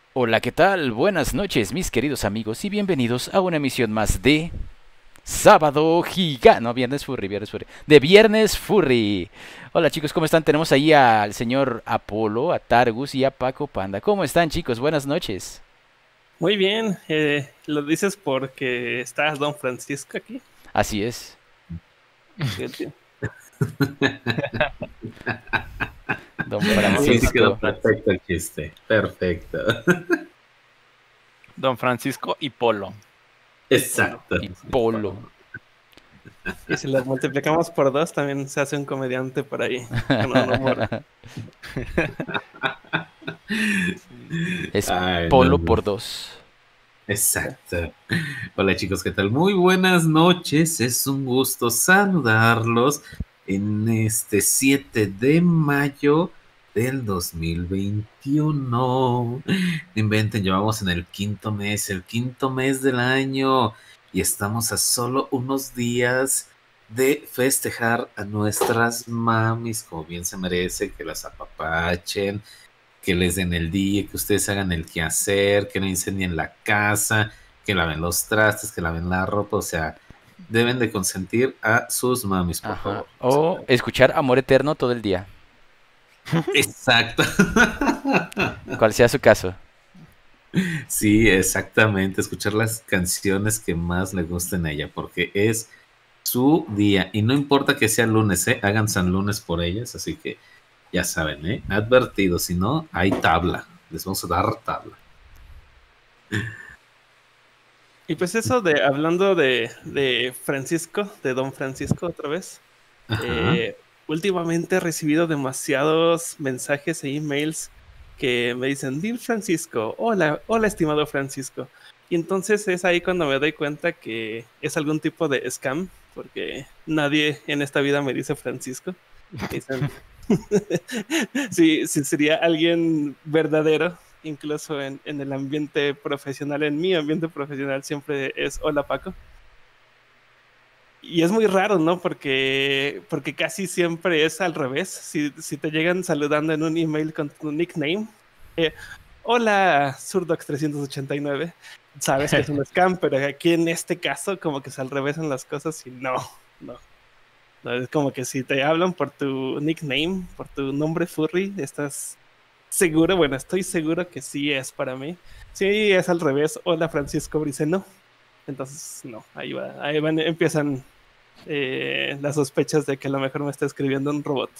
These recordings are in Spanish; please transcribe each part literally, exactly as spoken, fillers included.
Hola, ¿qué tal? Buenas noches, mis queridos amigos, y bienvenidos a una emisión más de Sábado Gigante. No, Viernes Furry, Viernes Furry. De Viernes Furry. Hola, chicos, ¿cómo están? Tenemos ahí al señor Apolo, a Targus y a Paco Panda. ¿Cómo están, chicos? Buenas noches. Muy bien, eh, lo dices porque está Don Francisco aquí. Así es. Sí, tío. Don Muy Sí, sí quedó Francisco. perfecto el chiste. Perfecto. Don Francisco y Polo. Exacto. Y Polo. Y si lo multiplicamos por dos, también se hace un comediante por ahí. Con un humor. Es Ay, Polo no, no. por dos. Exacto. Hola chicos, ¿qué tal? Muy buenas noches. Es un gusto saludarlos en este siete de mayo del dos mil veintiuno. No inventen, llevamos en el quinto mes, el quinto mes del año y estamos a solo unos días de festejar a nuestras mamis como bien se merece, que las apapachen, que les den el día, que ustedes hagan el quehacer, que no incendien la casa, que laven los trastes, que laven la ropa, o sea, deben de consentir a sus mamis, por Ajá. favor. O escuchar Amor Eterno todo el día. Exacto. Cual sea su caso. Sí, exactamente, escuchar las canciones que más le gusten a ella, porque es su día, y no importa que sea lunes, ¿eh? Hagan San Lunes por ellas, así que ya saben, ¿eh? Advertido, si no, hay tabla, les vamos a dar tabla. Y pues eso de, hablando de, de Francisco, de Don Francisco otra vez, Ajá. eh, últimamente he recibido demasiados mensajes e emails que me dicen, Dear Francisco, hola, hola estimado Francisco. Y entonces es ahí cuando me doy cuenta que es algún tipo de scam, porque nadie en esta vida me dice Francisco. Me dicen, sí, sí, sería alguien verdadero, incluso en, en el ambiente profesional, en mi ambiente profesional siempre es hola Paco. Y es muy raro, ¿no? Porque, porque casi siempre es al revés. Si, si te llegan saludando en un email con tu nickname, eh, hola Surdox trescientos ochenta y nueve, sabes que es un scam, pero aquí en este caso como que se al revés en las cosas y no, no. No, es como que si te hablan por tu nickname, por tu nombre furry, estás seguro, bueno, estoy seguro que sí es para mí. Sí, es al revés. Hola Francisco Briceno. Entonces, no, ahí va, ahí van, empiezan eh, las sospechas de que a lo mejor me está escribiendo un robot.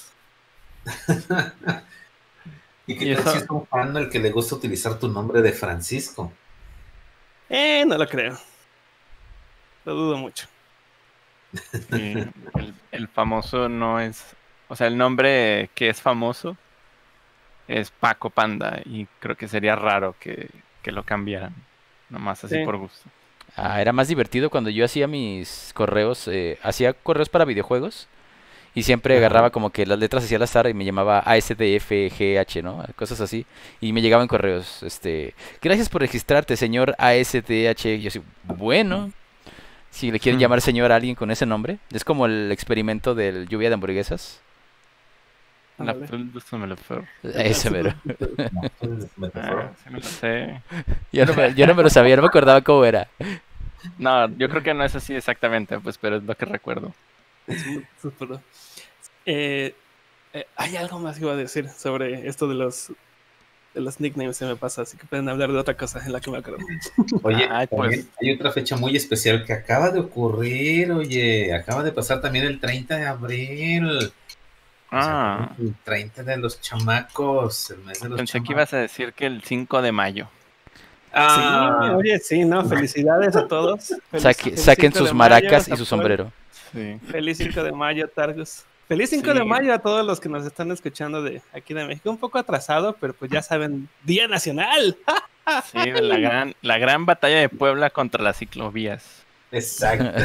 ¿Y qué Y tal si eso, es un fan al que le gusta utilizar tu nombre de Francisco? Eh, no lo creo. Lo dudo mucho. sí, el, el famoso no es, o sea, el nombre que es famoso es Paco Panda y creo que sería raro que, que lo cambiaran, nomás así Sí. por gusto. Ah, era más divertido cuando yo hacía mis correos, eh, hacía correos para videojuegos y siempre Ajá. agarraba como que las letras hacia al azar y me llamaba A S D F G H, ¿no? Cosas así. Y me llegaban correos, este, gracias por registrarte, señor A S D H. Y yo así, bueno, si le quieren Hmm. llamar señor a alguien con ese nombre, es como el experimento del lluvia de hamburguesas. La Ándale. Fulbus me lo fue. Ese mero. No, pues, metáfora. Ah, sí me lo sé. Yo no me, yo no me lo sabía, no me acordaba cómo era. No, yo creo que no es así exactamente, pues, pero es lo que recuerdo. Su- súper. Eh, eh, hay algo más que iba a decir sobre esto de los, de los nicknames, se me pasa, así que pueden hablar de otra cosa en la que me acuerdo. Oye, Ay, también pues, hay otra fecha muy especial que acaba de ocurrir, oye, acaba de pasar también el treinta de abril. O sea, ah, el treinta de los chamacos, el mes de los pensé que chamacos. ibas a decir que el cinco de mayo. Sí, Ah, oye, sí, no, felicidades a todos. Feliz, Saque- feliz saquen cinco sus de mayo, maracas y su Zapol. sombrero. Sí. Feliz cinco de mayo, Targus. Feliz cinco de Sí, mayo a todos los que nos están escuchando de aquí de México. Un poco atrasado, pero pues ya saben, Día Nacional. sí, de la gran, la gran batalla de Puebla contra las ciclovías. exacto.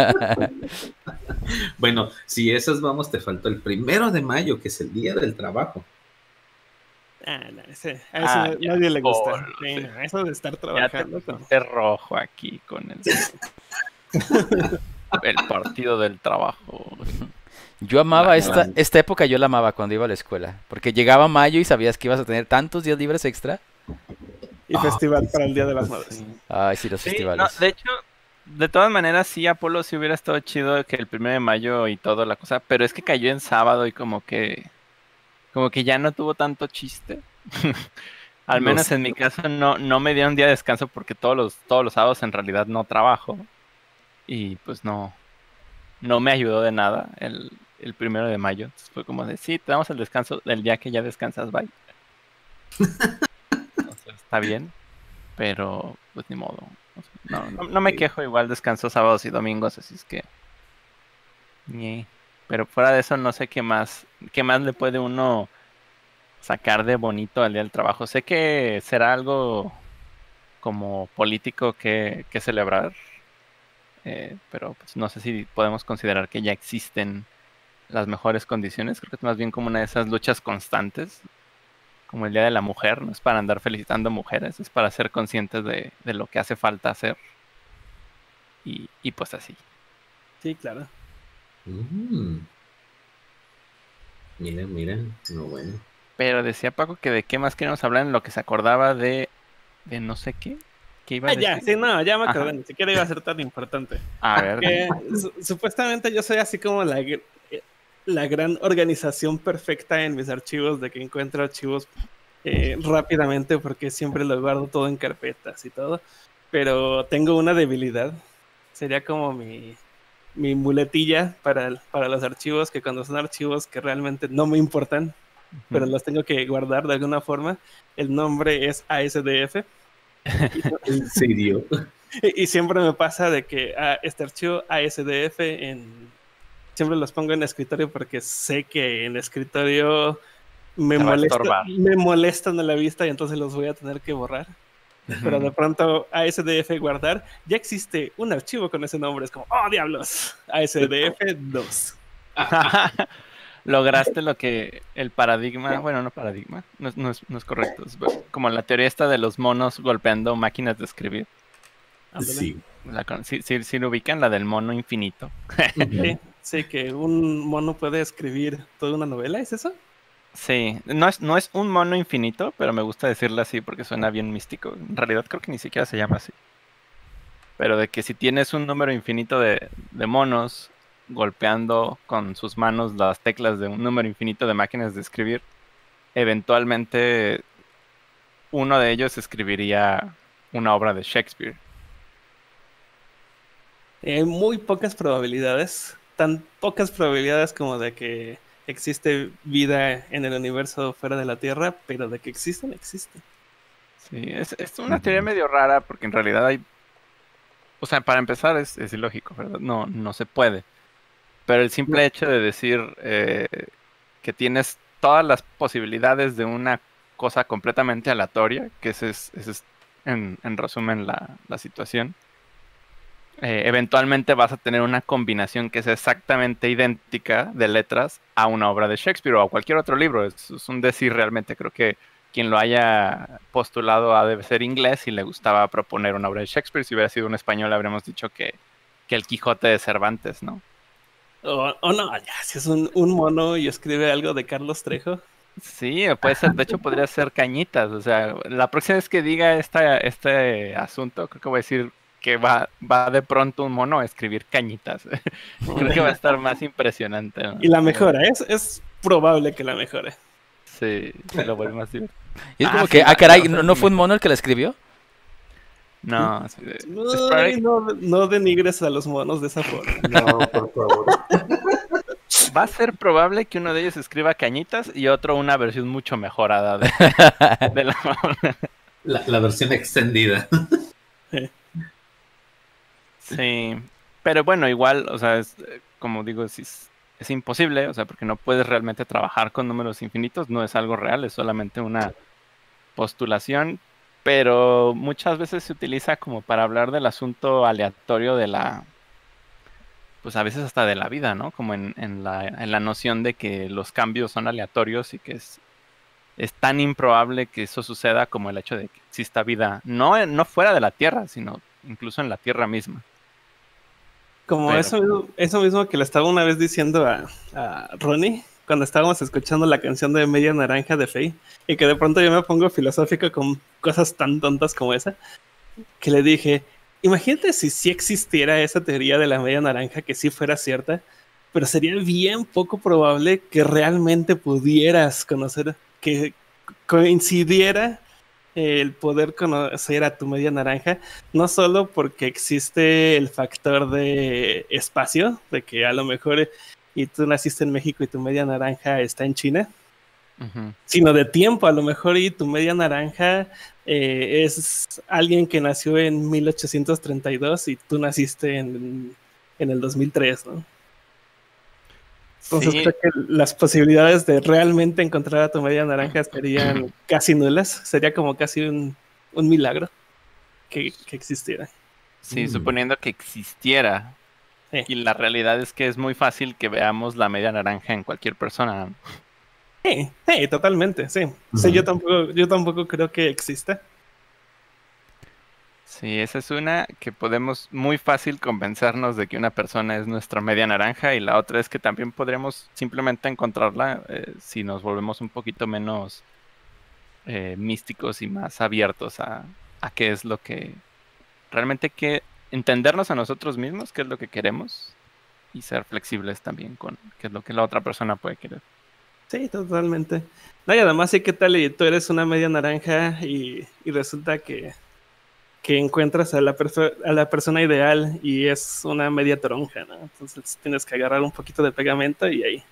Bueno, si esas vamos, te faltó el primero de mayo, que es el Día del Trabajo. Ah, no, ese, a ese Ah, no- ya, nadie le gusta. Polo, Sí, sí. no, eso de estar Ya te trabajando. Como... pusiste rojo aquí con el, el partido del trabajo. Yo amaba La- esta, esta época, yo la amaba cuando iba a la escuela. Porque llegaba mayo y sabías que ibas a tener tantos días libres extra. y Ah, festival pues para el sí, Día de las pues Madres. Sí. Ay, sí, los Sí, no, festivales. de hecho, de todas maneras, sí, Apolo sí hubiera estado chido que el primero de mayo y toda la cosa, pero es que cayó en sábado y como que, como que ya no tuvo tanto chiste. Al Lo menos en mi siento. caso no, no me dio un día de descanso porque todos los, todos los sábados en realidad no trabajo y pues no, no me ayudó de nada el, el primero de mayo. Entonces fue como de, sí, te damos el descanso del día que ya descansas, bye. Entonces está bien, pero pues ni modo. O sea, no, no, no me Sí. quejo, igual descanso sábados y domingos, así es que... ñe. Pero fuera de eso no sé qué más, qué más le puede uno sacar de bonito al día del trabajo. Sé que será algo como político que, que celebrar, eh, pero pues no sé si podemos considerar que ya existen las mejores condiciones. Creo que es más bien como una de esas luchas constantes, como el Día de la Mujer. No es para andar felicitando mujeres, es para ser conscientes de, de lo que hace falta hacer y, y pues así. Sí, claro. Mm, mira, mira. No, bueno. Pero decía Paco que de qué más queríamos hablar en lo que se acordaba de, de no sé qué. ¿Qué iba a Ah, ya, decir? sí, no, ya me acordé, Ajá. ni siquiera iba a ser tan importante. A ver, Que su- supuestamente yo soy así como la, gr- eh, la gran organización perfecta en mis archivos, de que encuentro archivos eh, rápidamente porque siempre lo guardo todo en carpetas y todo. Pero tengo una debilidad. Sería como mi, mi muletilla para, el- para los archivos, que cuando son archivos que realmente no me importan, pero ujú. los tengo que guardar de alguna forma, el nombre es A S D F. Y, ¿En serio? y siempre me pasa de que ah, este archivo A S D F en, siempre los pongo en escritorio porque sé que en escritorio me Te va a molesta, estorbar. me molestan a la vista y entonces los voy a tener que borrar. Pero de Ujú. pronto A S D F guardar, ya existe un archivo con ese nombre. Es como, oh diablos, A S D F dos. Lograste lo que el paradigma, bueno, no paradigma, no, es- no es, no es correcto, es como la teoría esta de los monos golpeando máquinas de escribir. Ándale. Sí. La, con- sí, sí, sí lo ubican, la del mono infinito. Sí, sí, que un mono puede escribir toda una novela, ¿es eso? Sí, no es, no es un mono infinito, pero me gusta decirlo así porque suena bien místico. En realidad creo que ni siquiera se llama así. Pero de que si tienes un número infinito de, de monos golpeando con sus manos las teclas de un número infinito de máquinas de escribir, eventualmente uno de ellos escribiría una obra de Shakespeare. Hay muy pocas probabilidades, tan pocas probabilidades como de que existe vida en el universo fuera de la Tierra, pero de que existen, existen. Sí, es, es una teoría medio rara porque en realidad hay, o sea, para empezar es, es ilógico, ¿verdad? No, no se puede. Pero el simple hecho de decir eh, que tienes todas las posibilidades de una cosa completamente aleatoria, que ese es, ese es en, en resumen la, la situación, eh, eventualmente vas a tener una combinación que es exactamente idéntica de letras a una obra de Shakespeare o a cualquier otro libro. Es, es un decir realmente. Creo que quien lo haya postulado ha de ser inglés y le gustaba proponer una obra de Shakespeare. Si hubiera sido un español, habríamos dicho que, que el Quijote de Cervantes, ¿no? O, o no, ya, si es un, un mono y escribe algo de Carlos Trejo. Sí, puede ser, de hecho podría ser Cañitas, o sea, la próxima vez que diga esta, este asunto, creo que voy a decir que va, va de pronto un mono a escribir Cañitas. Creo que va a estar más impresionante, ¿no? Y la mejora, es, es probable que la mejore. Sí, sí lo vuelve más divertido. Y es Ah, como sí, que, ah, va- caray, va a ¿no, ser no fue un mejor. mono el que la escribió? No, sí, de- es Ay, probable que- no, no denigres a los monos de esa forma. No, por favor. va a ser probable que uno de ellos escriba Cañitas y otro una versión mucho mejorada de, de la La, la versión extendida. Sí, pero bueno, igual, o sea, es, eh, como digo, es, es es imposible, o sea, porque no puedes realmente trabajar con números infinitos, no es algo real, es solamente una postulación, pero muchas veces se utiliza como para hablar del asunto aleatorio de la, pues a veces hasta de la vida, ¿no? Como en, en la, en la noción de que los cambios son aleatorios y que es, es tan improbable que eso suceda como el hecho de que exista vida, no, en- no fuera de la Tierra, sino incluso en la Tierra misma. Como Pero eso mismo, eso mismo que le estaba una vez diciendo a, a Ronnie cuando estábamos escuchando la canción de Media Naranja de Faye, y que de pronto yo me pongo filosófico con cosas tan tontas como esa, que le dije, imagínate si sí existiera esa teoría de la media naranja, que sí fuera cierta, pero sería bien poco probable que realmente pudieras conocer, que coincidiera el poder conocer a tu media naranja, no solo porque existe el factor de espacio, de que a lo mejor y tú naciste en México y tu media naranja está en China, uh-huh. sino de tiempo, a lo mejor y tu media naranja eh, es alguien que nació en mil ochocientos treinta y dos y tú naciste en, en el dos mil tres, ¿no? Entonces sí. creo que las posibilidades de realmente encontrar a tu media naranja serían casi nulas. Sería como casi un, un milagro que, que existiera. Sí, mm. suponiendo que existiera. Sí. Y la realidad es que es muy fácil que veamos la media naranja en cualquier persona. Sí, sí, totalmente, sí. Uh-huh. Sí, yo tampoco, yo tampoco creo que exista. Sí, esa es una que podemos muy fácil convencernos de que una persona es nuestra media naranja, y la otra es que también podremos simplemente encontrarla eh, si nos volvemos un poquito menos eh, místicos y más abiertos a, a qué es lo que realmente que entendernos a nosotros mismos, qué es lo que queremos, y ser flexibles también con qué es lo que la otra persona puede querer. Sí, totalmente. No, y además, sí, ¿qué tal? Y tú eres una media naranja y, y resulta que que encuentras a la, perso- a la persona ideal y es una media toronja, ¿no? Entonces tienes que agarrar un poquito de pegamento y ahí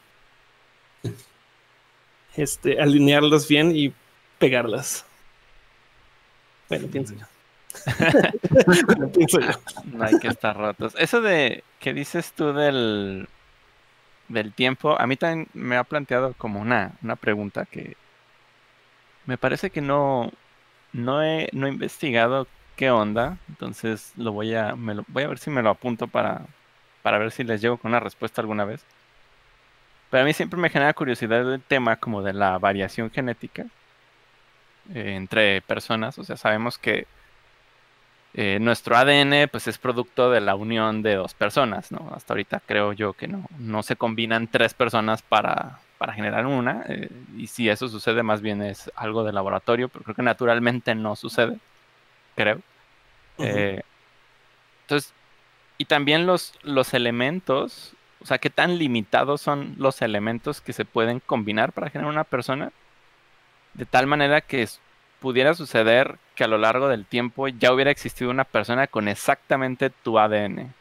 este, alinearlos bien y pegarlos. Bueno, pienso yo. no, pienso yo. No hay que estar rotos. Eso de que dices tú del, del tiempo, a mí también me ha planteado como una, una pregunta que me parece que no, no, he, no he investigado qué onda, entonces lo voy a me lo, voy a ver si me lo apunto para, para ver si les llego con una respuesta alguna vez. Pero a mí siempre me genera curiosidad el tema como de la variación genética eh, entre personas. O sea, sabemos que eh, nuestro A D N pues es producto de la unión de dos personas, ¿no? Hasta ahorita creo yo que no, no se combinan tres personas para, para generar una, eh, y si eso sucede más bien es algo de laboratorio, pero creo que naturalmente no sucede, creo. Uh-huh. Eh, entonces, y también los, los elementos, o sea, qué tan limitados son los elementos que se pueden combinar para generar una persona, de tal manera que pudiera suceder que a lo largo del tiempo ya hubiera existido una persona con exactamente tu A D N.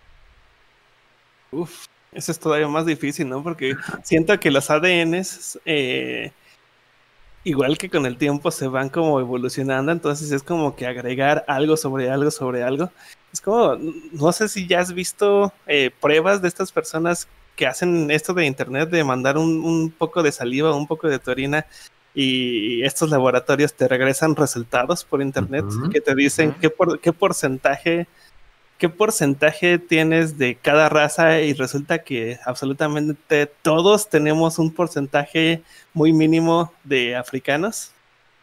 Uf, eso es todavía más difícil, ¿no? Porque siento que los A D Ns... Eh... igual que con el tiempo se van como evolucionando, entonces es como que agregar algo sobre algo sobre algo. Es como, no sé si ya has visto eh, pruebas de estas personas que hacen esto de internet, de mandar un, un poco de saliva, un poco de tu orina, y estos laboratorios te regresan resultados por internet, uh-huh. que te dicen uh-huh. qué, por, qué porcentaje... ¿Qué porcentaje tienes de cada raza? Y resulta que absolutamente todos tenemos un porcentaje muy mínimo de africanos.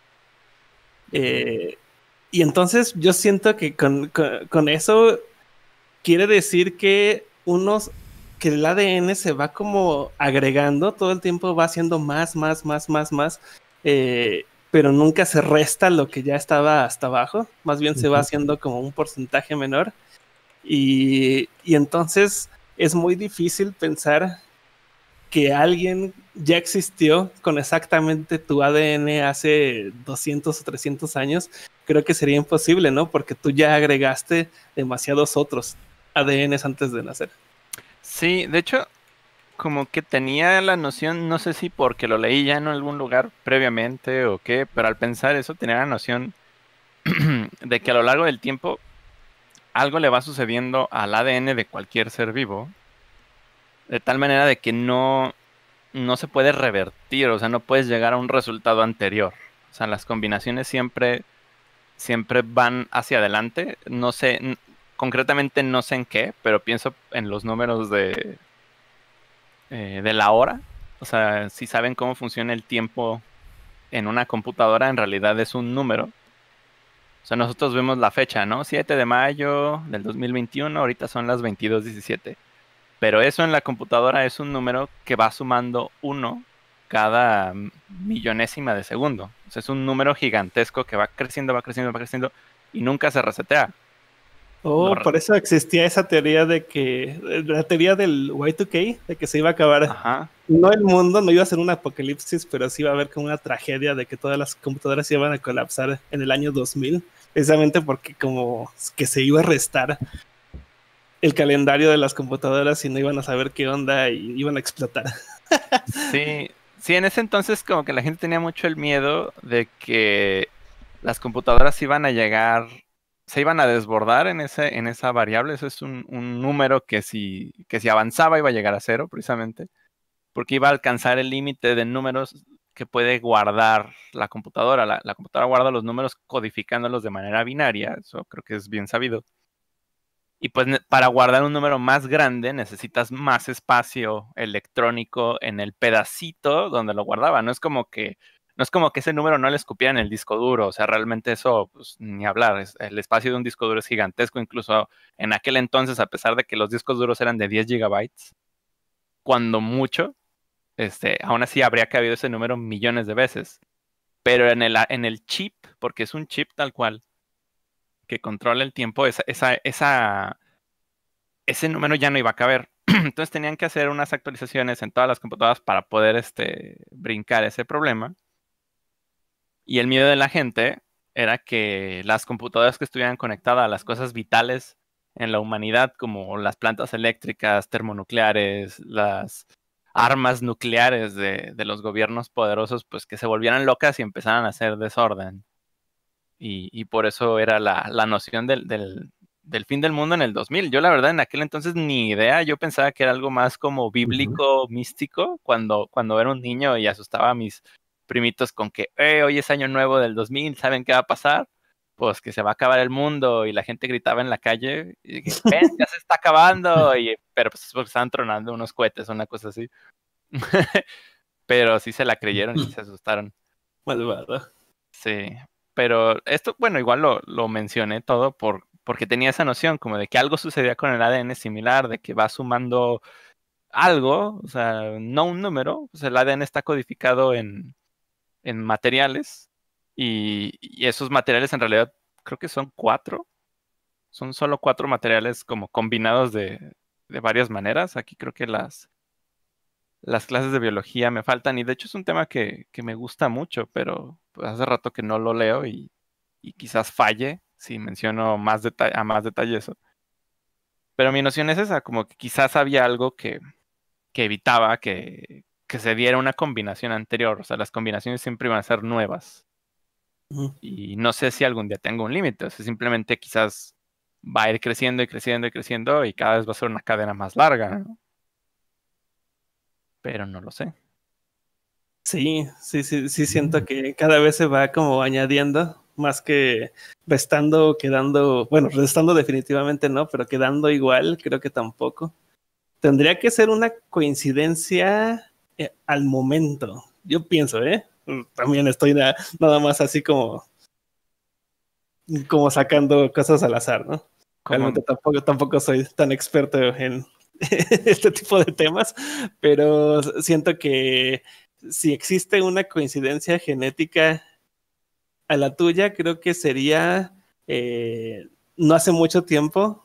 Eh, y entonces yo siento que con, con, con eso quiere decir que unos que el A D N se va como agregando, todo el tiempo va haciendo más, más, más, más, más, eh, pero nunca se resta lo que ya estaba hasta abajo, más bien uh-huh. se va haciendo como un porcentaje menor. Y, y entonces es muy difícil pensar que alguien ya existió con exactamente tu A D N hace doscientos o trescientos años. Creo que sería imposible, ¿no? Porque tú ya agregaste demasiados otros A D Ns antes de nacer. Sí, de hecho, como que tenía la noción, no sé si porque lo leí ya en algún lugar previamente o qué, pero al pensar eso tenía la noción de que a lo largo del tiempo algo le va sucediendo al A D N de cualquier ser vivo, de tal manera de que no, no se puede revertir, o sea, no puedes llegar a un resultado anterior. O sea, las combinaciones siempre, siempre van hacia adelante. No sé, n- concretamente no sé en qué, pero pienso en los números de, eh, de la hora. O sea, si saben cómo funciona el tiempo en una computadora, en realidad es un número. O sea, nosotros vemos la fecha, ¿no? siete de mayo del dos mil veintiuno, ahorita son las veintidós diecisiete. Pero eso en la computadora es un número que va sumando uno cada millonésima de segundo. O sea, es un número gigantesco que va creciendo, va creciendo, va creciendo y nunca se resetea. Oh, Lo- por eso existía esa teoría de que, la teoría del Y dos K, de que se iba a acabar, Ajá. no el mundo, no iba a ser un apocalipsis, pero sí iba a haber como una tragedia de que todas las computadoras se iban a colapsar en el año dos mil, precisamente porque como que se iba a restar el calendario de las computadoras y no iban a saber qué onda y iban a explotar. Sí, sí, en ese entonces como que la gente tenía mucho el miedo de que las computadoras iban a llegar, se iban a desbordar en ese, en esa variable. Eso es un, un número que si, que si avanzaba iba a llegar a cero, precisamente, porque iba a alcanzar el límite de números que puede guardar la computadora. La, la computadora guarda los números codificándolos de manera binaria, eso creo que es bien sabido. Y pues ne- para guardar un número más grande necesitas más espacio electrónico en el pedacito donde lo guardaba. No es como que, no es como que ese número no le escupiera en el disco duro. O sea, realmente eso, pues, ni hablar. Es- el espacio de un disco duro es gigantesco. Incluso en aquel entonces, a pesar de que los discos duros eran de diez gigabytes, cuando mucho, este, aún así habría cabido ese número millones de veces. Pero en el, en el chip, porque es un chip tal cual, que controla el tiempo, esa, esa, esa ese número ya no iba a caber. Entonces tenían que hacer unas actualizaciones en todas las computadoras para poder este, brincar ese problema. Y el miedo de la gente era que las computadoras que estuvieran conectadas a las cosas vitales en la humanidad, como las plantas eléctricas, termonucleares, las armas nucleares de, de los gobiernos poderosos, pues que se volvieran locas y empezaran a hacer desorden. Y, y por eso era la, la noción del, del, del fin del mundo en el dos mil. Yo la verdad en aquel entonces ni idea, yo pensaba que era algo más como Ujú. bíblico, místico, cuando, cuando era un niño y asustaba a mis primitos con que, eh, hoy es año nuevo del dos mil, ¿saben qué va a pasar? Pues que se va a acabar el mundo y la gente gritaba en la calle, y que, ven, ya se está acabando, y, pero pues es porque estaban tronando unos cohetes, una cosa así. Pero sí se la creyeron y sí se asustaron. Malvado. Sí, pero esto, bueno, igual lo, lo mencioné todo por, porque tenía esa noción como de que algo sucedía con el A D N similar, de que va sumando algo, o sea, no un número, pues el A D N está codificado en, en materiales y, y esos materiales en realidad creo que son cuatro, son solo cuatro materiales como combinados de, de varias maneras. Aquí creo que las, las clases de biología me faltan y de hecho es un tema que, que me gusta mucho, pero pues, hace rato que no lo leo y, y quizás falle si menciono más deta- a más detalle eso. Pero mi noción es esa, como que quizás había algo que, que evitaba que, que se diera una combinación anterior. O sea, las combinaciones siempre iban a ser nuevas. Ujú. Y no sé si algún día tengo un límite. O sea, simplemente quizás va a ir creciendo y creciendo y creciendo y cada vez va a ser una cadena más larga, ¿no? Pero no lo sé. Sí, sí, sí, sí siento que cada vez se va como añadiendo, más que restando, quedando, bueno, restando definitivamente no, pero quedando igual, creo que tampoco. Tendría que ser una coincidencia eh, al momento. Yo pienso, ¿eh? También estoy na- nada más así como, como sacando cosas al azar, ¿no? Como, Realmente tampoco, tampoco soy tan experto en este tipo de temas, pero siento que si existe una coincidencia genética a la tuya, creo que sería eh, no hace mucho tiempo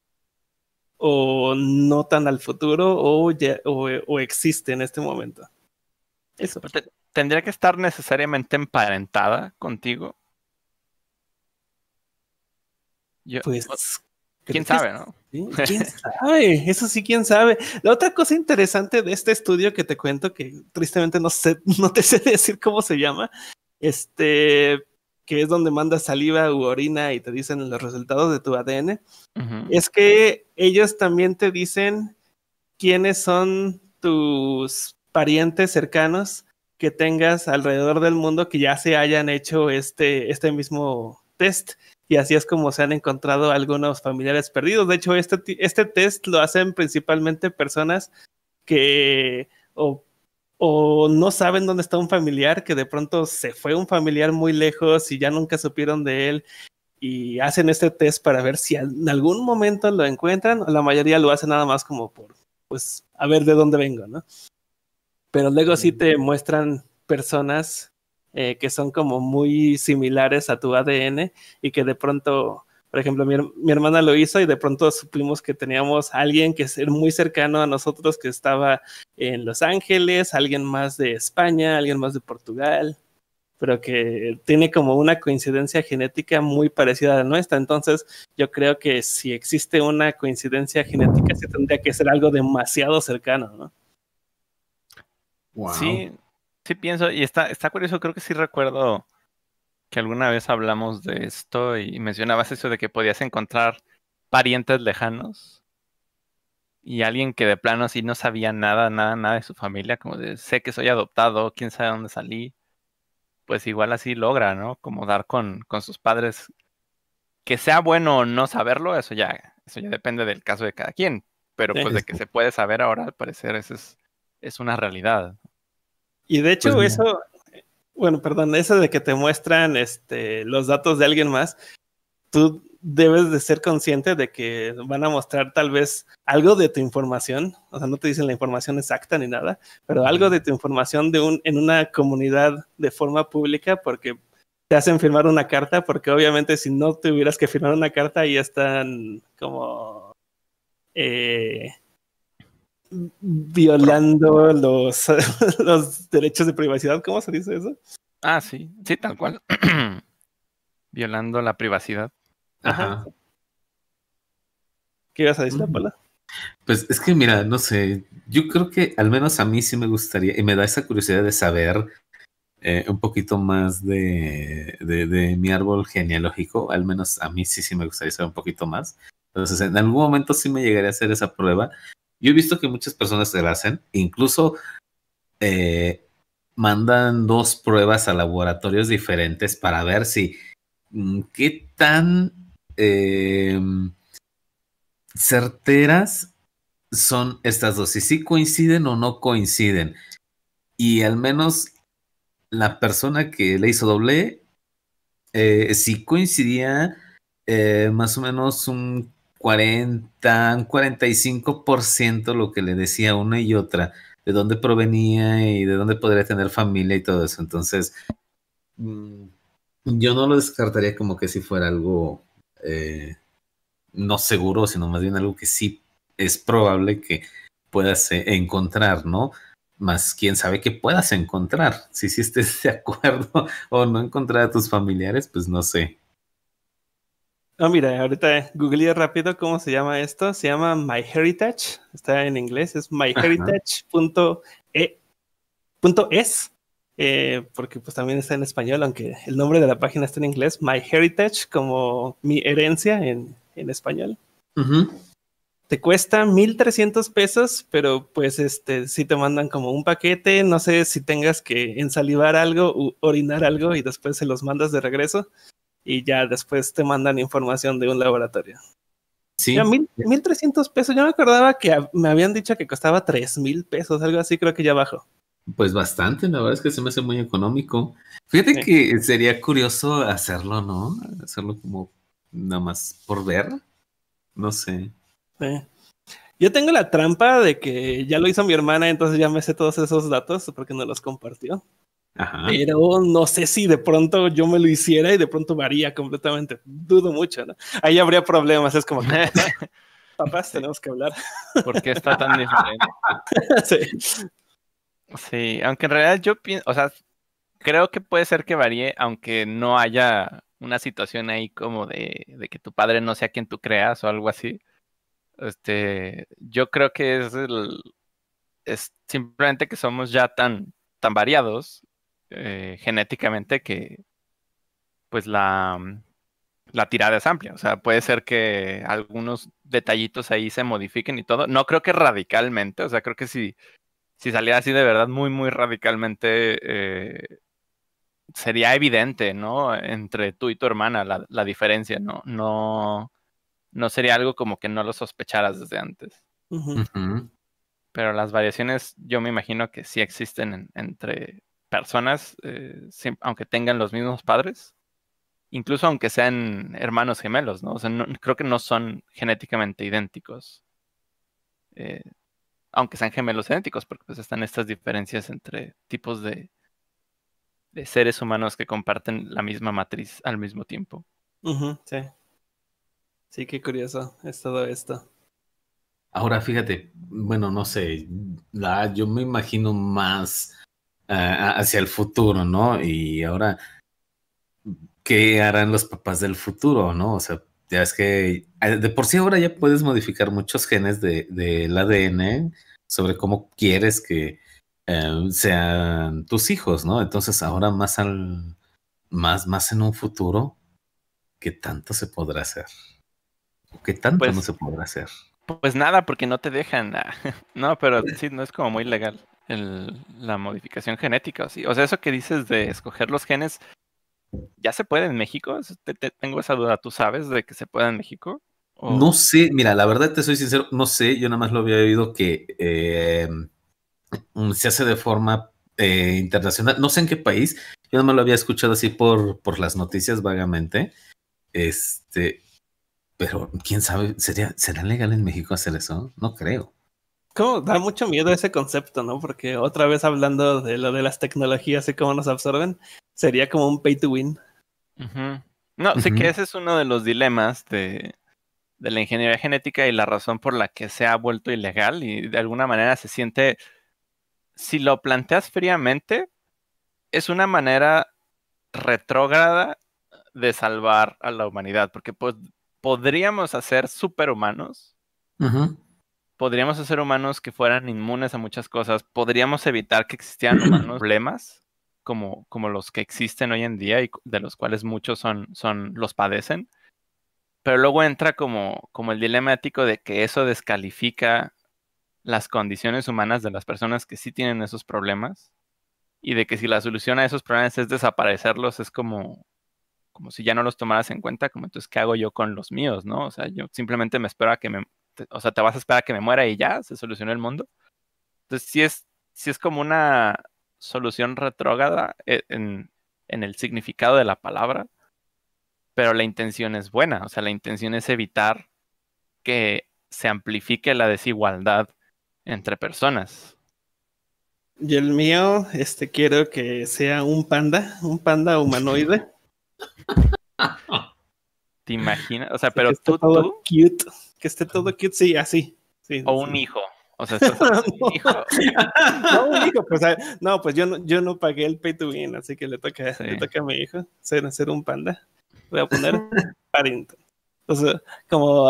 o no tan al futuro o, ya, o, o existe en este momento. Eso. pues, te- tendría que estar necesariamente emparentada contigo. Yo, o- Pues quién creo que sabe, ¿no? sí. ¿Quién sabe? Eso sí, quién sabe. La otra cosa interesante de este estudio que te cuento, que tristemente no sé, no te sé decir cómo se llama, este, que es donde mandas saliva u orina y te dicen los resultados de tu A D N, Ujú. es que ellos también te dicen quiénes son tus parientes cercanos que tengas alrededor del mundo que ya se hayan hecho este, este mismo test. Y así es como se han encontrado algunos familiares perdidos. De hecho, este, este test lo hacen principalmente personas que o, o no saben dónde está un familiar, que de pronto se fue un familiar muy lejos y ya nunca supieron de él. Y hacen este test para ver si en algún momento lo encuentran. La mayoría lo hacen nada más como por pues, a ver de dónde vengo, ¿no? Pero luego sí te muestran personas eh, que son como muy similares a tu A D N y que de pronto, por ejemplo, mi, her- mi hermana lo hizo y de pronto supimos que teníamos a alguien que es muy cercano a nosotros que estaba en Los Ángeles, alguien más de España, alguien más de Portugal, pero que tiene como una coincidencia genética muy parecida a la nuestra. Entonces, yo creo que si existe una coincidencia genética, sí tendría que ser algo demasiado cercano, ¿no? Wow. Sí, sí pienso, y está, está curioso, creo que sí recuerdo que alguna vez hablamos de esto y mencionabas eso de que podías encontrar parientes lejanos y alguien que de plano sí no sabía nada, nada, nada de su familia, como de sé que soy adoptado, quién sabe dónde salí, pues igual así logra, ¿no? Como dar con, con sus padres. Que sea bueno o no saberlo, eso ya, eso ya depende del caso de cada quien. Pero Sí. pues de que se puede saber ahora, al parecer, eso es, es una realidad. Y de Pues hecho, mira. eso, bueno, perdón, eso de que te muestran este, los datos de alguien más, tú debes de ser consciente de que van a mostrar tal vez algo de tu información, o sea, no te dicen la información exacta ni nada, pero algo de tu información de un, en una comunidad de forma pública, porque te hacen firmar una carta, porque obviamente si no tuvieras que firmar una carta, ahí están como eh, violando los, los derechos de privacidad, ¿cómo se dice eso? Ah, sí, sí, tal cual. Violando la privacidad. Ajá. Ajá. ¿Qué ibas a decir, Mm. Paula? Pues es que mira, no sé, yo creo que al menos a mí sí me gustaría y me da esa curiosidad de saber eh, un poquito más de, de, de mi árbol genealógico, al menos a mí sí, sí me gustaría saber un poquito más. Entonces, en algún momento sí me llegaría a hacer esa prueba. Yo he visto que muchas personas se la hacen, incluso eh, mandan dos pruebas a laboratorios diferentes para ver si mm, qué tan eh, certeras son estas dos, si sí coinciden o no coinciden. Y al menos la persona que le hizo doble, eh, sí coincidía eh, más o menos un cuarenta, un cuarenta y cinco por ciento lo que le decía una y otra, de dónde provenía y de dónde podría tener familia y todo eso. Entonces, mm, yo no lo descartaría como que si fuera algo eh, no seguro, sino más bien algo que sí es probable que puedas eh, encontrar, ¿no? Más quién sabe que puedas encontrar. Si sí estés de acuerdo o no encontrar a tus familiares, pues no sé. No, mira, ahorita googleé rápido cómo se llama esto. Se llama MyHeritage. Está en inglés. Es Ajá. myheritage.es. Eh, porque pues también está en español, aunque el nombre de la página está en inglés. MyHeritage, como mi herencia en, en español. Ujú. Te cuesta mil trescientos pesos, pero pues este sí te mandan como un paquete. No sé si tengas que ensalivar algo u orinar algo y después se los mandas de regreso. Y ya después te mandan información de un laboratorio. Ya, Sí, mil, mil trescientos pesos. Yo me acordaba que a- me habían dicho que costaba tres mil pesos, algo así, creo que ya bajó. pues bastante, la verdad es que se me hace muy económico. Fíjate Sí, que sería curioso hacerlo, ¿no? Hacerlo como nada más por ver, no sé. sí. Yo tengo la trampa de que ya lo hizo mi hermana, entonces ya me sé todos esos datos porque nos los compartió. Ajá. Pero no sé si de pronto yo me lo hiciera y de pronto varía completamente. Dudo mucho, ¿no? Ahí habría problemas. Es como que, papá, papás, Sí, tenemos que hablar. ¿por qué está tan diferente? Sí. Sí, aunque en realidad yo pienso, o sea, creo que puede ser que varíe, aunque no haya una situación ahí como de, de que tu padre no sea quien tú creas o algo así. Este, yo creo que es el, es simplemente que somos ya tan, tan variados eh, genéticamente que pues la, la tirada es amplia. O sea, puede ser que algunos detallitos ahí se modifiquen y todo. No creo que radicalmente, o sea, creo que si, si saliera así de verdad muy, muy radicalmente, eh, sería evidente, ¿no? Entre tú y tu hermana la, la diferencia, ¿no? No, no sería algo como que no lo sospecharas desde antes. Ujú. Ujú. Pero las variaciones yo me imagino que sí existen en- entre personas, eh, siem- aunque tengan los mismos padres, incluso aunque sean hermanos gemelos, ¿no? O sea, no- creo que no son genéticamente idénticos. Eh, aunque sean gemelos idénticos, porque pues están estas diferencias entre tipos de, de seres humanos que comparten la misma matriz al mismo tiempo. Uh-huh, sí. Sí, qué curioso es todo esto. Ahora, fíjate, bueno, no sé, la, yo me imagino más uh, hacia el futuro, ¿no? Y ahora, ¿qué harán los papás del futuro, no? O sea, ya es que de por sí ahora ya puedes modificar muchos genes del de, de A D N sobre cómo quieres que eh, sean tus hijos, ¿no? Entonces ahora más al más, más en un futuro, ¿qué tanto se podrá hacer? ¿Qué tanto Pues, no se podrá hacer? Pues nada, porque no te dejan. No, pero sí, no es como muy legal el, la modificación genética. ¿O, sí? O sea, eso que dices de escoger los genes, ¿ya se puede en México? Te, te, tengo esa duda. ¿Tú sabes de que se puede en México? ¿O? No sé, mira, la verdad te soy sincero, no sé, yo nada más lo había oído que eh, se hace de forma eh, internacional, no sé en qué país, yo nada más lo había escuchado así por, por las noticias vagamente, este, pero quién sabe, ¿sería, ¿será legal en México hacer eso? No creo. Como da mucho miedo ese concepto, ¿no? Porque otra vez hablando de lo de las tecnologías y cómo nos absorben, sería como un pay to win. Uh-huh. No, Uh-huh. sí que ese es uno de los dilemas de, de la ingeniería genética y la razón por la que se ha vuelto ilegal y de alguna manera se siente, si lo planteas fríamente, es una manera retrógrada de salvar a la humanidad, porque pues podríamos hacer superhumanos, Uh-huh. podríamos hacer humanos que fueran inmunes a muchas cosas, podríamos evitar que existieran humanos problemas como, como los que existen hoy en día y de los cuales muchos son, son los padecen. Pero luego entra como, como el dilema ético de que eso descalifica las condiciones humanas de las personas que sí tienen esos problemas y de que si la solución a esos problemas es desaparecerlos, es como, como si ya no los tomaras en cuenta, como entonces, ¿qué hago yo con los míos, no? O sea, yo simplemente me espero a que me, te, o sea, te vas a esperar a que me muera y ya, se solucionó el mundo. Entonces, sí es, sí es como una solución retrógrada en, en el significado de la palabra, pero la intención es buena, o sea, la intención es evitar que se amplifique la desigualdad entre personas. Y el mío, este, quiero que sea un panda, un panda humanoide. ¿Te imaginas? O sea, Sí, pero que esté tú, todo tú, cute, que esté todo cute, sí, así. Sí, o sí. un hijo. O sea, estás hablando de un hijo. No, un hijo, pues no, pues yo no, yo no pagué el pay to win, así que le toca, Sí. le toca a mi hijo ser, ser un panda. Voy a poner Paddington. O sea, como,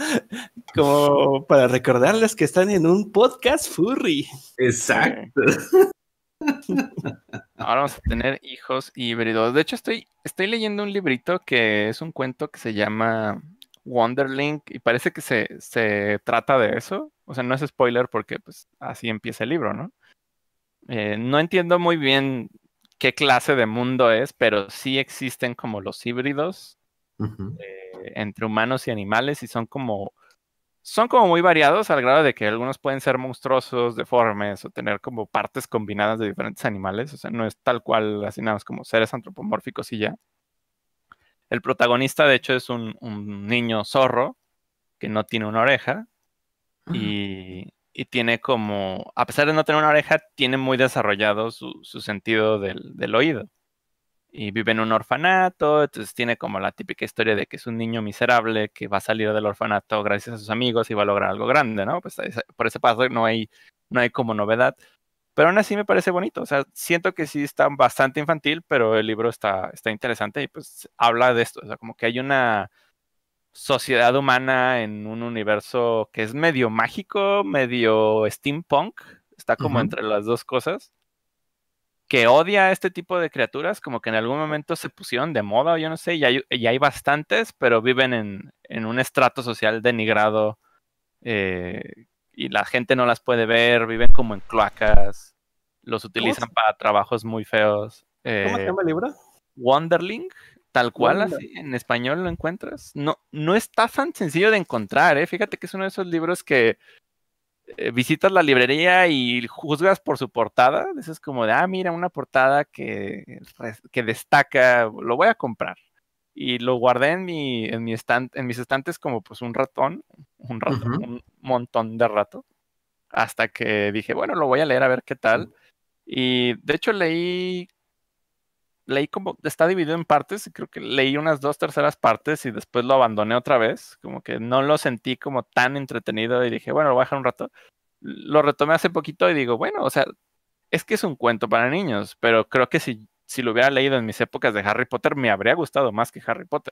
como para recordarles que están en un podcast furry. Exacto. Sí. Ahora vamos a tener hijos híbridos. De hecho, estoy, estoy leyendo un librito que es un cuento que se llama Wonderlink y parece que se, se trata de eso. O sea, no es spoiler porque pues así empieza el libro, ¿no? Eh, no entiendo muy bien qué clase de mundo es, pero sí existen como los híbridos Uh-huh. eh, entre humanos y animales y son como son como muy variados al grado de que algunos pueden ser monstruosos, deformes o tener como partes combinadas de diferentes animales. O sea, no es tal cual así nada más como seres antropomórficos y ya. El protagonista, de hecho, es un, un niño zorro que no tiene una oreja y, y tiene como, a pesar de no tener una oreja, tiene muy desarrollado su, su sentido del, del oído. Y vive en un orfanato, entonces tiene como la típica historia de que es un niño miserable que va a salir del orfanato gracias a sus amigos y va a lograr algo grande, ¿no? Pues por ese paso no hay, no hay como novedad. Pero aún así me parece bonito, o sea, siento que sí está bastante infantil, pero el libro está, está interesante y pues habla de esto, o sea, como que hay una sociedad humana en un universo que es medio mágico, medio steampunk, está como Uh-huh. entre las dos cosas que odia a este tipo de criaturas, como que en algún momento se pusieron de moda o yo no sé, y hay, y hay bastantes, pero viven en, en un estrato social denigrado eh, y la gente no las puede ver, viven como en cloacas, los utilizan se, para trabajos muy feos. ¿Cómo se Eh, llama el libro? Wonderling, tal cual, Wonder. así, en español lo encuentras. No, no está tan sencillo de encontrar, ¿eh? Fíjate que es uno de esos libros que eh, visitas la librería y juzgas por su portada. Eso es como de, ah, mira, una portada que, que destaca, lo voy a comprar. Y lo guardé en mi, en mi estant, en mis estantes como pues un ratón, un ratón, Uh-huh. un montón de rato. hasta que dije, bueno, lo voy a leer a ver qué tal. Y de hecho leí, leí como, está dividido en partes, y creo que leí unas dos terceras partes y después lo abandoné otra vez, como que no lo sentí como tan entretenido y dije, bueno, lo voy a dejar un rato. Lo retomé hace poquito y digo, bueno, o sea, es que es un cuento para niños, pero creo que si, si lo hubiera leído en mis épocas de Harry Potter, me habría gustado más que Harry Potter.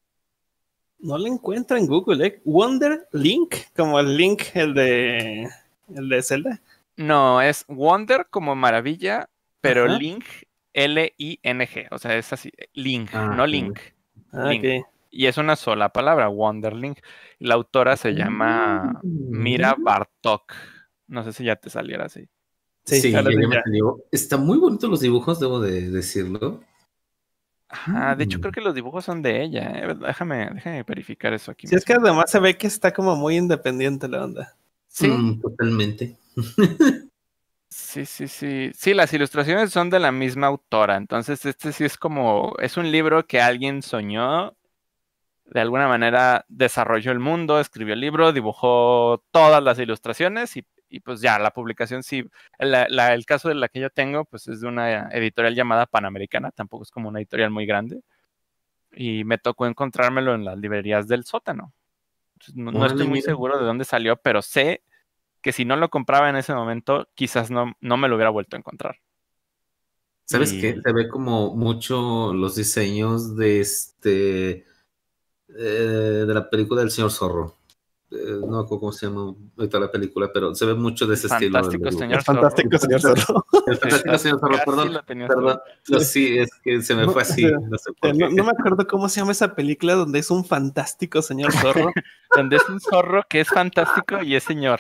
No lo encuentro en Google, ¿eh? Wonder Link, como el Link, el de, el de Zelda. No, es Wonder como maravilla, pero Ajá. Link, L I N G, o sea, es así, Link, Ah, no ok. Link. Ah, Link. ok. Y es una sola palabra, Wonderlink. La autora se llama Mira Bartók. No sé si ya te saliera así. Sí, Sí, ahora ya, sí ya me ya. salió. Está muy bonito los dibujos, debo de decirlo. Ajá, de hecho Mm. creo que los dibujos son de ella. ¿eh? Déjame, déjame verificar eso aquí Sí, es que mismo. además se ve que está como muy independiente la onda. Sí, Mm, totalmente. sí, sí, sí. Sí, las ilustraciones son de la misma autora. Entonces, este sí es como, es un libro que alguien soñó. De alguna manera desarrolló el mundo, escribió el libro, dibujó todas las ilustraciones y, y pues ya, la publicación sí. La, la, el caso de la que yo tengo, pues es de una editorial llamada Panamericana, tampoco es como una editorial muy grande. Y me tocó encontrármelo en las librerías del sótano. Entonces, no, no estoy Órale, muy mira. seguro de dónde salió, pero sé que si no lo compraba en ese momento, quizás no, no me lo hubiera vuelto a encontrar. ¿Sabes qué? Y Se ve como mucho los diseños de este eh, de la película del señor Zorro. Eh, no me acuerdo cómo se llama ahorita la película, pero se ve mucho de el ese estilo de fantástico los El señor dibujos. Zorro. fantástico señor Zorro. El Sí, fantástico señor Zorro, casi perdón, lo tenías tú. perdón. No, Sí. sí, es que se me No, fue o así, sea, no sé eh, por no, qué. no me acuerdo cómo se llama esa película donde es un fantástico señor Zorro. Donde es un zorro que es fantástico y es señor.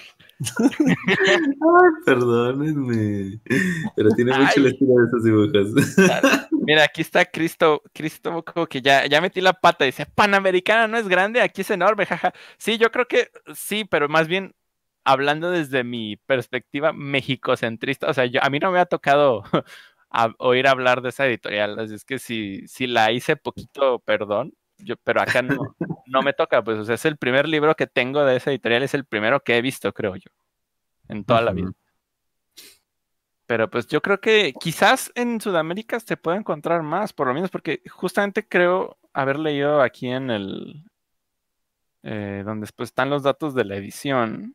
Ay, perdónenme. Pero tiene mucho el Ay, estilo de esos dibujos. claro. Mira, aquí está Cristo, Cristo como que ya, ya metí la pata, dice, Panamericana no es grande, aquí es enorme, jaja. Sí, yo creo que sí, pero más bien hablando desde mi perspectiva mexicocentrista, o sea, yo, a mí no me ha tocado a- oír hablar de esa editorial, así es que si, si la hice poquito, perdón, yo, pero acá no, no me toca, pues, o sea, es el primer libro que tengo de esa editorial, es el primero que he visto, creo yo, en toda la vida. Ujú. Pero pues yo creo que quizás en Sudamérica se puede encontrar más, por lo menos porque justamente creo haber leído aquí en el, eh, donde pues están los datos de la edición,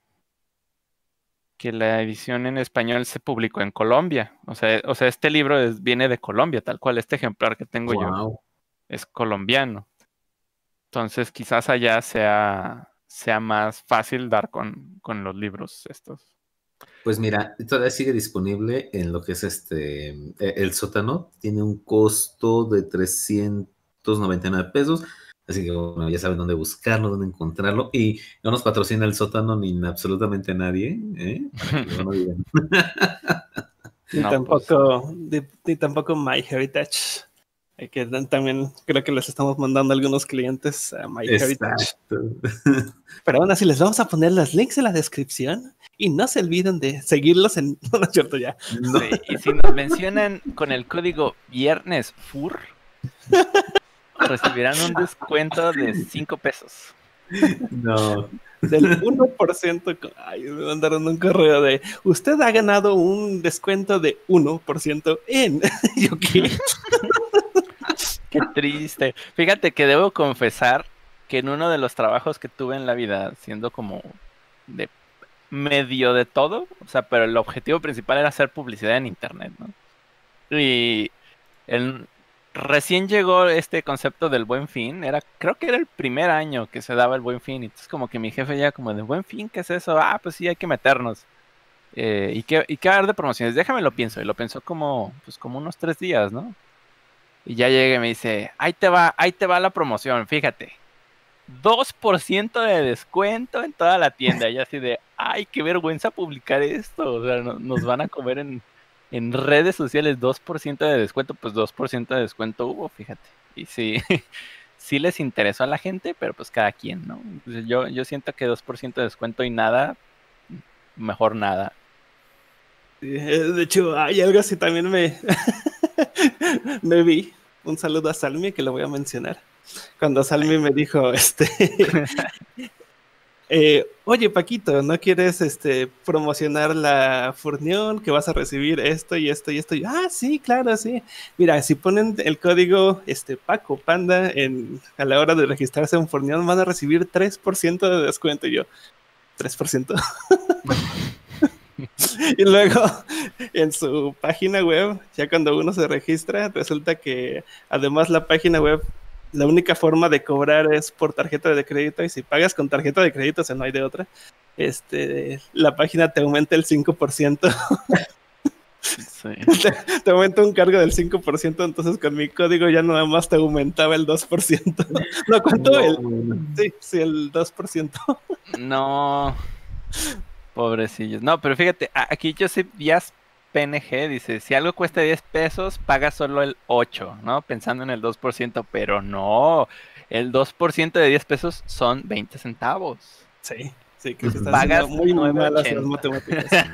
que la edición en español se publicó en Colombia. O sea, o sea, este libro es- viene de Colombia, tal cual. Este ejemplar que tengo yo Wow. es colombiano. Entonces quizás allá sea, sea más fácil dar con, con los libros estos. Pues mira, todavía sigue disponible en lo que es este, eh, el sótano. Tiene un costo de trescientos noventa y nueve pesos. Así que bueno, ya saben dónde buscarlo, dónde encontrarlo. Y no nos patrocina el sótano ni absolutamente nadie, ¿eh? Para que luego no digan. Ni No, pues, tampoco, ni, ni tampoco My Heritage. Eh, Que tan- también creo que les estamos mandando algunos clientes a My Heritage. Exacto. Pero aún así les vamos a poner los links en la descripción. Y no se olviden de seguirlos en... No, no es cierto ya. No, sí, y si nos mencionan con el código ViernesFur, recibirán un descuento de cinco pesos. no. Del uno por ciento. co- Ay, me mandaron un correo de... Usted ha ganado un descuento de uno por ciento en... ¿Yo qué? Qué triste. Fíjate que debo confesar que en uno de los trabajos que tuve en la vida, siendo como de medio de todo, o sea, pero el objetivo principal era hacer publicidad en internet, ¿no? Y el, recién llegó este concepto del Buen Fin, era, creo que era el primer año que se daba el Buen Fin, y entonces como que mi jefe ya como de Buen Fin, ¿qué es eso? Ah, pues sí, hay que meternos. Eh, ¿y qué, y qué va a haber de promociones? Déjame lo pienso, y lo pensó como, pues como unos tres días, ¿no? Y ya llega y me dice, ahí te va, ahí te va la promoción, fíjate. dos por ciento de descuento en toda la tienda. Y así de, ay, qué vergüenza publicar esto. O sea, no- nos van a comer en, en redes sociales dos por ciento de descuento. Pues dos por ciento de descuento hubo, fíjate. Y sí, sí les interesó a la gente, pero pues cada quien, ¿no? Entonces, yo, yo siento que dos por ciento de descuento y nada, mejor nada. Sí, eh, de hecho, hay algo así también me... me vi. Un saludo a Salmi, que lo voy a mencionar. Cuando Salmi me dijo, este... eh, oye Paquito, ¿no quieres este, promocionar la Furnión? Que vas a recibir esto y esto y esto. Y, ah, sí, claro, sí. Mira, si ponen el código este, Paco Panda en, a la hora de registrarse en Furnión, van a recibir tres por ciento de descuento. Y yo, tres por ciento. Y luego en su página web, ya cuando uno se registra, resulta que además la página web, la única forma de cobrar es por tarjeta de crédito, y si pagas con tarjeta de crédito, o sea, no hay de otra, este, la página te aumenta el cinco por ciento. Sí. te, te aumenta un cargo del cinco por ciento, entonces con mi código ya nada más te aumentaba el dos por ciento. ¿No cuánto? No, El, bueno. sí, sí, el dos por ciento. No, pobrecillos. No, pero fíjate, a- aquí Joseph Díaz P N G dice, si algo cuesta diez pesos, paga solo el ocho, ¿no? Pensando en el dos por ciento, pero no, el dos por ciento de diez pesos son veinte centavos. Sí, sí, que se está Pagas haciendo muy nueve malas las ochenta. matemáticas.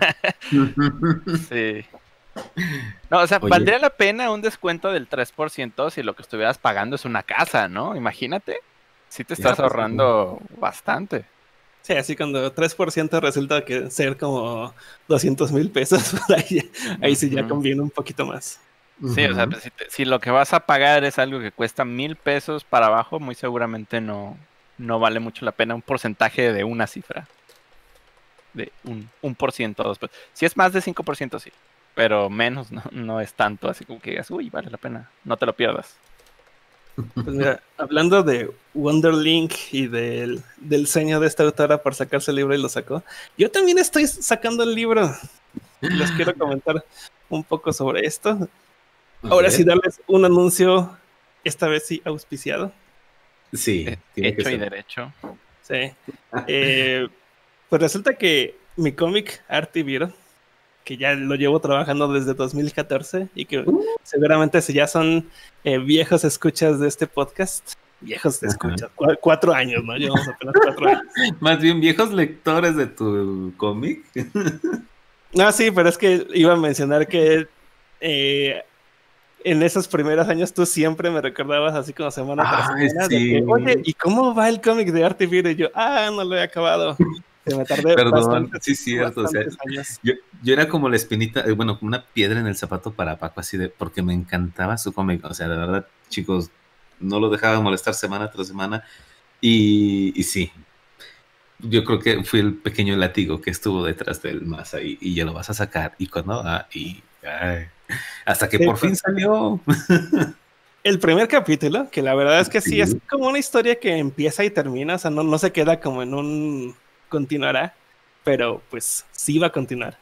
Sí. No, o sea, Oye. valdría la pena un descuento del tres por ciento si lo que estuvieras pagando es una casa, ¿no? Imagínate. Si te Ya, estás pues, ahorrando bastante. Sí, así cuando tres por ciento resulta que ser como doscientos mil pesos, ahí, ahí sí ya Ujú. conviene un poquito más. Sí, o sea, pues, si, te- si lo que vas a pagar es algo que cuesta mil pesos para abajo, muy seguramente no, no vale mucho la pena un porcentaje de una cifra. De un, un por ciento, dos por ciento. Si es más de cinco por ciento, sí. Pero menos no, no es tanto, así como que digas, uy, vale la pena. No te lo pierdas. Pues mira, hablando de Wonderlink y del, del sueño de esta autora por sacarse el libro y lo sacó, yo también estoy sacando el libro. Les quiero comentar un poco sobre esto. Ahora sí, darles un anuncio, esta vez sí auspiciado. Sí, Eh, tiene que Hecho y ser. derecho. Sí. Eh, pues resulta que mi cómic Artivir, que ya lo llevo trabajando desde dos mil catorce y que Uh. seguramente si ya son eh, viejos escuchas de este podcast, viejos Ajá. escuchas, cu- cuatro años, ¿no? Llevamos apenas cuatro años. Más bien viejos lectores de tu cómic. No, sí, pero es que iba a mencionar que eh, en esos primeros años tú siempre me recordabas así como semana tras Ay, semana de sí. que, oye, ¿y cómo va el cómic de Artivir? Y yo, ah, no lo he acabado. Que me tardé Perdón, bastantes, sí, cierto. O sea, bastantes años. yo, yo era como la espinita, eh, bueno, como una piedra en el zapato para Paco, así de, porque me encantaba su cómic. O sea, de verdad, chicos, no lo dejaba de molestar semana tras semana. Y, y sí, yo creo que fui el pequeño látigo que estuvo detrás del más ahí, y ya lo vas a sacar. Y cuando, ah, y, ay, hasta que Sí, por pues. fin salió. El primer capítulo, que la verdad es que sí, Sí. es como una historia que empieza y termina, o sea, no, no se queda como en un continuará, pero pues sí va a continuar.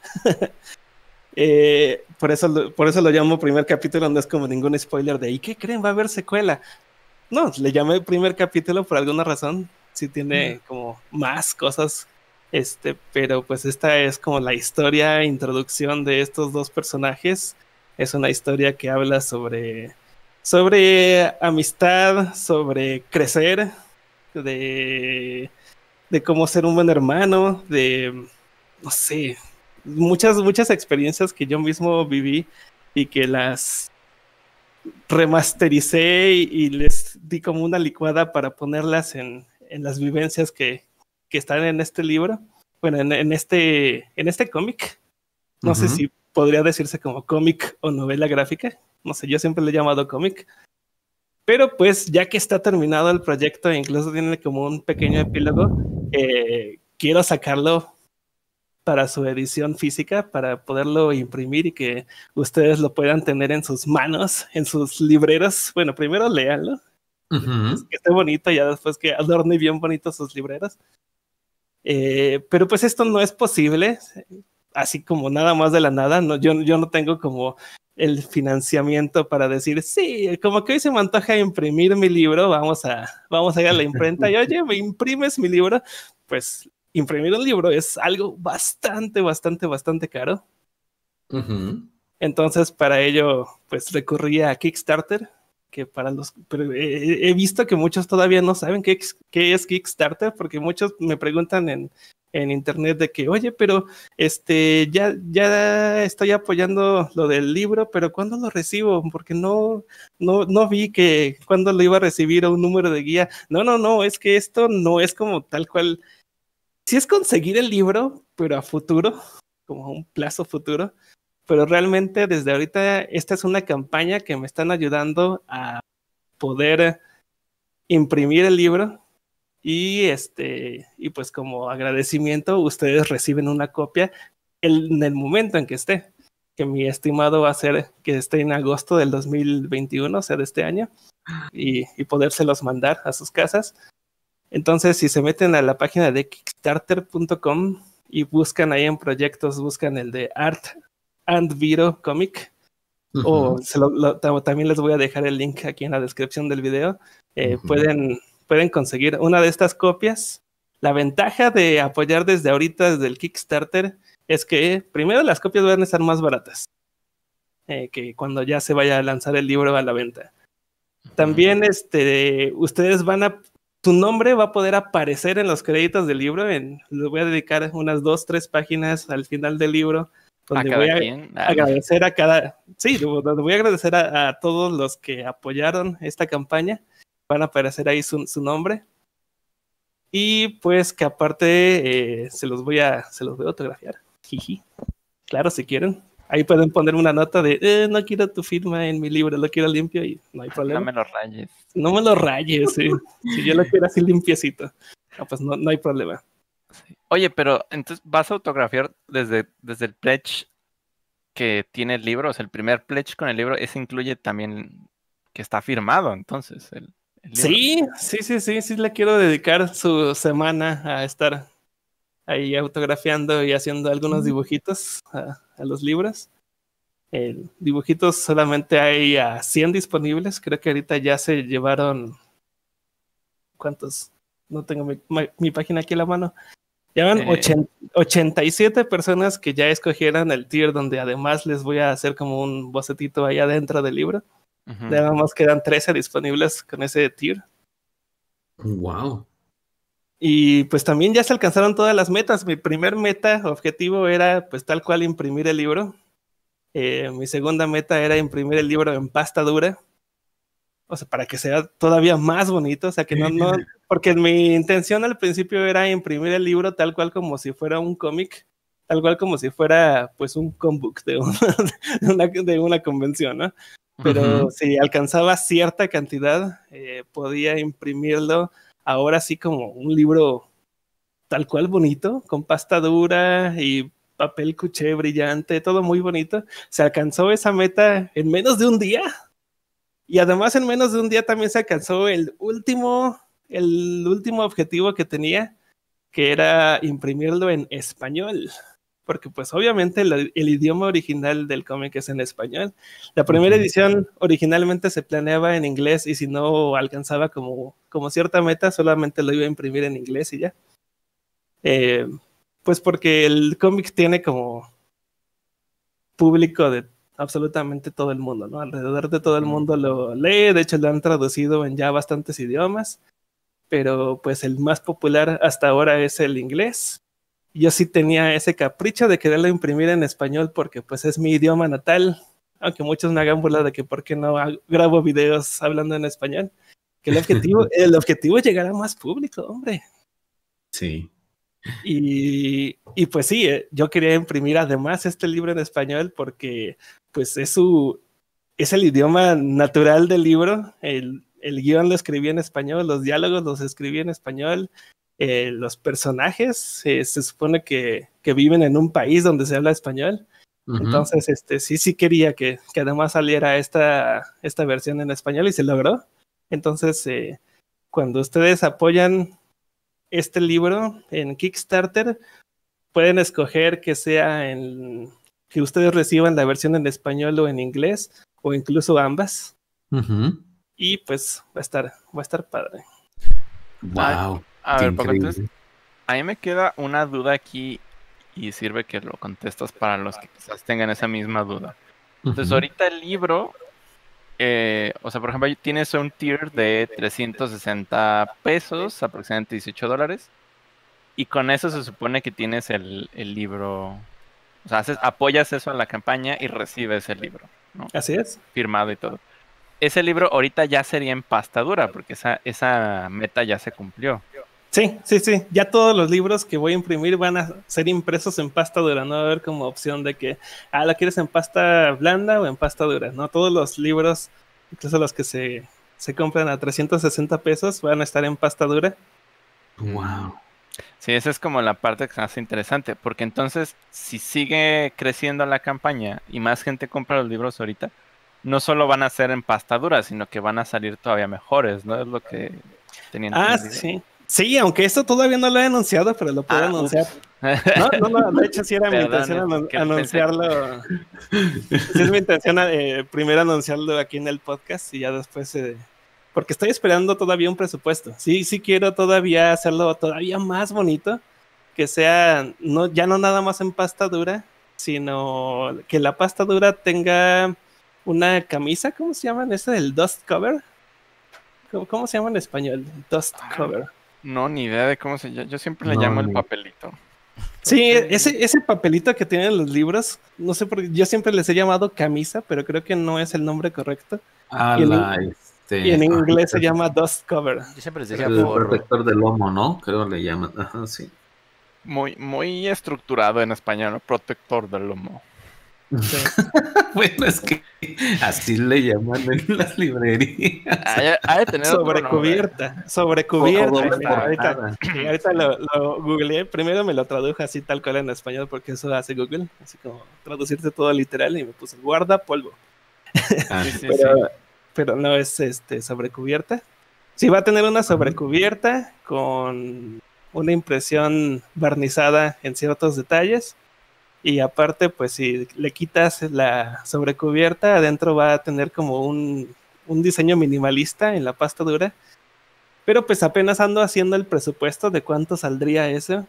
eh, por, eso lo, por eso lo llamo primer capítulo, no es como ningún spoiler de ¿y qué creen? ¿Va a haber secuela? No, le llamé primer capítulo por alguna razón, sí tiene como más cosas, este, pero pues esta es como la historia, introducción de estos dos personajes. Es una historia que habla sobre sobre amistad, sobre crecer, de, de cómo ser un buen hermano, de, no sé, muchas, muchas experiencias que yo mismo viví y que las remastericé y, y les di como una licuada para ponerlas en, en las vivencias que, que están en este libro, bueno, en, en este, en este cómic. No sé Ujú. si podría decirse como cómic o novela gráfica. No sé, yo siempre le he llamado cómic. Pero pues ya que está terminado el proyecto e incluso tiene como un pequeño epílogo, eh, quiero sacarlo para su edición física, para poderlo imprimir y que ustedes lo puedan tener en sus manos, en sus libreros. Bueno, primero léanlo, Ujú. que esté bonito, ya después que adorne bien bonito sus libreros. Eh, pero pues esto no es posible, así como nada más de la nada. No, yo, yo no tengo como el financiamiento para decir, sí, como que hoy se me antoja imprimir mi libro, vamos a, vamos a ir a la imprenta y oye, ¿me imprimes mi libro? Pues imprimir un libro es algo bastante, bastante, bastante caro. Ujú. Entonces, para ello, pues recurrí a Kickstarter, que para los... Pero he, he visto que muchos todavía no saben qué, qué es Kickstarter, porque muchos me preguntan en, en internet de que, oye, pero este ya, ya estoy apoyando lo del libro, pero ¿cuándo lo recibo? Porque no, no, no vi que cuándo lo iba a recibir o un número de guía. No, no, no, es que esto no es como tal cual sí es conseguir el libro, pero a futuro, como a un plazo futuro. Pero realmente desde ahorita esta es una campaña que me están ayudando a poder imprimir el libro y este y pues como agradecimiento ustedes reciben una copia el, en el momento en que esté, que mi estimado va a ser que esté en agosto del dos mil veintiuno, o sea de este año, y, y podérselos mandar a sus casas. Entonces si se meten a la página de kickstarter punto com y buscan ahí en proyectos, buscan el de Art and Viro Comic, uh-huh. o se lo, lo, también les voy a dejar el link aquí en la descripción del video. Eh, uh-huh. pueden, pueden conseguir una de estas copias. La ventaja de apoyar desde ahorita, desde el Kickstarter, es que primero las copias van a estar más baratas eh, que cuando ya se vaya a lanzar el libro a la venta. Uh-huh. También este, ustedes van a, tu nombre va a poder aparecer en los créditos del libro. En, les voy a dedicar unas dos, tres páginas al final del libro, donde ¿A voy a quien? agradecer a cada, sí, donde voy a agradecer a, a todos los que apoyaron esta campaña. Van a aparecer ahí su, su nombre. Y pues que aparte eh, se los voy a se los voy a autografiar. Jiji. Claro, si quieren. Ahí pueden poner una nota de eh, no quiero tu firma en mi libro, lo quiero limpio y no hay problema. No me lo rayes. No me lo rayes, sí. Si yo lo quiero así limpiecito. No, pues no, no hay problema. Sí. Oye, pero entonces vas a autografiar desde, desde el pledge que tiene el libro, o sea, el primer pledge con el libro, ese incluye también que está firmado, entonces, el, el libro. Sí, sí, sí, sí, sí le quiero dedicar su semana a estar ahí autografiando y haciendo algunos dibujitos a, a los libros. Eh, dibujitos solamente hay a cien disponibles, creo que ahorita ya se llevaron, ¿cuántos? No tengo mi, mi, mi página aquí a la mano. Llevan eh, ochenta y siete personas que ya escogieron el tier, donde además les voy a hacer como un bocetito ahí adentro del libro. Uh-huh. Nada más quedan trece disponibles con ese tier. Wow. Y pues también ya se alcanzaron todas las metas. Mi primer meta, objetivo, era pues tal cual imprimir el libro. Eh, mi segunda meta era imprimir el libro en pasta dura. O sea, para que sea todavía más bonito, o sea, que no, no, porque mi intención al principio era imprimir el libro tal cual como si fuera un cómic, tal cual como si fuera, pues, un combook de una, de una, de una convención, ¿no? Pero uh-huh. si alcanzaba cierta cantidad, eh, podía imprimirlo ahora sí como un libro tal cual bonito, con pasta dura y papel cuché brillante, todo muy bonito. Se alcanzó esa meta en menos de un día. Y además en menos de un día también se alcanzó el último, el último objetivo que tenía, que era imprimirlo en español. Porque pues obviamente el, el idioma original del cómic es en español. La primera uh-huh. edición originalmente se planeaba en inglés y si no alcanzaba como, como cierta meta, solamente lo iba a imprimir en inglés y ya. Eh, pues porque el cómic tiene como público de absolutamente todo el mundo, ¿no? Alrededor de todo el mundo lo lee, de hecho lo han traducido en ya bastantes idiomas, pero pues el más popular hasta ahora es el inglés. Yo sí tenía ese capricho de quererlo imprimir en español porque pues es mi idioma natal, aunque muchos me hagan burla de que por qué no grabo videos hablando en español, que el objetivo, el objetivo es llegar a más público, hombre. Sí. Y, y pues sí, yo quería imprimir además este libro en español porque pues es su es el idioma natural del libro. El, el guión lo escribí en español, los diálogos los escribí en español, eh, los personajes eh, se supone que, que viven en un país donde se habla español. Uh-huh. Entonces este sí sí quería que, que además saliera esta, esta versión en español y se logró. Entonces eh, cuando ustedes apoyan este libro en Kickstarter, pueden escoger que sea en que ustedes reciban la versión en español o en inglés, o incluso ambas. Uh-huh. Y pues va a estar, va a estar padre. Wow. A, a ver, Paco, entonces, a mí me queda una duda aquí y sirve que lo contestas para los que quizás tengan esa misma duda. Entonces, uh-huh. ahorita el libro, eh, o sea, por ejemplo, tienes un tier de trescientos sesenta pesos, aproximadamente dieciocho dólares, y con eso se supone que tienes el, el libro, o sea, haces, apoyas eso en la campaña y recibes el libro, ¿no? Así es. Firmado y todo. Ese libro ahorita ya sería en pasta dura, porque esa, esa meta ya se cumplió. Sí, sí, sí. Ya todos los libros que voy a imprimir van a ser impresos en pasta dura. No va a haber como opción de que, ah, ¿la quieres en pasta blanda o en pasta dura? No, todos los libros, incluso los que se, se compran a trescientos sesenta pesos, van a estar en pasta dura. Wow. Sí, esa es como la parte que se hace interesante, porque entonces, si sigue creciendo la campaña y más gente compra los libros ahorita, no solo van a ser en pasta dura, sino que van a salir todavía mejores, ¿no? Es lo que tenía Ah, entendido. sí. Sí, aunque esto todavía no lo he anunciado, pero lo puedo Ah, anunciar. ups. No, no, no, de hecho sí era mi Perdón, intención es anu- que pensé- anunciarlo. Sí es mi intención eh, primero anunciarlo aquí en el podcast y ya después... eh, porque estoy esperando todavía un presupuesto. Sí, sí quiero todavía hacerlo todavía más bonito, que sea no, ya no nada más en pasta dura, sino que la pasta dura tenga una camisa, ¿cómo se llaman? ¿Ese del dust cover? ¿Cómo, cómo se llama en español? Dust Ah, cover. No, ni idea de cómo se llama. Yo siempre le No, llamo el ni- papelito. Sí, ese, ese papelito que tienen los libros, no sé por qué, yo siempre les he llamado camisa, pero creo que no es el nombre correcto. A Y en, la, este, y en inglés ay, se llama dust cover. Yo siempre les decía el forro. protector del lomo, ¿no? Creo le llaman. Ajá, sí. Muy, muy estructurado en español, ¿no? Protector del lomo. Sí. Bueno, es que así le llaman en las librerías. Ha de- ha de tener otro nombre. Sobrecubierta, sobrecubierta. O doble Mira, ahorita, portada. sí, ahorita lo, lo googleé. Primero me lo tradujo así tal cual en español porque eso hace Google, así como traducirte todo literal y me puse guardapolvo. Ah, Sí, sí, Pero, sí. pero no es este sobrecubierta. Sí, va a tener una sobrecubierta con una impresión barnizada en ciertos detalles. Y aparte, pues si le quitas la sobrecubierta, adentro va a tener como un, un diseño minimalista en la pasta dura. Pero pues apenas ando haciendo el presupuesto de cuánto saldría eso.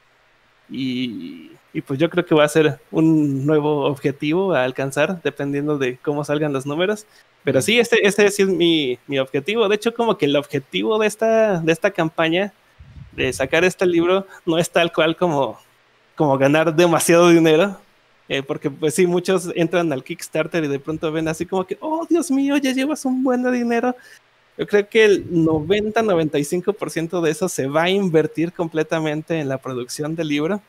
Y, y pues yo creo que va a ser un nuevo objetivo a alcanzar, dependiendo de cómo salgan los números. Pero sí, este, este sí es mi, mi objetivo. De hecho, como que el objetivo de esta, de esta campaña, de sacar este libro, no es tal cual como, como ganar demasiado dinero. Eh, porque pues sí, muchos entran al Kickstarter y de pronto ven así como que, oh, Dios mío, ya llevas un buen de dinero. Yo creo que el noventa a noventa y cinco por ciento de eso se va a invertir completamente en la producción del libro.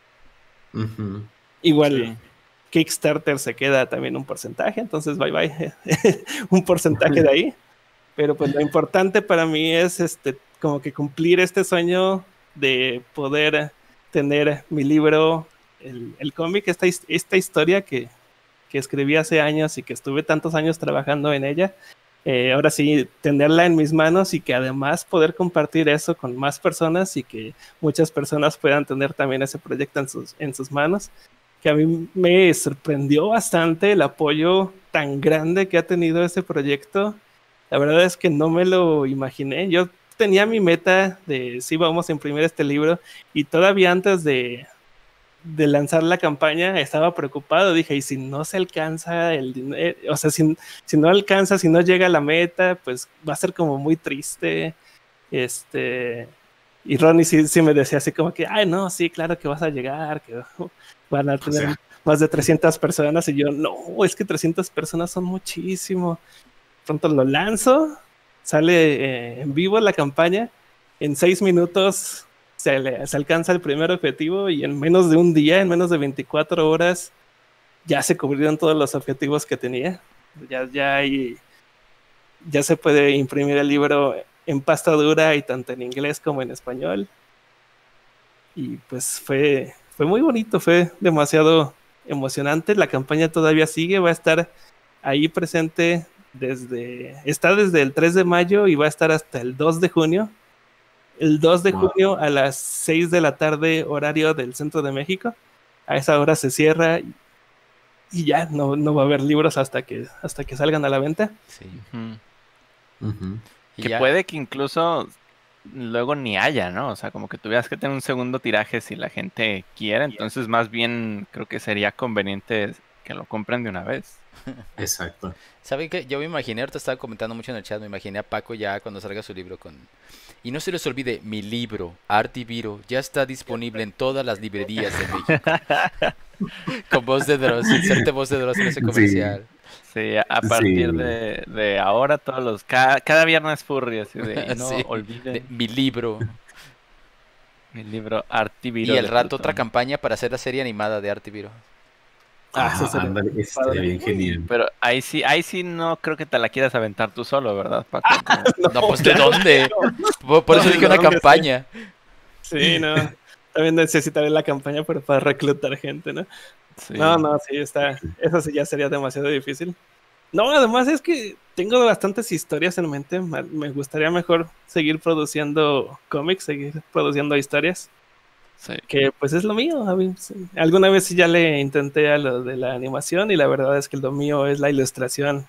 ujú. Igual Sí. Kickstarter se queda también un porcentaje, entonces bye bye, un porcentaje de ahí. Pero pues lo importante para mí es este, como que cumplir este sueño de poder tener mi libro, el, el cómic, esta, his- esta historia que, que escribí hace años y que estuve tantos años trabajando en ella. Eh, ahora sí, tenerla en mis manos y que además poder compartir eso con más personas y que muchas personas puedan tener también ese proyecto en sus, en sus manos. Que a mí me sorprendió bastante el apoyo tan grande que ha tenido ese proyecto. La verdad es que no me lo imaginé. Yo tenía mi meta de sí, vamos a imprimir este libro y todavía antes de, de lanzar la campaña estaba preocupado. Dije, ¿y si no se alcanza el dinero? O sea, si, si no alcanza, si no llega a la meta, pues va a ser como muy triste. Este... Y Ronnie sí, sí me decía así como que, ay, no, sí, claro que vas a llegar, que van a tener O sea. más de trescientas personas. Y yo, no, es que trescientas personas son muchísimo. Pronto lo lanzo, sale eh, en vivo la campaña, en seis minutos se, le, se alcanza el primer objetivo y en menos de un día, en menos de veinticuatro horas, ya se cubrieron todos los objetivos que tenía. Ya, ya, hay, ya se puede imprimir el libro en pasta dura y tanto en inglés como en español. Y pues fue, fue muy bonito, fue demasiado emocionante. La campaña todavía sigue, va a estar ahí presente desde, está desde el tres de mayo y va a estar hasta el dos de junio. El dos de Wow. junio a las seis de la tarde, horario del centro de México. A esa hora se cierra y, y ya no, no va a haber libros hasta que, hasta que salgan a la venta. Sí. Ujú. Ujú. Y Que ya- puede que incluso luego ni haya, ¿no? O sea, como que tuvieras que tener un segundo tiraje si la gente quiere. Entonces, más bien creo que sería conveniente que lo compren de una vez. Exacto. ¿Saben qué? Yo me imaginé, ahorita estaba comentando mucho en el chat, me imaginé a Paco ya cuando salga su libro con... Y no se les olvide, mi libro, Artiviro, ya está disponible en todas las librerías de México. Con voz de Dross, inserte voz de Dross en ese Sí. comercial. Sí, a a partir Sí. de, de ahora todos los... Cada, cada viernes furry, así de... No Sí, olviden. de- mi libro. El libro Artiviro. Y al de rato Plutón. otra campaña para hacer la serie animada de Artiviro. Ah, sí, Ah, sería ándale, padre. estaría bien genial. Pero ahí sí, ahí sí no creo que te la quieras aventar tú solo, ¿verdad, Paco? Como- No, pues ¿de claro dónde? que no. Por, por No, eso ¿de dije una dónde? Sí. campaña. Sí, no. También necesitaré la campaña, pero para reclutar gente, ¿no? sí. No, no, sí, está. Eso sí ya sería demasiado difícil. No, además es que tengo bastantes historias en mente. Ma- Me gustaría mejor seguir produciendo cómics, seguir produciendo historias, Sí. que pues es lo mío. A mí, sí. Alguna vez sí ya le intenté a lo de la animación y la verdad es que lo mío es la ilustración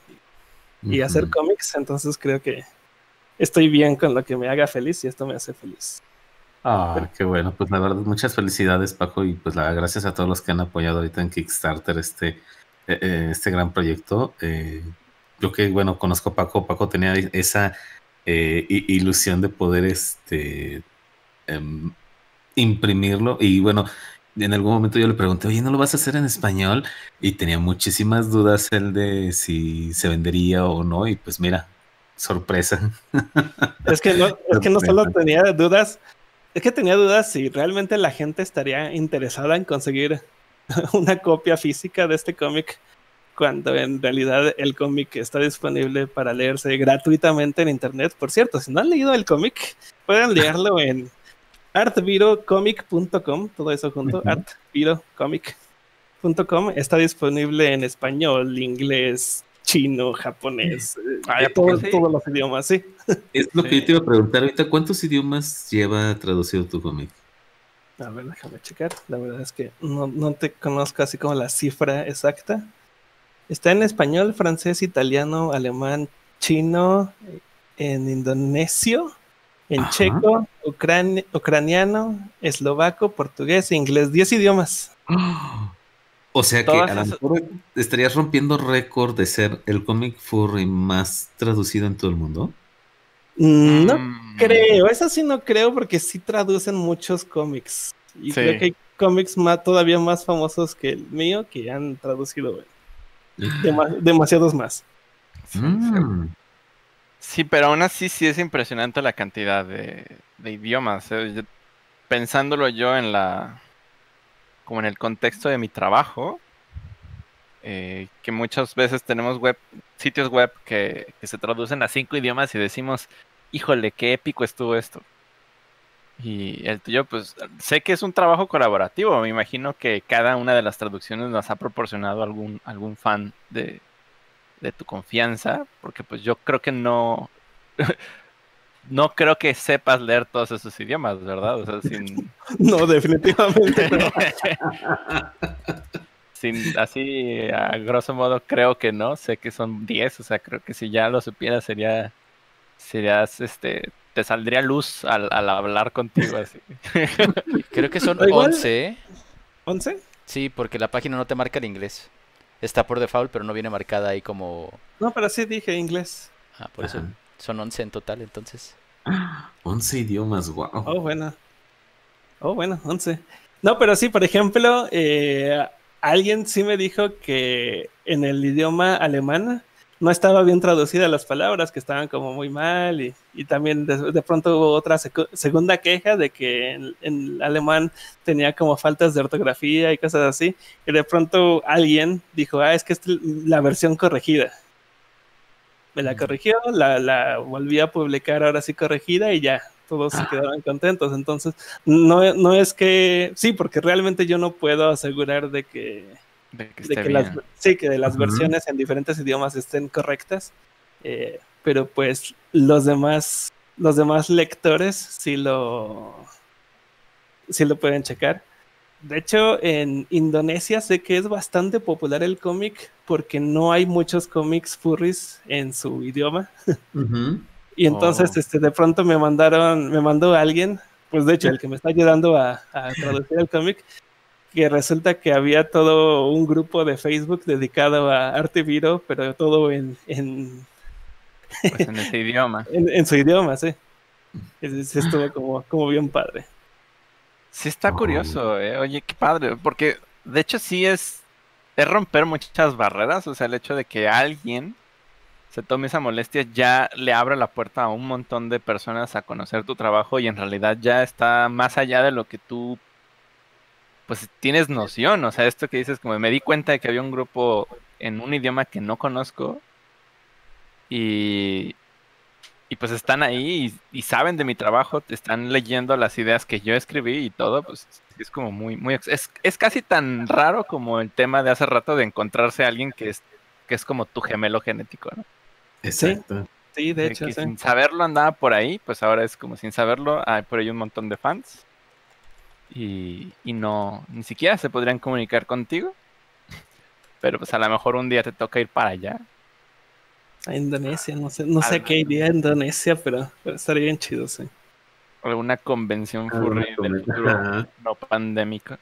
y hacer Ujú. cómics, entonces creo que estoy bien con lo que me haga feliz y esto me hace feliz. Ah, qué bueno, pues la verdad, muchas felicidades, Paco, y pues la, gracias a todos los que han apoyado ahorita en Kickstarter este, eh, eh, este gran proyecto. Eh, yo que, bueno, conozco a Paco, Paco tenía esa eh, i- ilusión de poder este, em, imprimirlo, y bueno, en algún momento yo le pregunté, oye, ¿no lo vas a hacer en español? Y tenía muchísimas dudas él de si se vendería o no, y pues mira, sorpresa. Es que no, es que no solo Sorpresa. tenía dudas, es que tenía dudas si realmente la gente estaría interesada en conseguir una copia física de este cómic, cuando en realidad el cómic está disponible para leerse gratuitamente en internet. Por cierto, si no han leído el cómic, pueden leerlo en artvirocomic punto com, todo eso junto, Ujú. artvirocomic punto com. Está disponible en español, inglés, chino, japonés, eh, Ay, ¿a de poco todo- sí? todos los idiomas, sí. Es lo que yo Sí. te iba a preguntar ahorita, ¿cuántos idiomas lleva traducido tu cómic? A ver, déjame checar. La verdad es que no, no te conozco así como la cifra exacta. Está en español, francés, italiano, alemán, chino, en indonesio, en Ajá. checo, ucrani- ucraniano, eslovaco, portugués e inglés. Diez idiomas. ¡Ah! O sea que Todas a lo esas. mejor estarías rompiendo récord de ser el cómic furry más traducido en todo el mundo. Mm, No Mm, creo, eso sí no creo porque sí traducen muchos cómics. Y creo sí. que hay cómics más, todavía más famosos que el mío que han traducido dema- demasiados más. Sí, sí. Mm. Sí, pero aún así sí es impresionante la cantidad de, de idiomas. eh. Yo- pensándolo yo en la, como en el contexto de mi trabajo, eh, que muchas veces tenemos web, sitios web que, que se traducen a cinco idiomas y decimos, híjole, qué épico estuvo esto. Y el tuyo, pues, sé que es un trabajo colaborativo. Me imagino que cada una de las traducciones nos ha proporcionado algún, algún fan de, de tu confianza, porque pues yo creo que no, no creo que sepas leer todos esos idiomas, ¿verdad? O sea, sin, No, definitivamente no. sin así, a grosso modo, creo que no. Sé que son diez, o sea, creo que si ya lo supieras sería, serías, este, te saldría luz al, al hablar contigo así. Creo que son O igual, once, ¿eh? ¿once? Sí, porque la página no te marca el inglés. Está por default, pero no viene marcada ahí como... No, pero sí dije inglés. Ah, por eso Ajá. son once en total, entonces. once idiomas, wow. Oh, bueno. Oh, bueno, once. No, pero sí, por ejemplo, eh, alguien sí me dijo que en el idioma alemán no estaba bien traducidas las palabras, que estaban como muy mal, y, y también de, de pronto hubo otra secu- segunda queja de que en, en alemán tenía como faltas de ortografía y cosas así, y de pronto alguien dijo, ah, es que esta es la versión corregida. Me la corrigió, la, la volví a publicar ahora sí corregida y ya, todos se quedaron contentos. Entonces, no, no es que, sí, porque realmente yo no puedo asegurar de que, De que de esté que las, bien. sí, que de las Ujú. versiones en diferentes idiomas estén correctas, eh, pero pues los demás, los demás lectores sí lo, sí lo pueden checar. De hecho, en Indonesia sé que es bastante popular el cómic porque no hay muchos cómics furries en su idioma. Ujú. Y entonces, Oh. este, de pronto me mandaron, me mandó alguien, pues de hecho, el que me está ayudando a, a traducir el cómic, que resulta que había todo un grupo de Facebook dedicado a Artiviro, pero todo en, en, Pues en ese idioma. en, en su idioma, sí. Es- sí estuvo como, como bien padre. Sí está Oh. curioso, ¿eh? Oye, qué padre, porque de hecho sí es, es romper muchas barreras, o sea, el hecho de que alguien se tome esa molestia, ya le abre la puerta a un montón de personas a conocer tu trabajo y en realidad ya está más allá de lo que tú pues tienes noción. O sea, esto que dices, como me di cuenta de que había un grupo en un idioma que no conozco y, y pues están ahí y, y saben de mi trabajo, te están leyendo las ideas que yo escribí y todo, pues es como muy, muy, ex- es, es casi tan raro como el tema de hace rato de encontrarse a alguien que es, que es como tu gemelo genético, ¿no? Exacto. Sí, de De hecho, que sí. sin saberlo andaba por ahí, pues ahora es como sin saberlo, hay por ahí un montón de fans y, y no, ni siquiera se podrían comunicar contigo, pero pues a lo mejor un día te toca ir para allá. A Indonesia, no sé, no sé Ah, a qué iría a Indonesia, pero, pero estaría bien chido, sí. Alguna convención alguna furry del conven- futuro Ajá. no pandémico.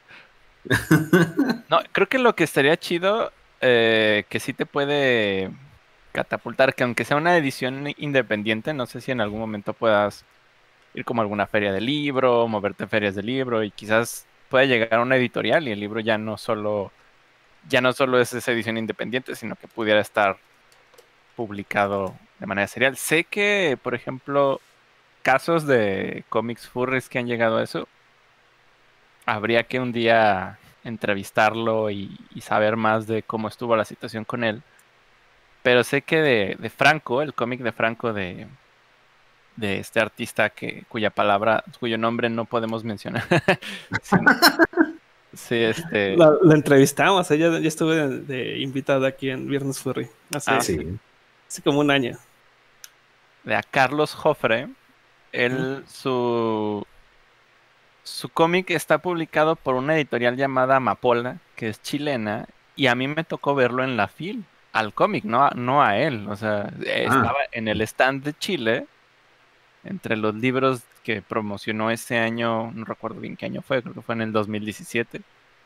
No, creo que lo que estaría chido, eh, que sí te puede catapultar, que aunque sea una edición independiente, no sé si en algún momento puedas ir como a alguna feria de libro, moverte a ferias de libro y quizás pueda llegar a una editorial y el libro ya no solo, ya no solo es esa edición independiente, sino que pudiera estar publicado de manera serial. Sé que, por ejemplo, casos de cómics furries que han llegado a eso, habría que un día entrevistarlo y, y saber más de cómo estuvo la situación con él. Pero sé que de, de Franco, el cómic de Franco de, de este artista que, cuya palabra, cuyo nombre no podemos mencionar. Sí, sí, este. La, la entrevistamos, ella ya estuve de, de invitada aquí en Viernes Furry hace, Ah, sí. Sí. hace como un año. De a Carlos Jofre. Ujú. Él, su, su cómic está publicado por una editorial llamada Amapola, que es chilena, y a mí me tocó verlo en la fil, al cómic, no a, no a él. O sea, eh, Ah, estaba en el stand de Chile, entre los libros que promocionó ese año, no recuerdo bien qué año fue, creo que fue en el dos mil diecisiete.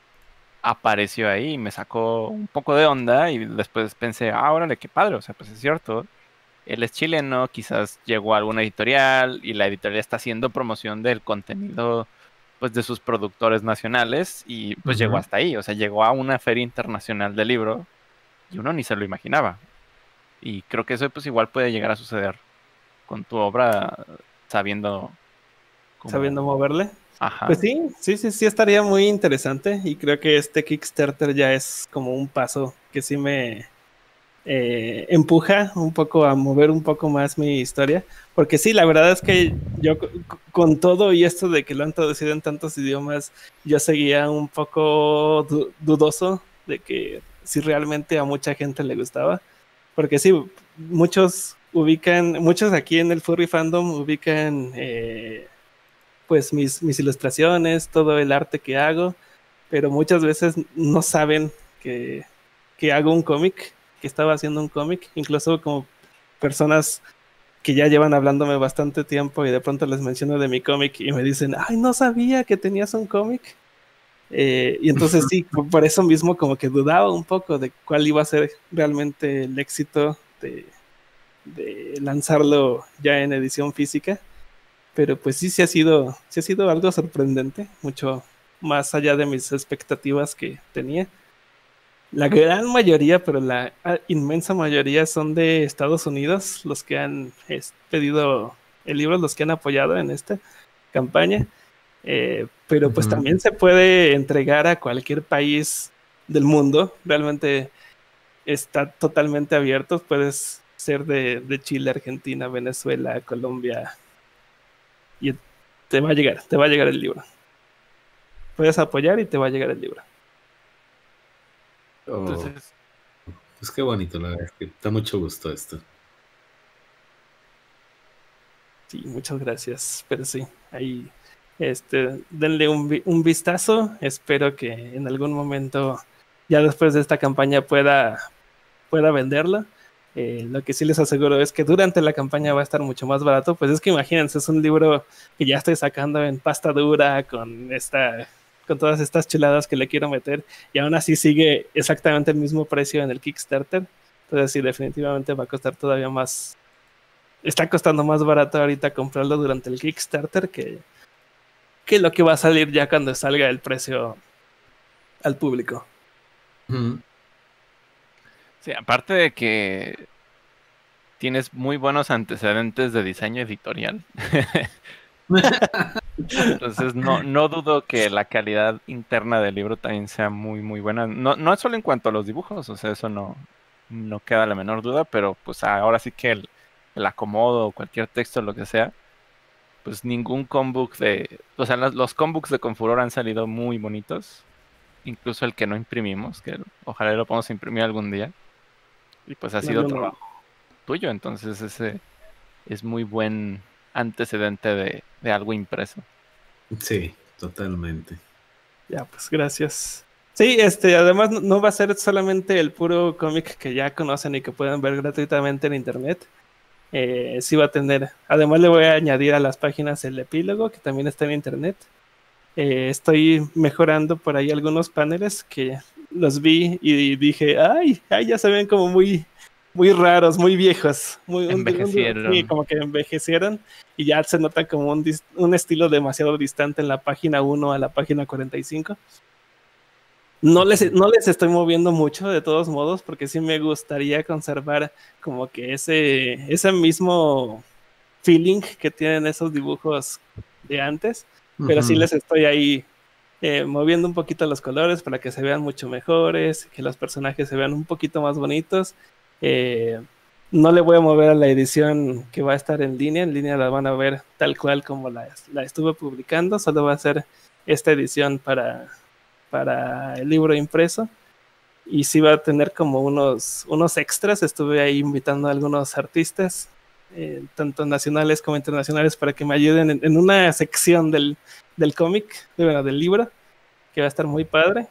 Apareció ahí y me sacó un poco de onda y después pensé, ah, órale, qué padre, o sea, pues es cierto. Él es chileno, quizás llegó a alguna editorial y la editorial está haciendo promoción del contenido pues de sus productores nacionales y pues llegó ujú. hasta ahí, o sea, llegó a una feria internacional de libro y uno ni se lo imaginaba. Y creo que eso pues igual puede llegar a suceder con tu obra sabiendo Sabiendo cómo... moverle. Pues Ajá. sí, sí, sí, sí estaría muy interesante y creo que este Kickstarter ya es como un paso que sí me eh, empuja un poco a mover un poco más mi historia, porque sí, la verdad es que yo c- con todo y esto de que lo han traducido en tantos idiomas, yo seguía un poco du- dudoso de que si realmente a mucha gente le gustaba, porque sí, muchos ubican, muchos aquí en el furry fandom ubican eh, pues mis, mis ilustraciones, todo el arte que hago, pero muchas veces no saben que, que hago un cómic, que estaba haciendo un cómic, incluso como personas que ya llevan hablándome bastante tiempo y de pronto les menciono de mi cómic y me dicen, ay, no sabía que tenías un cómic. Eh, y entonces sí, por, por eso mismo como que dudaba un poco de cuál iba a ser realmente el éxito de, de lanzarlo ya en edición física. Pero pues sí, sí ha sido, sí ha sido algo sorprendente, mucho más allá de mis expectativas que tenía. La gran mayoría, pero la inmensa mayoría son de Estados Unidos, los que han es, pedido el libro, los que han apoyado en esta campaña. Eh, pero pues Ujú. también se puede entregar a cualquier país del mundo. Realmente está totalmente abierto. Puedes ser de, de Chile, Argentina, Venezuela, Colombia, y te va a llegar, te va a llegar el libro. Puedes apoyar y te va a llegar el libro. Oh, Entonces, pues qué bonito, la verdad, es que da mucho gusto esto. Sí, muchas gracias. Pero sí, ahí este, denle un, vi- un vistazo. Espero que en algún momento, ya después de esta campaña, pueda, pueda venderlo. Eh, lo que sí les aseguro es que durante la campaña va a estar mucho más barato. Pues es que imagínense, es un libro que ya estoy sacando en pasta dura con esta, con todas estas chuladas que le quiero meter, y aún así sigue exactamente el mismo precio en el Kickstarter. Entonces sí, definitivamente va a costar todavía más. Está costando más barato ahorita comprarlo durante el Kickstarter que, que lo que va a salir ya cuando salga el precio al público. Ujú. sí, aparte de que tienes muy buenos antecedentes de diseño editorial. Entonces no, no dudo que la calidad interna del libro también sea muy, muy buena. No, no solo en cuanto a los dibujos, o sea, eso no, no queda la menor duda, pero pues ahora sí que el, el acomodo o cualquier texto, lo que sea, pues ningún combook de... O sea, los, los combooks de Confuror han salido muy bonitos. Incluso el que no imprimimos, que ojalá lo podamos imprimir algún día. Y pues ha sido No, no, no. trabajo tuyo, entonces ese es muy buen antecedente de, de algo impreso. Sí, totalmente. Ya, pues gracias. Sí, este, además no- no va a ser solamente el puro cómic que ya conocen y que pueden ver gratuitamente en internet. Eh, sí va a tener, además le voy a añadir a las páginas el epílogo que también está en internet. Eh, estoy mejorando por ahí algunos paneles que los vi y dije, ay, ay, ya se ven como muy, muy raros, muy viejos, muy un- un- Envejecieron. sí, como que envejecieron y ya se nota como un, dis- un estilo demasiado distante en la página uno a la página cuarenta y cinco. No les, no les estoy moviendo mucho de todos modos porque sí me gustaría conservar como que ese, ese mismo feeling que tienen esos dibujos de antes, pero sí Ujú. les estoy ahí eh, moviendo un poquito los colores para que se vean mucho mejores, que los personajes se vean un poquito más bonitos. Eh, no le voy a mover a la edición que va a estar en línea, en línea la van a ver tal cual como la, la estuve publicando, solo va a ser esta edición para, para el libro impreso. Y sí va a tener como unos, unos extras. Estuve ahí invitando a algunos artistas, eh, tanto nacionales como internacionales, para que me ayuden en, en una sección del, del cómic, de, bueno, del libro, que va a estar muy padre.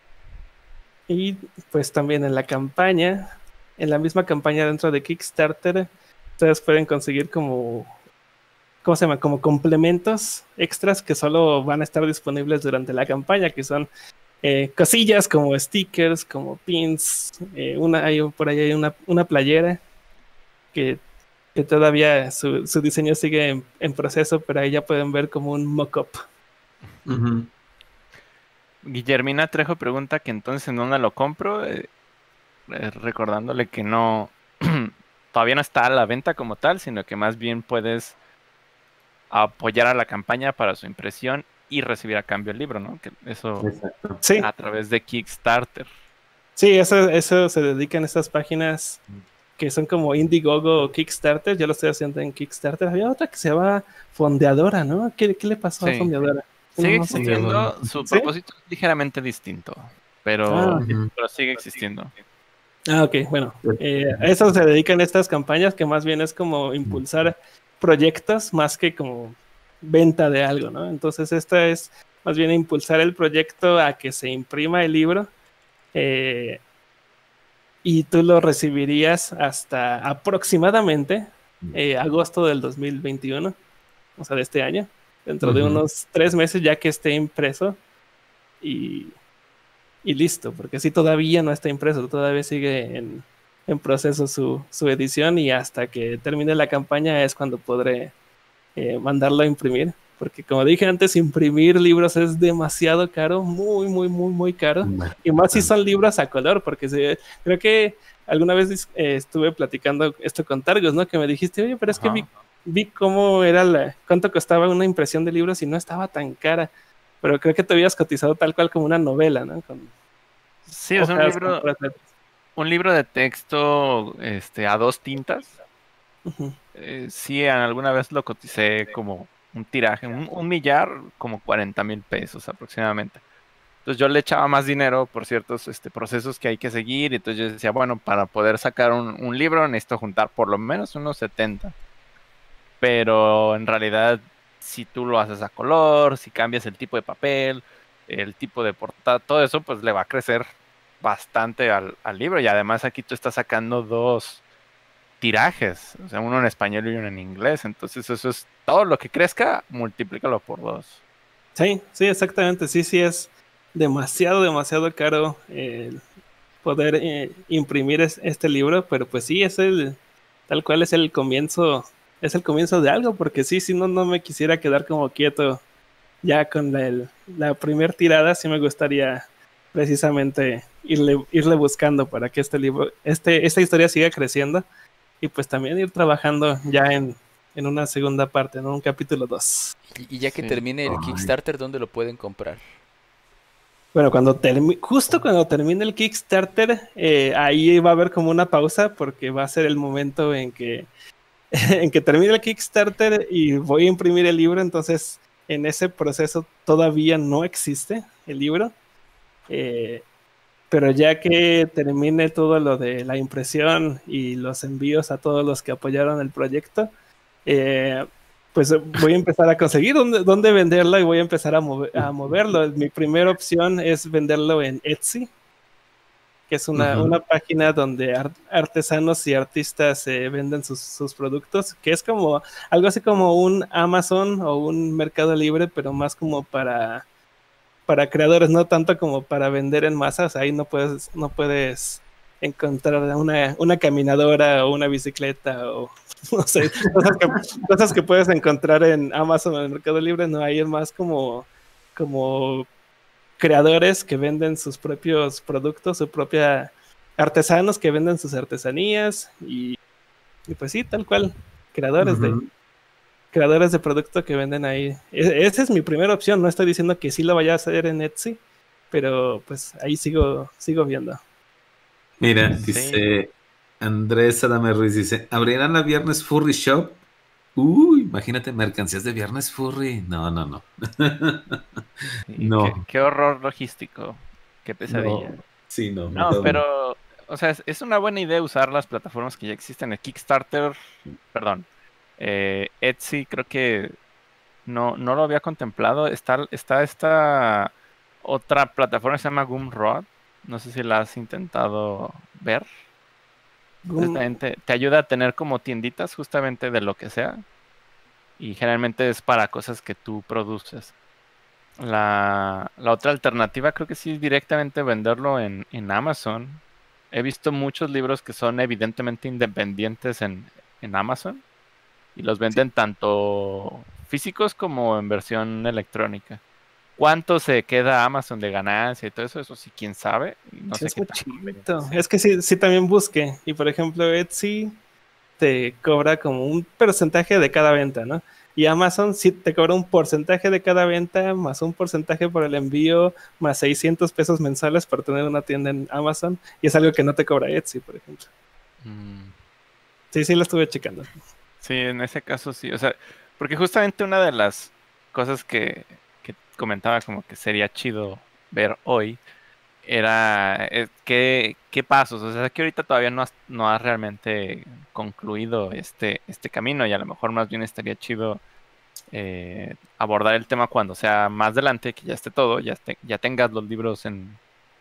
Y pues también en la campaña, en la misma campaña dentro de Kickstarter, ustedes pueden conseguir como, ¿cómo se llama? Como complementos extras que solo van a estar disponibles durante la campaña, que son eh, cosillas como stickers, como pins, eh, una, hay, por ahí hay una, una playera que, que todavía su, su diseño sigue en, en proceso, pero ahí ya pueden ver como un mock-up. Ujú. Guillermina Trejo pregunta que entonces en dónde lo compro, eh, eh, recordándole que no, todavía no está a la venta como tal, sino que más bien puedes apoyar a la campaña para su impresión y recibir a cambio el libro, ¿no? Que eso Exacto. Sí, a través de Kickstarter. sí, eso, eso se dedican estas páginas que son como Indiegogo o Kickstarter. Yo lo estoy haciendo en Kickstarter. Había otra que se llama Fondeadora, ¿no? ¿Qué, qué le pasó a Sí. Fondeadora? Sigue No sé. existiendo, su ¿Sí? propósito es ligeramente distinto, pero, Ah, Ujú. pero sigue existiendo. Ah, ok, bueno. Eh, a eso se dedican estas campañas que más bien es como impulsar proyectos más que como venta de algo, ¿no? Entonces esta es más bien impulsar el proyecto a que se imprima el libro eh, y tú lo recibirías hasta aproximadamente eh, agosto del dos mil veintiuno, o sea, de este año, dentro de Ujú. unos tres meses ya que esté impreso y, y listo, porque si todavía no está impreso, todavía sigue en, en proceso su, su edición y hasta que termine la campaña es cuando podré eh, mandarlo a imprimir, porque como dije antes, imprimir libros es demasiado caro, muy, muy, muy, muy caro, y más si son libros a color, porque se, creo que alguna vez eh, estuve platicando esto con Targos, ¿no? Que me dijiste, oye, pero es que Ajá. vi, vi cómo era la, cuánto costaba una impresión de libros y no estaba tan cara, pero creo que te habías cotizado tal cual como una novela, ¿no? Con Sí, es un hojas, libro, con letras. un libro de texto este, a dos tintas. Ujú. Eh, sí, alguna vez lo coticé como un tiraje, un, un millar, como cuarenta mil pesos aproximadamente. Entonces yo le echaba más dinero por ciertos este, procesos que hay que seguir. Y entonces yo decía, bueno, para poder sacar un, un libro necesito juntar por lo menos unos setenta. Pero en realidad, si tú lo haces a color, si cambias el tipo de papel, el tipo de portada, todo eso, pues le va a crecer bastante al, al libro. Y además aquí tú estás sacando dos tirajes, o sea, uno en español y uno en inglés. Entonces eso es todo lo que crezca, multiplícalo por dos. Sí, sí, exactamente. Sí, sí, es demasiado, demasiado caro eh, poder eh, imprimir es- este libro, pero pues sí, es el, tal cual es el comienzo, es el comienzo de algo, porque sí, si no, no me quisiera quedar como quieto ya con la, el- la primer tirada, sí me gustaría precisamente irle, irle buscando para que este libro, este, esta historia siga creciendo. y pues también ir trabajando ya en, en una segunda parte, ¿no? Un capítulo dos. Y, y ya que Sí. termine el Ay. Kickstarter, ¿dónde lo pueden comprar? Bueno, cuando termi- justo cuando termine el Kickstarter, eh, ahí va a haber como una pausa porque va a ser el momento en que, en que termine el Kickstarter y voy a imprimir el libro, entonces en ese proceso todavía no existe el libro, eh, pero ya que termine todo lo de la impresión y los envíos a todos los que apoyaron el proyecto, eh, pues voy a empezar a conseguir dónde, dónde venderlo y voy a empezar a, move- a moverlo. Mi primera opción es venderlo en Etsy, que es una, Ujú. una página donde ar- artesanos y artistas eh, venden sus, sus productos, que es como algo así como un Amazon o un Mercado Libre, pero más como para, para creadores, no tanto como para vender en masas. Ahí no puedes, no puedes encontrar una, una caminadora o una bicicleta o no sé, cosas que, cosas que puedes encontrar en Amazon o en el Mercado Libre. No, ahí es más como, como creadores que venden sus propios productos, su propia artesanos que venden sus artesanías y, y pues sí, tal cual, creadores de Ujú. creadores de producto que venden ahí. E- esa es mi primera opción, no estoy diciendo que sí lo vaya a hacer en Etsy, pero pues ahí sigo sigo viendo. Mira, Sí. dice Andrés Adame Ruiz, dice, ¿abrirán la Viernes Furry Shop? Uy, imagínate mercancías de Viernes Furry. No, no, no. Y qué, No, qué horror logístico, qué pesadilla. no. Sí, no, No, mejor no. pero, o sea, es, es una buena idea usar las plataformas que ya existen. El Kickstarter, perdón, eh, Etsy, creo que no, no lo había contemplado. Está, está esta otra plataforma que se llama Gumroad. No sé si la has intentado ver. Entonces Gum- también te, te ayuda a tener como tienditas justamente de lo que sea. Y generalmente es para cosas que tú produces. La, la otra alternativa creo que sí es directamente venderlo en, en Amazon. He visto muchos libros que son evidentemente independientes en, en Amazon y los venden tanto físicos como en versión electrónica. ¿Cuánto se queda Amazon de ganancia y todo eso? Eso sí, quién sabe. Y no sí, sé es qué muy tan conveniente chiquito. sea. Es que sí, sí también busqué. Y por ejemplo, Etsy te cobra como un porcentaje de cada venta, ¿no? Y Amazon sí te cobra un porcentaje de cada venta, más un porcentaje por el envío, más seiscientos pesos mensuales para tener una tienda en Amazon. Y es algo que no te cobra Etsy, por ejemplo. Mm, Sí, sí, lo estuve checando. sí, en ese caso sí. O sea, porque justamente una de las cosas que, que comentaba como que sería chido ver hoy era eh, qué, qué pasos. O sea, que ahorita todavía no has, no has realmente concluido este, este camino y a lo mejor más bien estaría chido eh, abordar el tema cuando sea más adelante, que ya esté todo, ya, esté- ya tengas los libros en,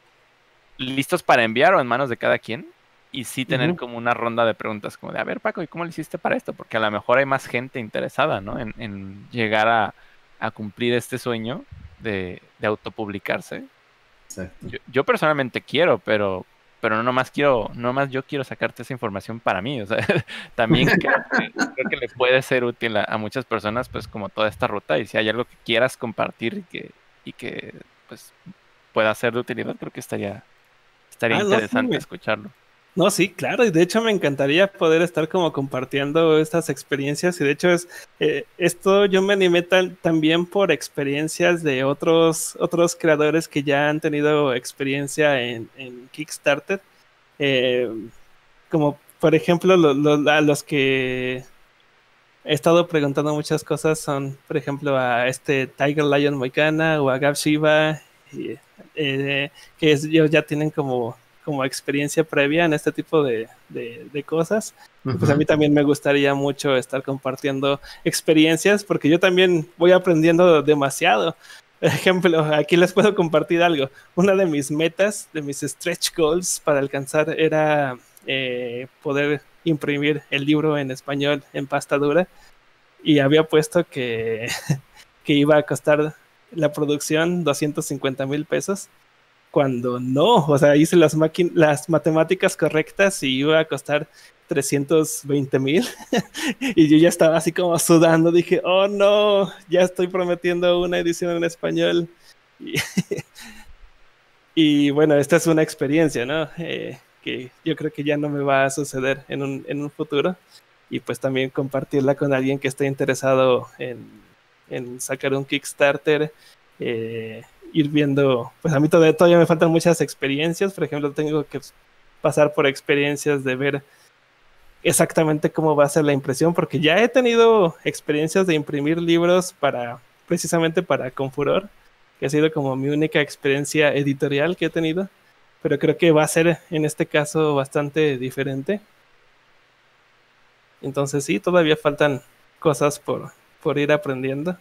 listos para enviar o en manos de cada quien. Y sí tener Ujú. como una ronda de preguntas como de, a ver, Paco, ¿y cómo le hiciste para esto? Porque a lo mejor hay más gente interesada, ¿no? En, en llegar a, a cumplir este sueño de, de autopublicarse. Exacto. Yo, yo personalmente quiero, pero, pero no nomás quiero, no nomás yo quiero sacarte esa información para mí. O sea, también creo que, creo que le puede ser útil a, a muchas personas, pues, como toda esta ruta. Y si hay algo que quieras compartir y que, y que pues pueda ser de utilidad, creo que estaría, estaría Ah, no, sí, interesante me- escucharlo. no, sí, claro, y de hecho me encantaría poder estar como compartiendo estas experiencias y de hecho es eh, esto yo me animé tan- también por experiencias de otros otros creadores que ya han tenido experiencia en, en Kickstarter, eh, como por ejemplo lo- lo- a los que he estado preguntando muchas cosas son, por ejemplo, a este Tiger Lion Moicana o a Gab Shiva, y, eh, que es- ellos ya tienen como, como experiencia previa en este tipo de, de- de cosas. Y pues a mí Ujú. también me gustaría mucho estar compartiendo experiencias porque yo también voy aprendiendo demasiado. Por ejemplo, aquí les puedo compartir algo. Una de mis metas, de mis stretch goals para alcanzar era eh, poder imprimir el libro en español en pasta dura y había puesto que, que iba a costar la producción doscientos cincuenta mil pesos, cuando no, o sea, hice las, las matemáticas correctas y iba a costar trescientos veinte mil y yo ya estaba así como sudando, dije, oh no, ya estoy prometiendo una edición en español y, y bueno, esta es una experiencia, ¿no? Eh, que yo creo que ya no me va a suceder en un, en un futuro. Y pues también compartirla con alguien que esté interesado en, en sacar un Kickstarter, eh, ir viendo, pues a mí todavía, todavía me faltan muchas experiencias. Por ejemplo, tengo que pasar por experiencias de ver exactamente cómo va a ser la impresión, porque ya he tenido experiencias de imprimir libros para, precisamente para Confuror, que ha sido como mi única experiencia editorial que he tenido, pero creo que va a ser en este caso bastante diferente. Entonces sí, todavía faltan cosas por, por ir aprendiendo.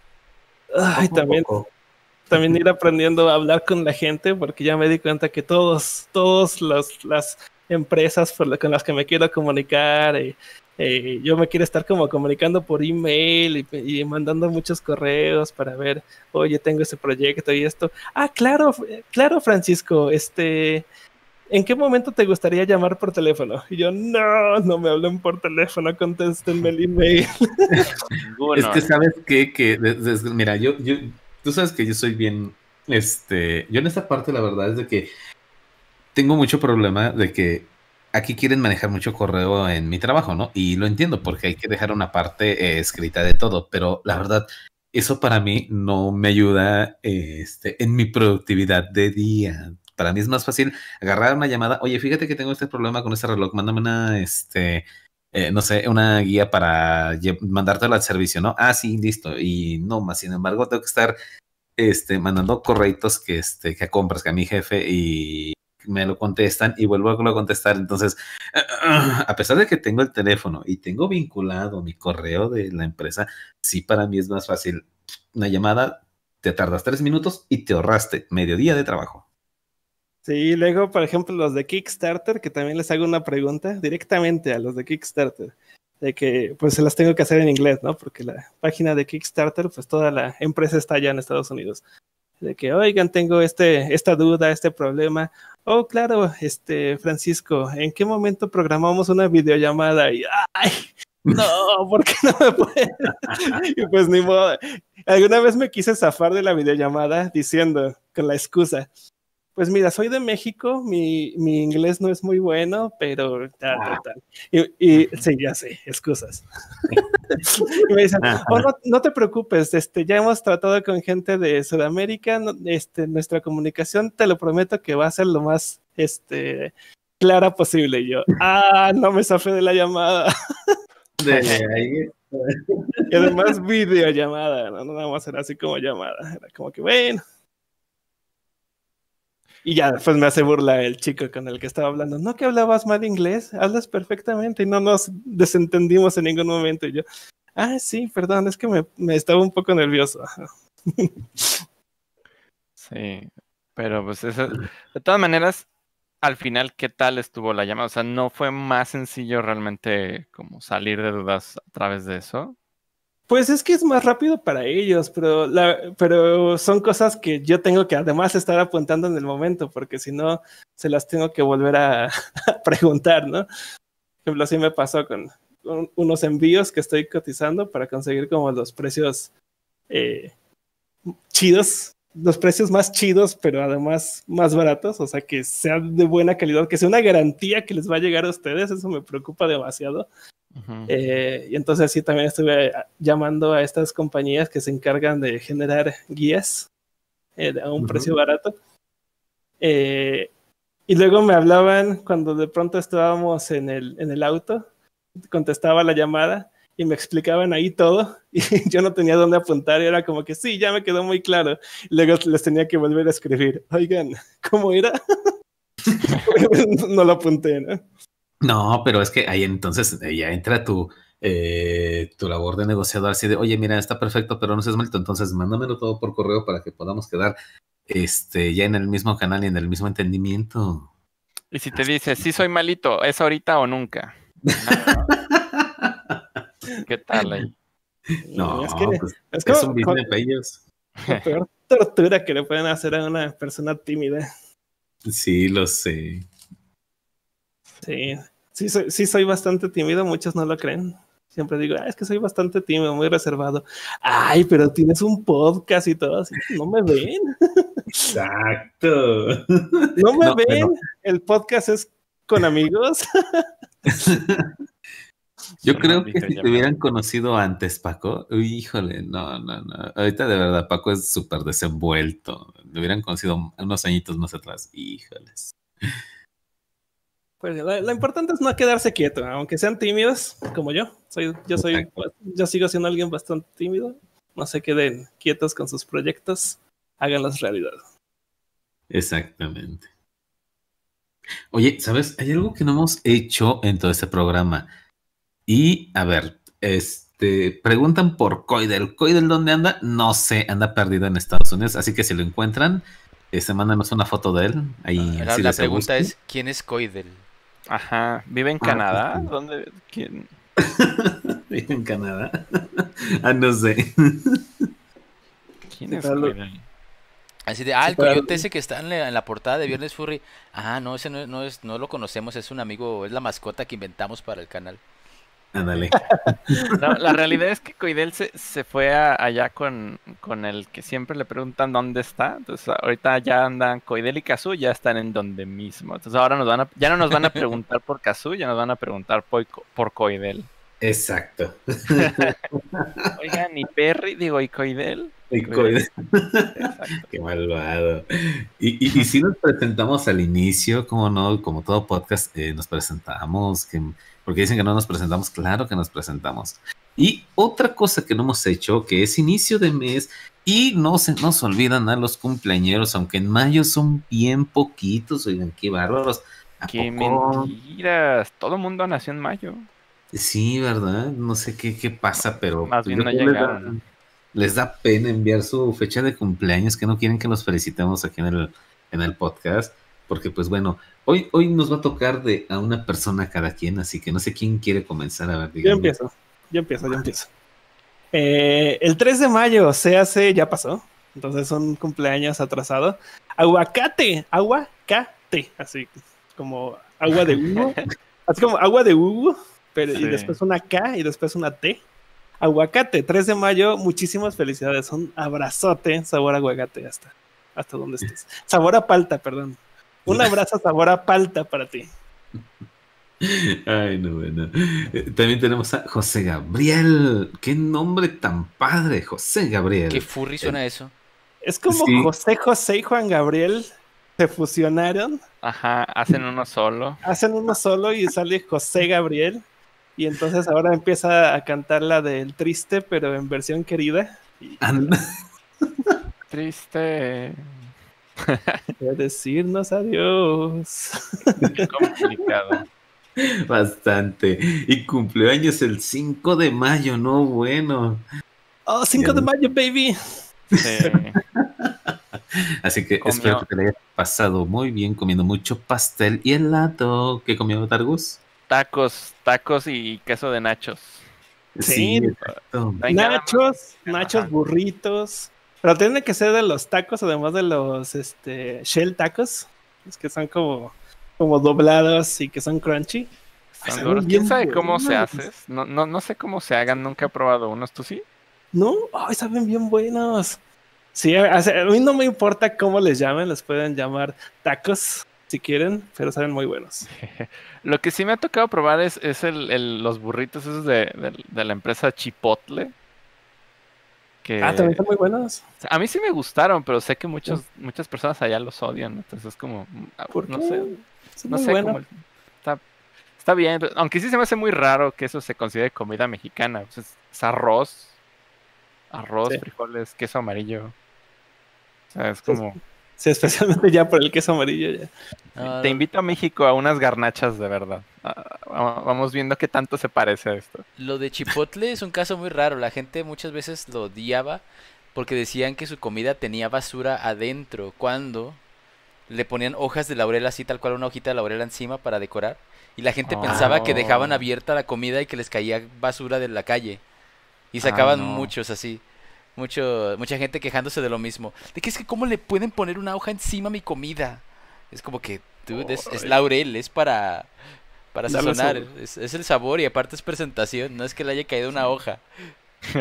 Ay, Poco a también, poco. también ir aprendiendo a hablar con la gente, porque ya me di cuenta que todos, todos los, las empresas por la- con las que me quiero comunicar, eh, eh, yo me quiero estar como comunicando por email y, y mandando muchos correos para ver, oye, tengo ese proyecto y esto. Ah, claro, f- claro, Francisco, este, ¿en qué momento te gustaría llamar por teléfono? Y yo, no, no me hablen por teléfono, contéstenme el email. Ninguno. Es que sabes qué? que de- de- mira, yo, yo, tú sabes que yo soy bien, este, yo en esta parte la verdad es de que tengo mucho problema de que aquí quieren manejar mucho correo en mi trabajo, ¿no? Y lo entiendo porque hay que dejar una parte eh, escrita de todo, pero la verdad, eso para mí no me ayuda eh, este, en mi productividad de día. Para mí es más fácil agarrar una llamada. Oye, fíjate que tengo este problema con este reloj. Mándame una, este, eh, no sé, una guía para lle- mandártela al servicio, ¿no? Ah, sí, listo. Y no más, sin embargo, tengo que estar este, mandando correitos que, este, que a compras, que a mi jefe y me lo contestan y vuelvo a contestar. Entonces, a pesar de que tengo el teléfono y tengo vinculado mi correo de la empresa, sí para mí es más fácil una llamada, te tardas tres minutos y te ahorraste medio día de trabajo. Sí, luego, por ejemplo, los de Kickstarter, que también les hago una pregunta directamente a los de Kickstarter, de que pues se las tengo que hacer en inglés, ¿no? Porque la página de Kickstarter, pues toda la empresa está allá en Estados Unidos. De que, oigan, tengo este, esta duda, este problema. Oh, claro, este, Francisco, ¿en qué momento programamos una videollamada? Y, ay, no, ¿por qué no me puede? Y pues ni modo. Alguna vez me quise zafar de la videollamada diciendo, con la excusa, pues mira, soy de México, mi, mi inglés no es muy bueno, pero tal, tal, tal. Y, y sí, ya sé, excusas. Y me dicen, oh, no, no te preocupes, este, ya hemos tratado con gente de Sudamérica, no, este, nuestra comunicación, te lo prometo que va a ser lo más este, clara posible. Y yo, ah, no me zafé de la llamada. De ahí. Y además videollamada, no, no vamos a hacer así como llamada. Era como que, bueno. Y ya después me hace burla el chico con el que estaba hablando. No que hablabas mal inglés, hablas perfectamente y no nos desentendimos en ningún momento. Y yo, ah, sí, perdón, es que me, me estaba un poco nervioso. Sí, pero pues eso, de todas maneras, al final, ¿qué tal estuvo la llamada? O sea, ¿no fue más sencillo realmente como salir de dudas a través de eso? Pues es que es más rápido para ellos, pero, la, pero son cosas que yo tengo que además estar apuntando en el momento, porque si no, se las tengo que volver a, a preguntar, ¿no? Por ejemplo, así me pasó con, con unos envíos que estoy cotizando para conseguir como los precios eh, chidos, los precios más chidos, pero además más baratos, o sea, que sea de buena calidad, que sea una garantía que les va a llegar a ustedes, eso me preocupa demasiado. Ujú. Eh, y entonces sí, también estuve llamando a estas compañías que se encargan de generar guías eh, a un Ujú. precio barato. Eh, y luego me hablaban cuando de pronto estábamos en el, en el auto, contestaba la llamada y me explicaban ahí todo y yo no tenía dónde apuntar y era como que sí, ya me quedó muy claro. Y luego les tenía que volver a escribir, oigan, ¿cómo era? No lo apunté, ¿no? No, pero es que ahí entonces eh, ya entra tu, eh, tu labor de negociador así de, oye, mira, está perfecto, pero no seas malito, entonces mándamelo todo por correo para que podamos quedar este, ya en el mismo canal y en el mismo entendimiento. Y si te dice, sí soy malito, ¿es ahorita o nunca? ¿Qué tal ahí? No, es que pues es es como, un business para ellos. la peor tortura que le pueden hacer a una persona tímida. Sí, lo sé. Sí, sí soy, sí soy bastante tímido, muchos no lo creen. Siempre digo, ah, es que soy bastante tímido, muy reservado. Ay, pero tienes un podcast y todo así. No me ven. Exacto. No me No, ven. bueno, El podcast es con amigos. Yo Son creo más que si te videollamadas. hubieran conocido antes, Paco, uy, híjole, no, no, no. Ahorita de verdad, Paco es súper desenvuelto. Lo hubieran conocido unos añitos más atrás, híjoles. Pues lo, lo importante es no quedarse quieto, aunque sean tímidos, como yo. Soy, yo soy, Exacto. yo sigo siendo alguien bastante tímido. No se queden quietos con sus proyectos, háganlos realidad. Exactamente. Oye, ¿sabes? Hay algo que no hemos hecho en todo este programa. Y, a ver, este, preguntan por Coidel. ¿Coidel dónde anda? No sé, anda perdido en Estados Unidos. Así que si lo encuentran, este, mándanos una foto de él. Ahí, La, así la les pregunta busquen. es, ¿quién es Coidel? Ajá. ¿Vive en Ah, Canadá? sí. ¿Dónde? ¿Quién? Vive en Canadá. Ah, no sé. ¿Quién Sí, es pero lo- Coidel? Así de, ah, Sí, el pero- coyote ese que está en la, en la portada de Viernes Furry. Ah, no, ese no, no es, no lo conocemos, es un amigo, es la mascota que inventamos para el canal. Ándale. No, la realidad es que Coidel se, se fue a- allá con, con el que siempre le preguntan dónde está. Entonces ahorita ya andan Coidel y Kazoo, ya están en donde mismo. Entonces ahora nos van a, ya no nos van a preguntar por Kazoo, ya nos van a preguntar por, Co- por Coidel. Exacto. Oigan, ¿y Perry? Digo, ¿y Coidel? Y Coidel. Coidel. Exacto. Qué malvado. Y, y, y si nos presentamos al inicio, como no, como todo podcast, eh, nos presentamos, que, porque dicen que no nos presentamos, claro que nos presentamos. Y otra cosa que no hemos hecho, que es inicio de mes, y no se nos olvidan a los cumpleañeros, aunque en mayo son bien poquitos, oigan, qué bárbaros. ¿A ¡Qué poco? mentiras! Todo el mundo nació en mayo. Sí, ¿verdad? No sé qué, qué pasa, pero Más bien yo no creo les da, llegaron. les da pena enviar su fecha de cumpleaños, que no quieren que los felicitemos aquí en el, en el podcast, porque pues bueno, hoy, hoy nos va a tocar de a una persona cada quien, así que no sé quién quiere comenzar, a ver, Yo díganme. empiezo, yo empiezo, yo empiezo. Eh, el tres de mayo, se hace, ya pasó. Entonces un cumpleaños atrasado. Aguacate, aguacate, así como agua de Hugo. Así como agua de Hugo, pero Sí. y después una K y después una T. Aguacate, tres de mayo, muchísimas felicidades. Un abrazote, sabor a aguacate, hasta, hasta donde estés. Sabor a palta, perdón. Un abrazo sabor a palta para ti. Ay, no, bueno. Eh, También tenemos a José Gabriel. Qué nombre tan padre, José Gabriel. ¿Qué furry suena eso? Es como Sí. José José y Juan Gabriel se fusionaron, Ajá, hacen uno solo. hacen uno solo y sale José Gabriel. Y entonces ahora empieza a cantar la del triste, pero en versión querida. Y Anda. Triste. a decirnos adiós. Qué complicado. Bastante. Y cumpleaños el cinco de mayo, no bueno. Oh, cinco de mayo, baby. Sí. Así que Comió- espero que te lo hayas pasado muy bien comiendo mucho pastel y helado. ¿Qué comió Targus? Tacos, tacos y queso de nachos. Sí. exacto. Ay, nada más. Nachos, nachos, Ajá. burritos. Pero tiene que ser de los tacos, además de los este, shell tacos. Los que son como, como doblados y que son crunchy. Son saben duros. bien ¿Quién sabe cómo se buenos. hace? No, no, no sé cómo se hagan, nunca he probado unos, ¿tú sí? No, ay, saben bien buenos. Sí, a, a mí no me importa cómo les llamen, les pueden llamar tacos si quieren, pero saben muy buenos. Lo que sí me ha tocado probar es, es el, el- los burritos esos de, de- de la empresa Chipotle. Que Ah, también son muy buenos. a mí sí me gustaron, pero sé que muchos, muchas personas allá los odian. Entonces es como, mm, ah, ¿Por no qué? sé, Son no muy sé buenos. cómo. Está, está bien, pero- aunque sí se me hace muy raro que eso se considere comida mexicana. Pues es, es arroz, arroz, Sí. frijoles, queso amarillo. O sea, es como, Sí, especialmente ya por el queso amarillo. Ya. No, te no, invito a México a unas garnachas de verdad. Ah, va- vamos viendo qué tanto se parece a esto. Lo de Chipotle es un caso muy raro. La gente muchas veces lo odiaba porque decían que su comida tenía basura adentro cuando le ponían hojas de laurel así, tal cual una hojita de laurel encima para decorar. Y la gente pensaba que dejaban Oh. abierta la comida y que les caía basura de la calle. Y Ah, sacaban no. muchos así. Mucho, mucha gente quejándose de lo mismo. De que es que cómo le pueden poner una hoja encima a mi comida. Es como que, dude, es, es Ay. laurel, es para, para Darle sazonar. sabor. Es, es el sabor y aparte es presentación. No es que le haya caído una hoja.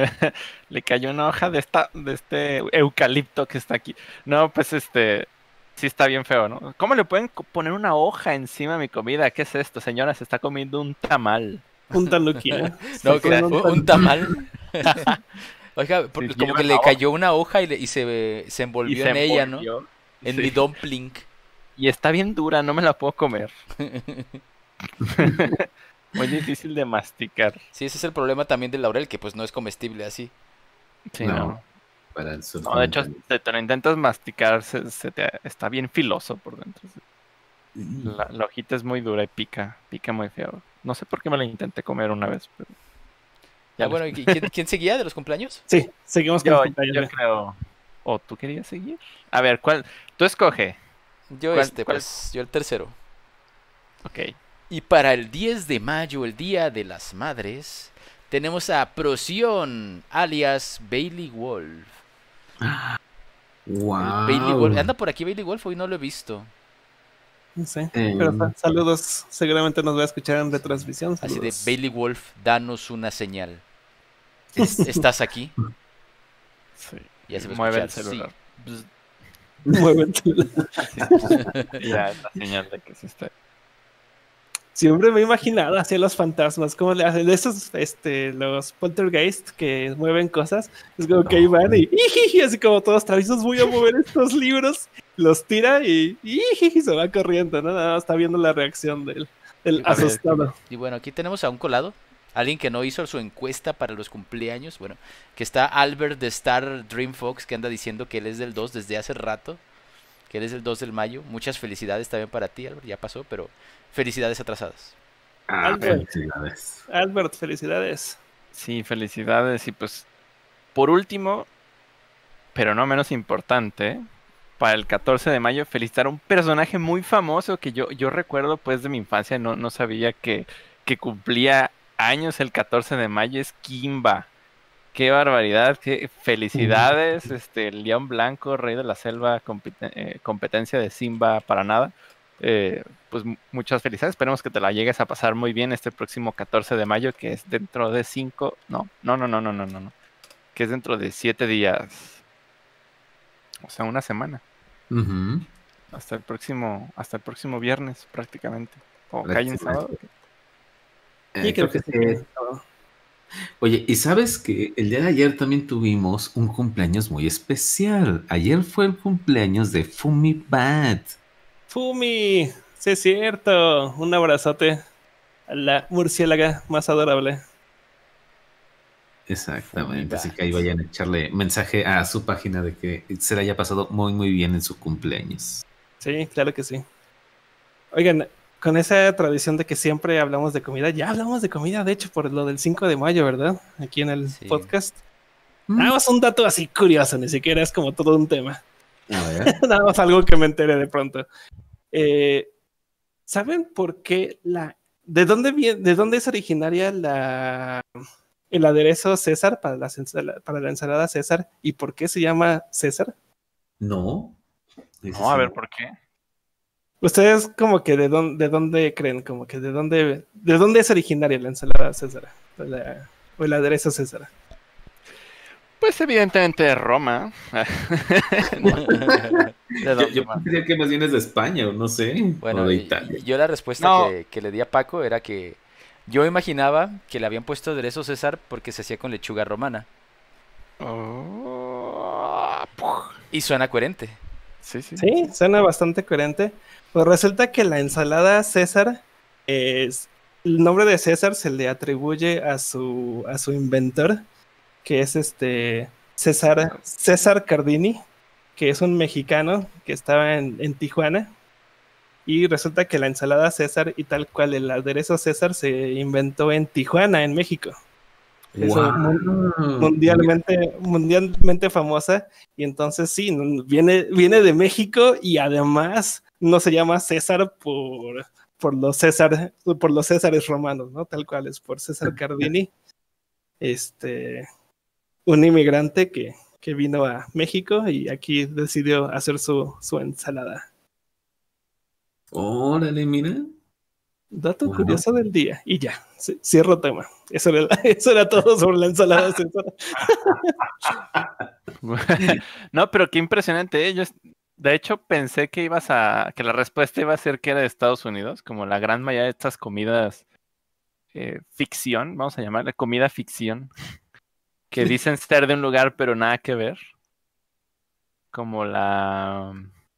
Le cayó una hoja de esta, de este eucalipto que está aquí. No, pues este, sí está bien feo, ¿no? ¿Cómo le pueden co- poner una hoja encima de mi comida? ¿Qué es esto, señora? Se está comiendo un tamal. Un tanuki, ¿no? No, Se que- comen un, un un tanuki. tamal. Oiga, por- Sí, como lleva que la le hoja cayó una hoja y, le- y se, se y envolvió se en ella, ¿no? envolvió. En Sí. mi dumpling. Y está bien dura, no me la puedo comer. Muy difícil de masticar. Sí, ese es el problema también del laurel, que pues no es comestible así. Sí, No. no. Para el No, de hecho, surgimiento. si te lo intentas masticar, se, se te, está bien filoso por dentro. La, la hojita es muy dura y pica, pica muy feo. No sé por qué me la intenté comer una vez, pero ya Ah, les- bueno, ¿y quién, quién seguía de los cumpleaños? Sí, seguimos con yo, los cumpleaños. yo ya. creo. ¿O tú querías seguir? A ver, ¿cuál? Tú escoge. Yo ¿Cuál- este, cuál? pues, yo el tercero. Ok. Y para el diez de mayo, el Día de las Madres, tenemos a Procyon, alias Bailey Wolf. El Bailey Wolf. Wow. ¿Anda por aquí Bailey Wolf? Hoy no lo he visto. No sé. Em. Pero sa- saludos. Seguramente nos va a escuchar en retransmisión. Así de Saludos. Bailey Wolf, danos una señal. Es- ¿Estás aquí? Sí. Ya se va a Mueve el escuchar, celular. sí. Muévete. Ya es la señal de que sí está. Siempre me he imaginado hacia los fantasmas, cómo le hacen esos, este, los poltergeist que mueven cosas. Es como que ahí van y, ¡ijiji! Así como todos traviesos, voy a mover estos libros, los tira y, ¡ijiji! Se va corriendo, ¿no? Nada más está viendo la reacción del, del A ver. asustado. Y bueno, aquí tenemos a un colado. Alguien que no hizo su encuesta para los cumpleaños. Bueno, que está Albert de Star Dream Fox, que anda diciendo que él es del dos desde hace rato. Que él es el dos del mayo. Muchas felicidades también para ti, Albert. Ya pasó, pero felicidades atrasadas. Ah, Albert. felicidades. Albert, felicidades. Sí, felicidades. Y pues, por último, pero no menos importante, para el catorce de mayo, felicitar a un personaje muy famoso que yo, yo recuerdo pues de mi infancia, no, no sabía que, que cumplía años el catorce de mayo, es Kimba. Qué barbaridad, qué felicidades, este, el León Blanco, Rey de la Selva, competen- eh, competencia de Simba para nada. Eh, pues mu- muchas felicidades, esperemos que te la llegues a pasar muy bien este próximo catorce de mayo, que es dentro de cinco, no, no, no, no, no, no, no, no, que es dentro de siete días, o sea, una semana, Ujú. hasta el próximo, hasta el próximo viernes prácticamente, o cae en sábado. Eh, Y creo que que sí. sí. Oye, ¿y sabes que el día de ayer también tuvimos un cumpleaños muy especial? Ayer fue el cumpleaños de Fumi Bat. Fumi, sí es cierto. Un abrazote a la murciélaga más adorable. Exactamente, así Bat. que ahí vayan a echarle mensaje a su página de que se le haya pasado muy muy bien en su cumpleaños. Sí, claro que sí. Oigan, con esa tradición de que siempre hablamos de comida, ya hablamos de comida, de hecho, por lo del cinco de mayo, ¿verdad? Aquí en el Sí. podcast. Mm. Nada más un dato así curioso, ni siquiera es como todo un tema. A ver. Nada más algo que me enteré de pronto. Eh, ¿Saben por qué la... ¿De dónde viene, de dónde es originaria la el aderezo César para, las ensala- para la ensalada César? ¿Y por qué se llama César? No. No, a ver, ¿por qué? Ustedes como que de dónde, de dónde creen, como que de dónde, de dónde es originaria la ensalada César o, la- o el aderezo César. Pues evidentemente de Roma. ¿De Yo, dónde yo más? pensaría que más bien es de España o no sé, Bueno, o de y- Italia. y yo la respuesta No. que, que le di a Paco era que yo imaginaba que le habían puesto aderezo César porque se hacía con lechuga romana. Oh, puj. Y suena coherente. Sí, sí. Sí, suena bastante coherente. Pues resulta que la ensalada César es el nombre de César se le atribuye a su a su inventor, que es este César César Cardini, que es un mexicano que estaba en, en Tijuana. Y resulta que la ensalada César y tal cual el aderezo César se inventó en Tijuana, en México. Eso, Wow. mundialmente, mundialmente famosa. Y entonces sí, n- viene, viene de México y además no se llama César por, por los César, por los Césares romanos, ¿no? Tal cual es por César Cardini, este, un inmigrante que, que vino a México y aquí decidió hacer su, su ensalada. Órale, mira. Dato Wow. curioso del día. Y ya, c- cierro tema. Eso era, eso era todo sobre la ensalada César. No, pero qué impresionante, ¿eh? Yo, De hecho, pensé que ibas a, que la respuesta iba a ser que era de Estados Unidos, como la gran mayoría de estas comidas eh, ficción, vamos a llamarle comida ficción, que dicen ser de un lugar pero nada que ver, como la,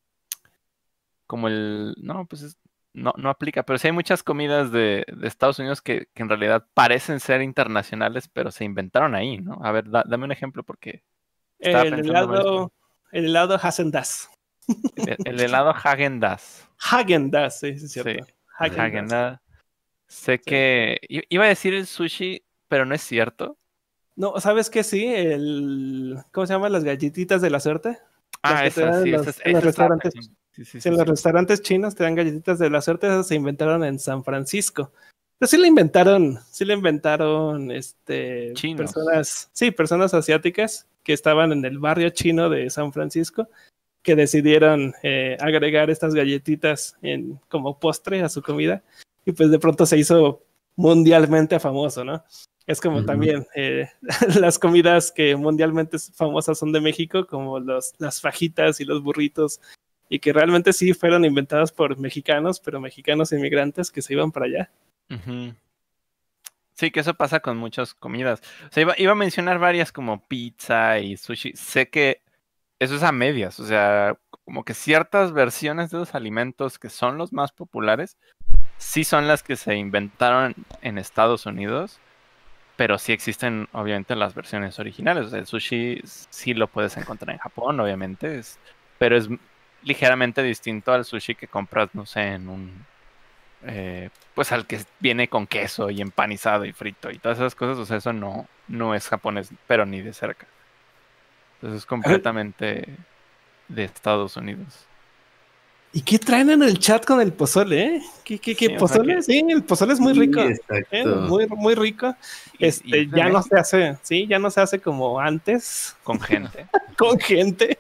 como el, no, pues es- no, no aplica, pero sí hay muchas comidas de, de Estados Unidos que, que en realidad parecen ser internacionales, pero se inventaron ahí, ¿no? A ver, da- dame un ejemplo porque estaba El pensando varias cosas. helado, el helado Häagen-Dazs. El, el helado Häagen-Dazs. Häagen-Dazs, sí, sí, es Sí, cierto. el Häagen-Dazs. Häagen-Dazs. Sé Sí. que i- iba a decir el sushi, pero no es cierto. No, ¿sabes qué? Sí, el, ¿cómo se llaman las galletitas de la suerte? Las Ah, que te esa, dan en sí, esa, los, en los esa estaba restaurantes. pensando. Sí, sí, Sí, en sí, los sí. restaurantes chinos te dan galletitas de la suerte, esas se inventaron en San Francisco. Pero sí la inventaron, sí la inventaron este, Chinos. personas, sí, personas asiáticas que estaban en el barrio chino de San Francisco, que decidieron eh, agregar estas galletitas en, como postre a su comida, y pues de pronto se hizo mundialmente famoso, ¿no? Es como Ujú. también eh, las comidas que mundialmente famosas son de México, como los, las fajitas y los burritos, y que realmente sí fueron inventadas por mexicanos, pero mexicanos inmigrantes que se iban para allá. Ujú. Sí, que eso pasa con muchas comidas. O sea, iba, iba a mencionar varias como pizza y sushi. Sé que eso es a medias. O sea, como que ciertas versiones de los alimentos que son los más populares, sí son las que se inventaron en Estados Unidos, pero sí existen, obviamente, las versiones originales. O sea, el sushi sí lo puedes encontrar en Japón, obviamente, es, pero es ligeramente distinto al sushi que compras, no sé, en un, eh, pues al que viene con queso y empanizado y frito y todas esas cosas. O sea, eso no, no es japonés, pero ni de cerca. Entonces es completamente de Estados Unidos. ¿Y qué traen en el chat con el pozole, eh? ¿Qué, qué, qué Sí, o sea pozole? que, Sí, el pozole es muy Sí, rico, ¿eh? exacto. Muy, muy rico. y, y Este, es de ya no se México, hace, sí, ya no se hace como antes, con gente. con gente.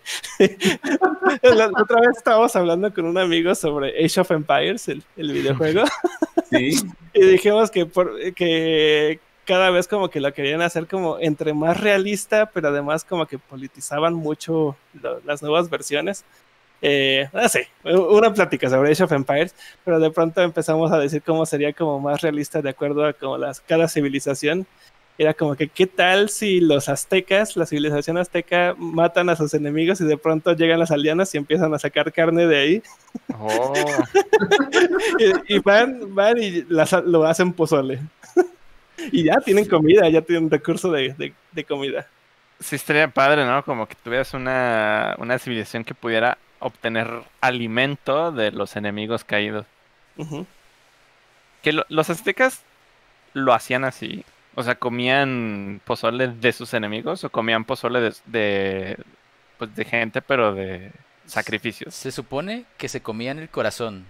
La, la otra vez estábamos hablando con un amigo sobre Age of Empires, el, el videojuego, Sí, y dijimos que, por, que cada vez como que lo querían hacer como entre más realista, pero además como que politizaban mucho lo, las nuevas versiones. Eh, no sé, una plática sobre Age of Empires, pero de pronto empezamos a decir cómo sería como más realista de acuerdo a como las, cada civilización. Era como que, ¿qué tal si los aztecas, la civilización azteca, matan a sus enemigos y de pronto llegan las aldeanas y empiezan a sacar carne de ahí? Oh, Y, y van, van y las, lo hacen pozole. Y ya tienen comida, ya tienen recurso de, de, de comida. sí estaría padre, ¿no? Como que tuvieras una, una civilización que pudiera obtener alimento de los enemigos caídos. Uh-huh. Que lo- los aztecas lo hacían así. O sea, comían pozole de sus enemigos o comían pozole de, de, pues de gente, pero de sacrificios. Se supone que se comían el corazón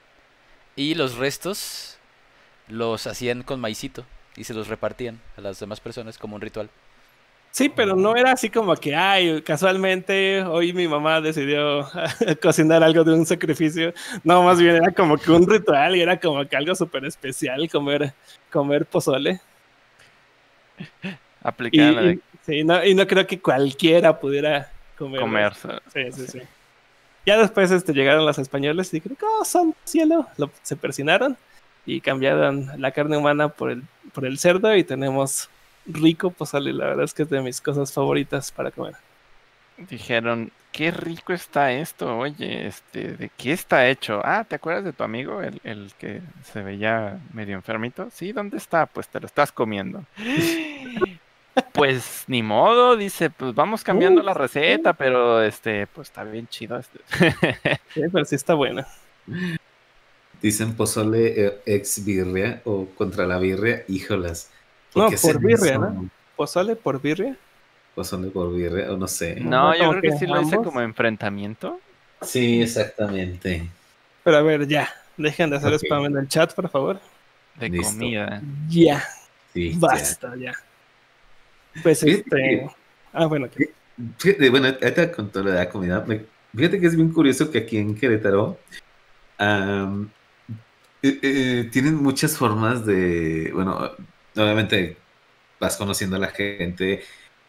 y los restos los hacían con maicito y se los repartían a las demás personas como un ritual. Sí, pero no era así como que, ay, casualmente hoy mi mamá decidió cocinar algo de un sacrificio. No, más bien era como que un ritual y era como que algo súper especial comer, comer pozole. Aplicaban la Y, de y, sí, no, y no creo que cualquiera pudiera comer. comer. Sí, sí, sí. Ya después este, llegaron los españoles y dijeron, oh, santo cielo, Lo, se persinaron y cambiaron la carne humana por el, por el cerdo y tenemos rico pozole. La verdad es que es de mis cosas favoritas para comer. Dijeron, qué rico está esto, oye, este, ¿de qué está hecho? Ah, ¿te acuerdas de tu amigo, el, el que se veía medio enfermito? Sí, ¿dónde está? Pues te lo estás comiendo. Pues ni modo, dice, pues vamos cambiando Uh, la receta, pero este, pues está bien chido este. Sí, pero sí está buena. dicen pozole eh, ex birria o contra la birria, híjolas. ¿Por No, qué por hacen birria, eso? ¿no? Pozole por birria. Pozole por birria, o no sé. No, yo como creo que que sí lo hice ambos. como enfrentamiento. Sí, exactamente. Pero a ver, ya. Dejen de hacer Ok. spam en el chat, por favor. De Listo. comida. Ya. Sí, ya. Basta, ya. Pues Fíjate este. que- Ah, bueno, que- Fíjate, bueno, ahorita con todo lo de la comida, me- fíjate que es bien curioso que aquí en Querétaro am, eh, eh, tienen muchas formas de, bueno, obviamente vas conociendo a la gente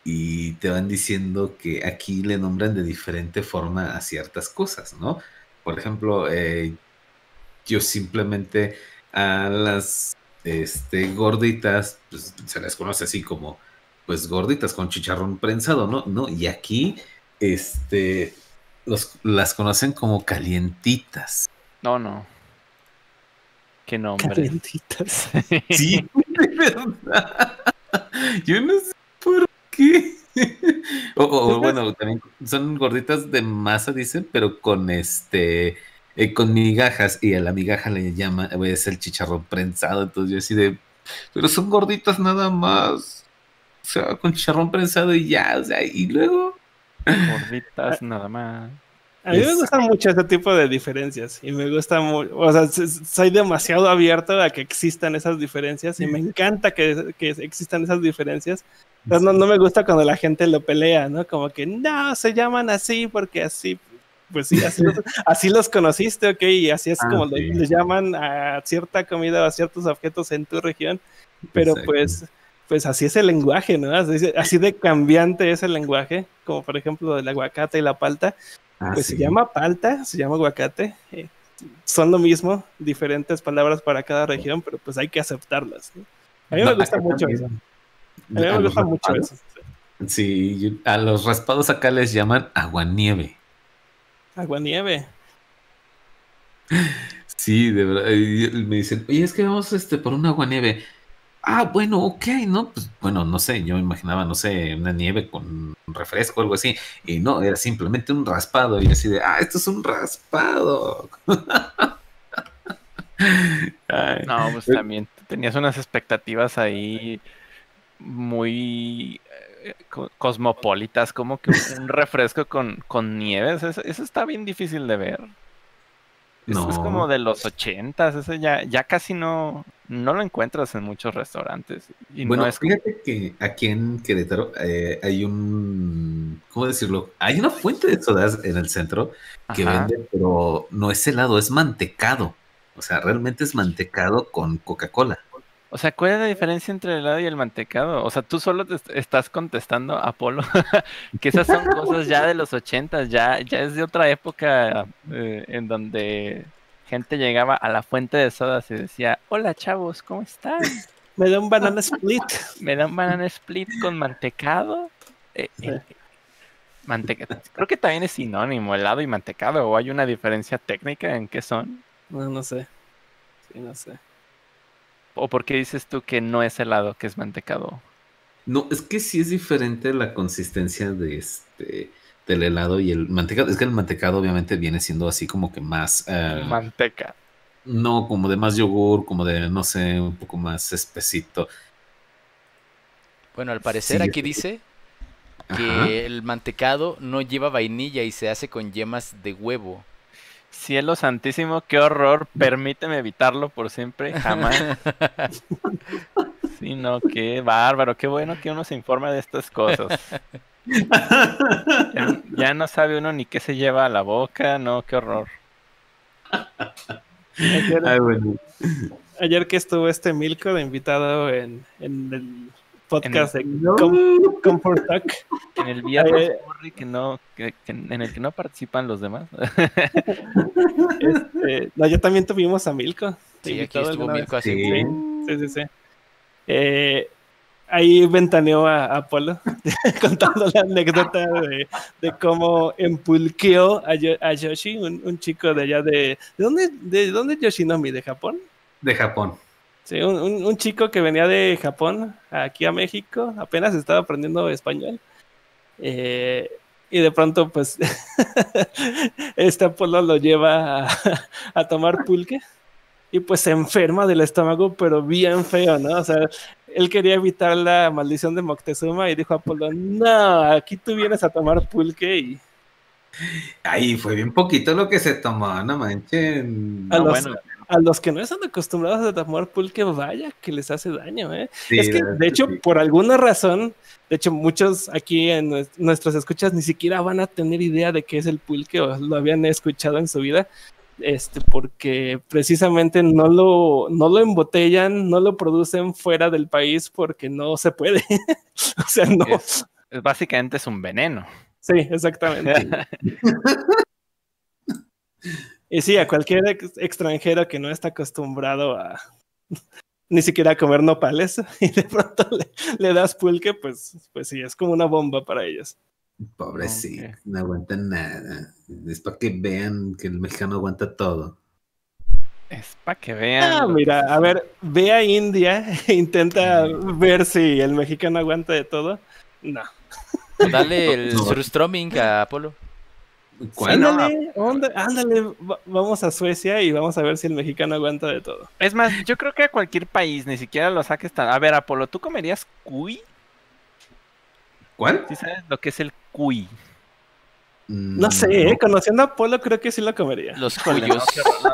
y te van diciendo que aquí le nombran de diferente forma a ciertas cosas, ¿no? Por ejemplo, eh, yo simplemente a las este, gorditas, pues se les conoce así como, pues gorditas con chicharrón prensado, ¿no? ¿No? Y aquí, este, los, las conocen como calientitas. No, no. Qué nombre. Calientitas. Sí, de verdad. Yo no sé por qué. O, o, bueno, también son gorditas de masa, dicen, pero con este, eh, con migajas, y a la migaja le llama, es el chicharrón prensado. Entonces yo así de, pero son gorditas nada más. O sea, con chicharrón prensado y ya, o sea, y luego. Gorditas nada más. A mí me gustan mucho ese tipo de diferencias y me gusta mucho, o sea, soy demasiado abierto a que existan esas diferencias y me encanta que, que existan esas diferencias. Pero no, no me gusta cuando la gente lo pelea, ¿no? Como que no, se llaman así porque así, pues sí, así los, así los conociste, ok, y así es ah, como sí. le, le llaman a cierta comida o a ciertos objetos en tu región, pero exacto. pues... pues así es el lenguaje, ¿no? Así, así de cambiante es el lenguaje, como por ejemplo el aguacate y la palta. Ah, pues sí. Se llama palta, se llama aguacate. Eh, son lo mismo, diferentes palabras para cada región, pero pues hay que aceptarlas, ¿no? A mí no, me gusta mucho también. eso. A mí a me gusta mucho eso. Sí, a los raspados acá les llaman aguanieve. Aguanieve. Sí, de verdad. Me dicen, oye, es que vamos este, por un aguanieve. Ah, bueno, ok, ¿no? Pues bueno, no sé, yo me imaginaba, no sé, una nieve con un refresco o algo así, y no, era simplemente un raspado, y así de, ah, esto es un raspado. Ay, no, pues también tenías unas expectativas ahí muy eh, cosmopolitas, como que un refresco con, con nieves, eso, eso está bien difícil de ver. Eso no. Es como de los ochentas, eso ya, ya casi no, no lo encuentras en muchos restaurantes. Y bueno, no es fíjate como... que aquí en Querétaro eh, hay un, ¿cómo decirlo? Hay una fuente de sodas en el centro que Ajá. vende, pero no es helado, es mantecado. O sea, realmente es mantecado con Coca-Cola. O sea, ¿cuál es la diferencia entre el helado y el mantecado? O sea, tú solo te estás contestando, Apolo, que esas son cosas ya de los ochentas, ya, ya es de otra época eh, en donde gente llegaba a la fuente de sodas y decía, hola chavos, ¿cómo están? Me da un banana split. Me da un banana split con mantecado. Eh, eh, manteca... Creo que también es sinónimo, helado y mantecado, o hay una diferencia técnica en qué son. No, no sé. Sí, no sé. ¿O por qué dices tú que no es helado, que es mantecado? No, es que sí es diferente la consistencia de este del helado y el mantecado. Es que el mantecado obviamente viene siendo así como que más... Uh, manteca. No, como de más yogur, como de, no sé, un poco más espesito. Bueno, al parecer sí, aquí dice que Ajá. el mantecado no lleva vainilla y se hace con yemas de huevo. Cielo santísimo, qué horror, permíteme evitarlo por siempre, jamás. Sí, no, qué bárbaro, qué bueno que uno se informa de estas cosas. Ya, ya no sabe uno ni qué se lleva a la boca, no, qué horror. Ayer, Ay, bueno. ayer que estuvo este Milko de invitado en, en el podcast en el, de Com Comfort Talk. En el viernes eh, que no, que, que, en el que no participan los demás. Este, no, ya también tuvimos a Milko. Sí, aquí estuvo Milko así. Sí, sí, sí. sí. Eh, ahí ventaneó a, a Apolo contando la anécdota de, de cómo empulqueó a, Yo, a Yoshi, un, un chico de allá de... ¿De dónde, de dónde es Yoshinomi? ¿De Japón? De Japón. Sí, un, un, un chico que venía de Japón aquí a México, apenas estaba aprendiendo español. Eh, y de pronto, pues, este Apolo lo lleva a, a tomar pulque. Y pues se enferma del estómago, pero bien feo, ¿no? O sea, él quería evitar la maldición de Moctezuma y dijo a Apolo, no, aquí tú vienes a tomar pulque y... Ahí fue bien poquito lo que se tomó, no manchen. A, no, los, bueno. a los que no están acostumbrados a tomar pulque, vaya que les hace daño, ¿eh? Sí, es que, de hecho, sí. por alguna razón, de hecho, muchos aquí en nuestras escuchas ni siquiera van a tener idea de qué es el pulque o lo habían escuchado en su vida. Este, porque precisamente no lo, no lo embotellan, no lo producen fuera del país porque no se puede. O sea, no, Es- Básicamente es un veneno. Sí, exactamente. Y sí, a cualquier ex- extranjero que no está acostumbrado a ni siquiera a comer nopales y de pronto le, le das pulque, pues, pues sí, es como una bomba para ellos. Pobrecito, Ok. no aguantan nada. Es para que vean que el mexicano aguanta todo. Es para que vean Ah, lo que mira, se a siente. ver, ve a India e intenta ver si el mexicano aguanta de todo. No. O dale el No. surströmming a Apolo. ¿Cuál? Sí, no, Ándale, onda- ándale, va- vamos a Suecia y vamos a ver si el mexicano aguanta de todo. Es más, yo creo que a cualquier país, ni siquiera lo saques tan... A ver, Apolo, ¿tú comerías cuy? ¿Cuál? ¿Sí sabes lo que es el cuy? No Mm, sé, ¿eh? Conociendo a Polo creo que sí lo comería. Los Híjole, cuyos. no, qué horror,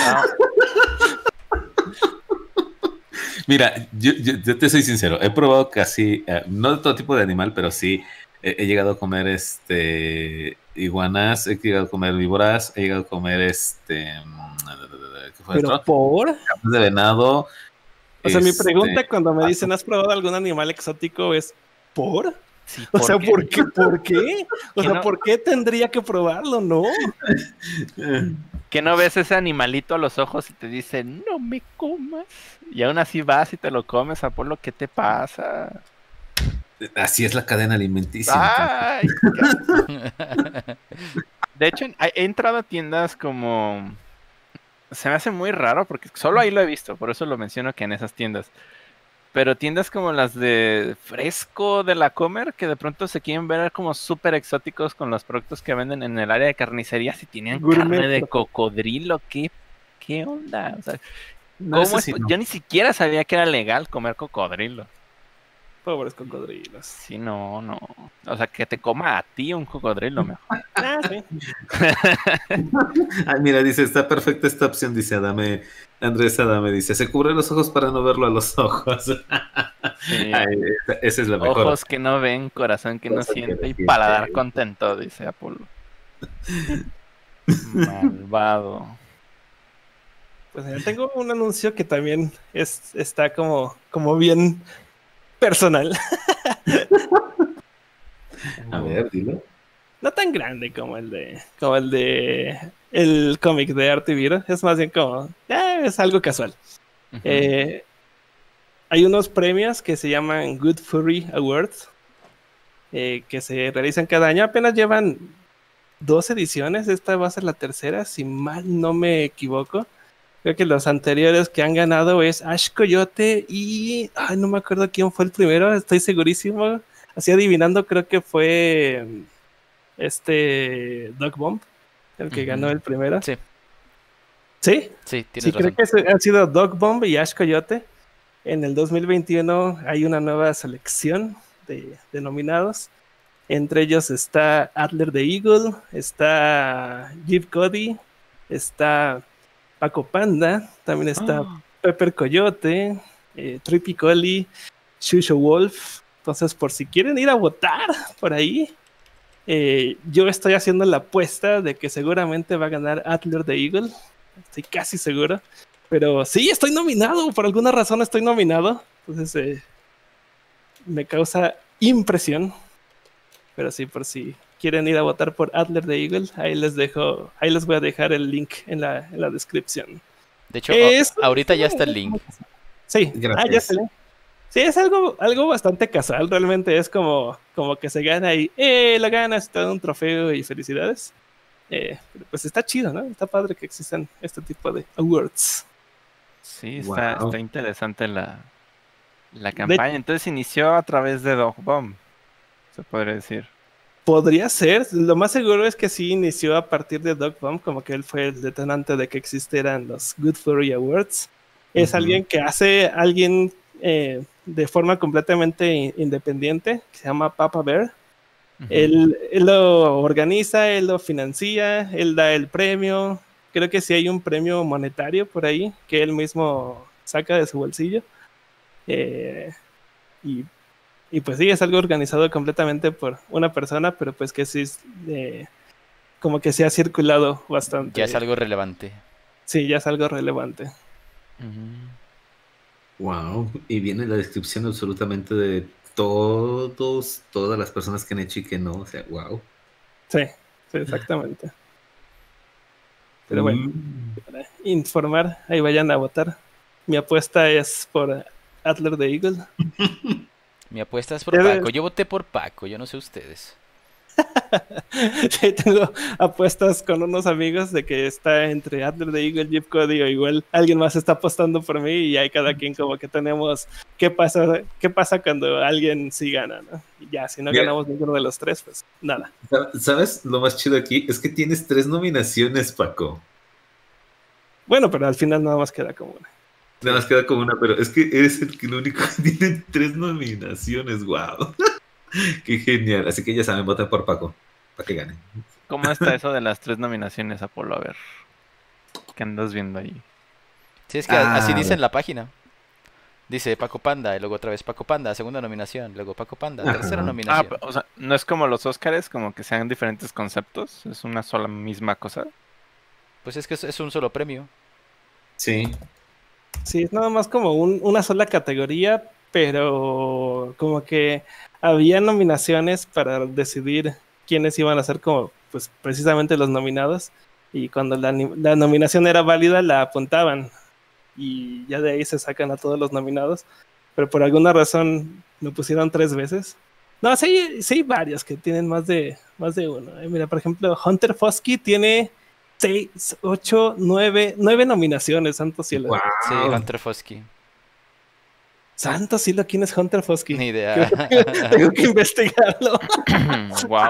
no. Mira, yo, yo- yo te soy sincero, he probado casi, eh, no de todo tipo de animal, pero sí he, he llegado a comer este iguanas, he llegado a comer víboras, he llegado a comer este mm, ¿qué fue Pero otro? por... Carne de venado. O sea, mi este, pregunta cuando me dicen, ¿has probado algún animal exótico? Es, ¿por? Sí, O ¿por sea, qué? ¿por qué? ¿Por qué? O Que sea, no- ¿por qué tendría que probarlo? No. eh, Que no ves ese animalito a los ojos y te dice, no me comas. Y aún así vas y te lo comes, Apolo, ¿qué te pasa? así es la cadena alimenticia. Ay, ca- de hecho, he he entrado a tiendas como... Se me hace muy raro porque solo ahí lo he visto, por eso lo menciono que en esas tiendas. Pero tiendas como las de Fresco de la Comer, que de pronto se quieren ver como súper exóticos con los productos que venden en el área de carnicería, si tenían Gourmet. carne de cocodrilo, ¿qué, qué onda? O sea, No, ¿cómo eso es sí po- no. Yo ni siquiera sabía que era legal comer cocodrilo. Pobres cocodrilos. Sí, no, no. O sea, que te coma a ti un cocodrilo mejor. Ah, sí. Ay, mira, dice, está perfecta esta opción, dice Adame, Andrés Adame, dice, se cubre los ojos para no verlo a los ojos. Sí. Ay, esa, esa es la mejor. Ojos que no ven, corazón que no Corazón que siente no y siente. paladar contento, dice Apolo. Malvado. Pues mira, tengo un anuncio que también es, está como, como bien personal. A ver, dilo. No tan grande como el de como el de el cómic de Arte y Viro. Es más bien como eh, es algo casual. Ujú. Eh, hay unos premios que se llaman Good Furry Awards, eh, que se realizan cada año. Apenas llevan dos ediciones. Esta va a ser la tercera, si mal no me equivoco. Creo que los anteriores que han ganado es Ash Coyote y... Ay, no me acuerdo quién fue el primero, estoy segurísimo. Así adivinando, creo que fue este Dog Bomb, el que Ujú. ganó el primero. Sí, ¿Sí? sí, tienes Sí, creo razón. que ese ha sido Dog Bomb y Ash Coyote. En el dos mil veintiuno hay una nueva selección de, de nominados. Entre ellos está Adler the Eagle, está Jeep Cody, está Paco Panda, también está Ah, Pepper Coyote, eh, Trippy Collie, Shusho Wolf. Entonces, por si quieren ir a votar por ahí, eh, yo estoy haciendo la apuesta de que seguramente va a ganar Adler the Eagle. Estoy casi seguro. Pero sí, estoy nominado. Por alguna razón estoy nominado. Entonces, eh, me causa impresión. Pero sí, por si quieren ir a votar por Adler the Eagle, ahí les dejo, ahí les voy a dejar el link en la, en la descripción. De hecho, Es- a- ahorita ya está el link. Sí, Gracias. ah, ya sé. Sí, es algo, algo bastante casual, realmente es como, como que se gana y ¡eh! Lo ganas, te dan un trofeo y felicidades. Eh, pero pues está chido, ¿no? Está padre que existan este tipo de awards. sí, está, Wow. está interesante la, la campaña. Entonces inició a través de Dog Bomb, se podría decir. Podría ser, lo más seguro es que sí inició a partir de Dog Bomb, como que él fue el detonante de que existieran los Good Furry Awards. Es Ujú. alguien que hace alguien eh, de forma completamente in- independiente, que se llama Papa Bear. Ujú. Él, él lo organiza, él lo financia, él da el premio. Creo que sí hay un premio monetario por ahí que él mismo saca de su bolsillo. Eh, y, y pues sí, es algo organizado completamente por una persona, pero pues que sí es, eh, como que se ha circulado bastante. Ya es algo relevante. Sí, ya es algo relevante. Ujú. Wow. Y viene la descripción absolutamente de todos, todas las personas que han hecho y que no, o sea, wow. Sí, sí, exactamente. Pero bueno, Mm. para informar, ahí vayan a votar. Mi apuesta es por Adler the Eagle. Mi apuesta es por Debes- Paco. Yo voté por Paco, yo no sé ustedes. Sí, tengo apuestas con unos amigos de que está entre Adler the Eagle, Jeep Cody o igual alguien más está apostando por mí y hay cada quien como que tenemos qué pasa, qué pasa cuando alguien sí gana, ¿no? Y ya, si no Mira. ganamos ninguno de los tres, pues nada. ¿Sabes? Lo más chido aquí es que tienes tres nominaciones, Paco. Bueno, pero al final nada más queda como una. Nada más queda como una, pero es que eres el, que- el único que tiene tres nominaciones, wow. Qué genial. Así que ya saben, voten por Paco, para que gane. ¿Cómo está eso de las tres nominaciones, Apolo? A ver, ¿qué andas viendo ahí? Sí, es que Ah, así dice bueno. en la página. Dice Paco Panda, y luego otra vez Paco Panda, segunda nominación, luego Paco Panda, Ajá. tercera Ah, nominación. p- o sea, no es como los Óscares, como que sean diferentes conceptos, es una sola misma cosa. Pues es que es, es un solo premio. Sí. Sí, es nada más como un- una sola categoría, pero como que había nominaciones para decidir quiénes iban a ser como, pues precisamente los nominados. Y cuando la, ni- la nominación era válida, la apuntaban. Y ya de ahí se sacan a todos los nominados. Pero por alguna razón me pusieron tres veces. No, sí, sí hay varios que tienen más de, más de uno. Eh, Mira, por ejemplo, Hunter Fosky tiene seis, ocho, nueve, nueve nominaciones, santo cielo. Wow. Sí, Hunter Fosky. Santo cielo, ¿quién es Hunter Fosky? Ni idea. Creo que tengo que investigarlo. Wow.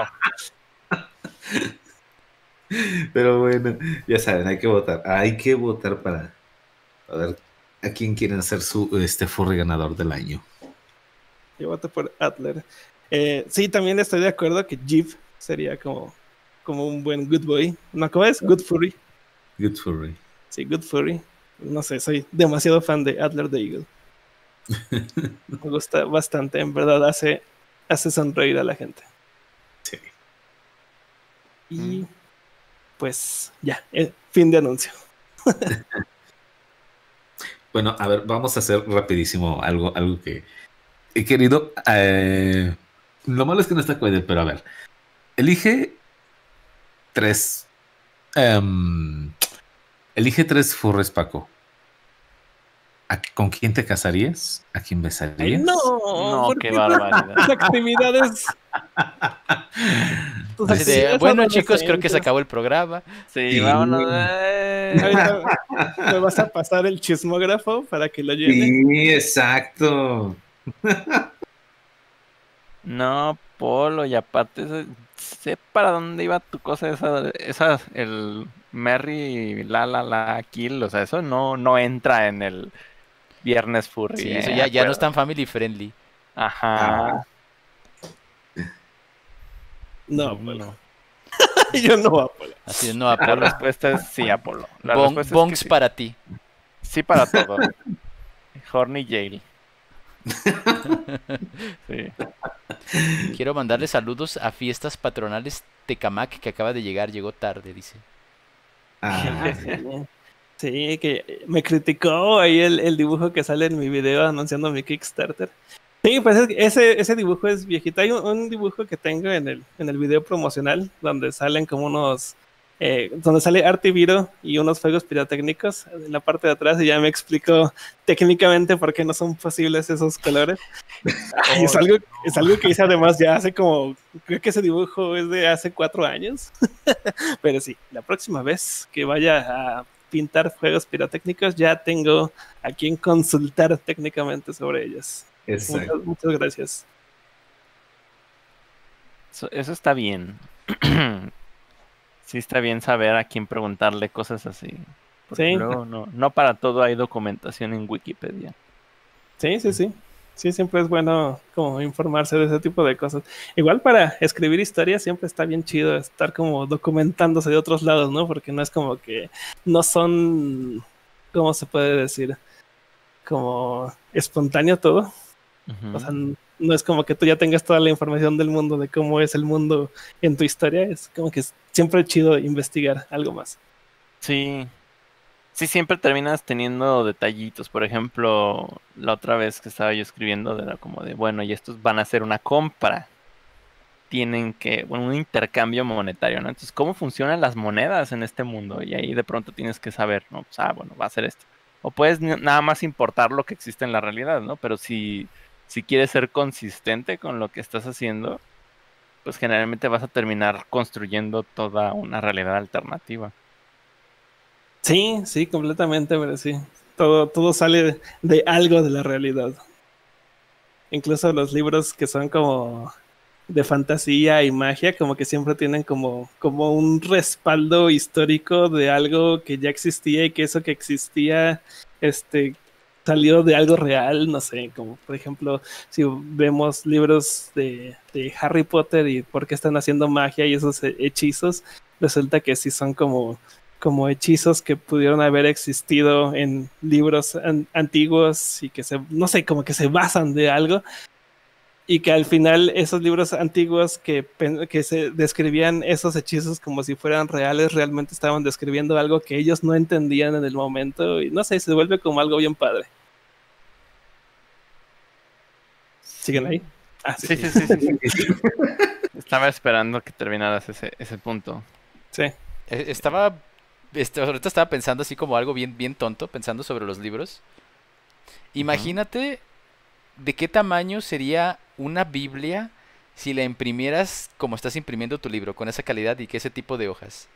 Pero bueno, ya saben, hay que votar. Hay que votar para a ver a quién quieren ser su este furry ganador del año. Yo voto por Adler. Eh, sí, también estoy de acuerdo que Jeep sería como, como un buen good boy. ¿No? ¿Cómo es? Good furry. Good furry. Sí, good furry. No sé, soy demasiado fan de Adler the Eagle. Me gusta bastante, en verdad hace, hace sonreír a la gente. Sí. Y Mm. pues ya, eh, fin de anuncio. Bueno, a ver, vamos a hacer rapidísimo algo, algo que he querido. eh, lo malo es que no está Coedel, pero a ver. Elige tres. em, elige tres furries, Paco. ¿A- ¿Con quién te casarías? ¿A quién Ay, besarías? no, No, ¿por qué qué barbaridad. tus actividades? Tus Así de, actividades bueno, chicos, creo que se adolescentes. acabó el programa. Sí, Sí. vámonos. eh. Ahorita me vas a pasar el chismógrafo para que lo llene. Sí, exacto. No, Polo, y aparte, sé- sé para dónde iba tu cosa, esa, esa, el Merry, la, la, la, kill, o sea, eso no, no entra en el Viernes Furry. Sí, eh, eso ya, ya no es acuérdate. tan family friendly. Ajá. Ah. No, Sí, Apolo. no. Yo no, Apolo. Así de, no, La Apolo. respuesta es sí, Apolo. La Bon- respuesta es que bongs sí. para ti. Sí para todo. Horny Jail. Sí. Quiero mandarle saludos a Fiestas Patronales Tecamac, que acaba de llegar, llegó tarde, dice. Ah, Sí, que me criticó ahí el, el dibujo que sale en mi video anunciando mi Kickstarter. Sí, pues es- ese, ese dibujo es viejito. Hay un, un dibujo que tengo en el, en el video promocional donde salen como unos... eh, donde sale Arte Viro y unos fuegos pirotécnicos en la parte de atrás y ya me explicó técnicamente por qué no son posibles esos colores. Ay, es, algo, es algo que hice además ya hace como... Creo que ese dibujo es de hace cuatro años. Pero sí, la próxima vez que vaya a pintar juegos pirotécnicos ya tengo a quien consultar técnicamente sobre ellos. exacto. Muchas, muchas gracias. Eso, eso está bien. Sí está bien saber a quién preguntarle cosas así. Porque Sí. luego no, no para todo hay documentación en Wikipedia. Sí, sí, sí. Sí, siempre es bueno como informarse de ese tipo de cosas. Igual para escribir historias siempre está bien chido estar como documentándose de otros lados, ¿no? Porque no es como que no son, ¿cómo se puede decir? Como espontáneo todo. Ujú. O sea, n- no es como que tú ya tengas toda la información del mundo de cómo es el mundo en tu historia. Es como que es siempre chido investigar algo más. Sí. sí, siempre terminas teniendo detallitos. Por ejemplo, la otra vez que estaba yo escribiendo, era como de, bueno, y estos van a hacer una compra. Tienen que, bueno, un intercambio monetario, ¿no? Entonces, ¿cómo funcionan las monedas en este mundo? Y ahí de pronto tienes que saber, ¿no? Pues, ah, bueno, va a ser esto. O puedes n- nada más importar lo que existe en la realidad, ¿no? Pero si, si quieres ser consistente con lo que estás haciendo, pues generalmente vas a terminar construyendo toda una realidad alternativa. Sí, sí, completamente, pero sí. Todo, todo sale de, de algo de la realidad. Incluso los libros que son como de fantasía y magia, como que siempre tienen como, como un respaldo histórico de algo que ya existía y que eso que existía, este, salió de algo real, no sé, como por ejemplo, si vemos libros de, de Harry Potter y por qué están haciendo magia y esos he- hechizos, resulta que sí son como, como hechizos que pudieron haber existido en libros an- antiguos y que se, no sé, como que se basan de algo y que al final esos libros antiguos que, pen- que se describían esos hechizos como si fueran reales, realmente estaban describiendo algo que ellos no entendían en el momento y no sé, se vuelve como algo bien padre. ¿Siguen Sí, ahí? Ah, sí, sí, sí. sí, sí, sí, sí. Estaba esperando que terminaras ese, ese punto. Sí. Eh, Estaba, este, ahorita estaba pensando así como algo bien, bien tonto, pensando sobre los libros. Ujú. Imagínate de qué tamaño sería una Biblia si la imprimieras como estás imprimiendo tu libro, con esa calidad y que ese tipo de hojas.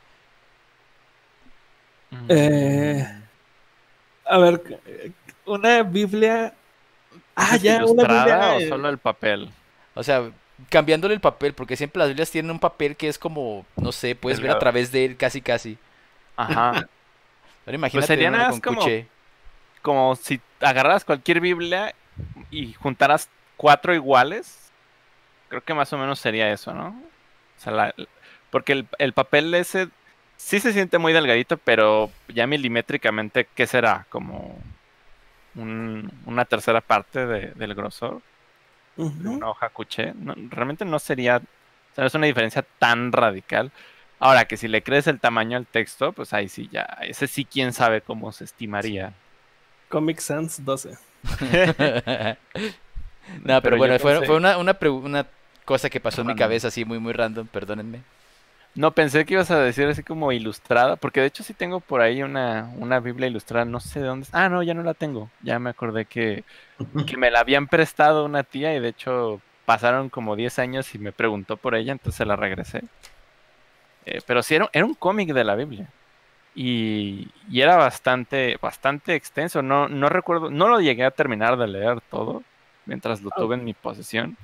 Eh, Mm, a ver, una Biblia. Ah, ¿Dices ya, una Biblia. ilustrada o eh, solo el papel? O sea, cambiándole el papel, porque siempre las Biblias tienen un papel que es como, no sé, puedes ver a Delgado. través de él casi casi. Ajá. Ahora Pues imagínate sería uno nada con más como, cuché. como si agarraras cualquier Biblia y juntaras cuatro iguales. Creo que más o menos sería eso, ¿no? O sea, la- porque el, el papel ese sí se siente muy delgadito, pero ya milimétricamente, ¿qué será? Como un- una tercera parte de- del grosor de ujú. una hoja cuché. No, realmente no sería, o sea, no es una diferencia tan radical. Ahora que si le crees el tamaño al texto, pues ahí sí ya, ese sí quién sabe cómo se estimaría. Sí. Comic Sans doce. No, pero Pero yo bueno, fue, fue pensé, una, una, pregu- una cosa que pasó en mi random. cabeza así muy, muy random, perdónenme. No, pensé que ibas a decir así como ilustrada, porque de hecho sí tengo por ahí una, una Biblia ilustrada, no sé de dónde. es- Ah, no, ya no la tengo. Ya me acordé que, que me la habían prestado una tía y de hecho pasaron como diez años y me preguntó por ella, entonces se la regresé. Eh, pero sí era, era un cómic de la Biblia y, y era bastante, bastante extenso. No, no recuerdo, no lo llegué a terminar de leer todo mientras lo tuve en mi posesión.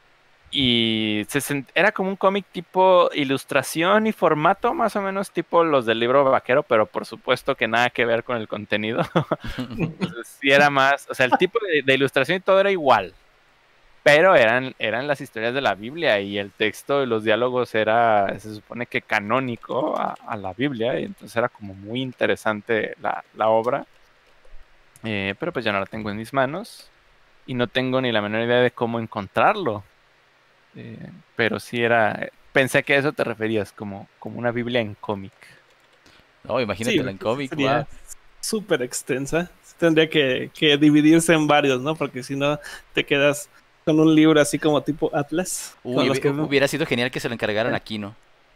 Y se sent- era como un cómic tipo ilustración y formato, más o menos tipo los del libro vaquero, pero por supuesto que nada que ver con el contenido. Entonces, sí era más, o sea, el tipo de, de ilustración y todo era igual, pero eran, eran las historias de la Biblia y el texto y los diálogos era, se supone que canónico a, a la Biblia, y entonces era como muy interesante la, la obra, eh, pero pues ya no la tengo en mis manos y no tengo ni la menor idea de cómo encontrarlo. Eh, pero sí era, pensé que a eso te referías, como, como una Biblia en cómic. No, Sí, imagínatela en porque sí cómic, wow. sería súper extensa. Sí tendría que, que dividirse en varios, ¿no? Porque si no, te quedas con un libro así como tipo Atlas, con Uy, los hubi- que hu- hubiera sido genial que se lo encargaran a Kino.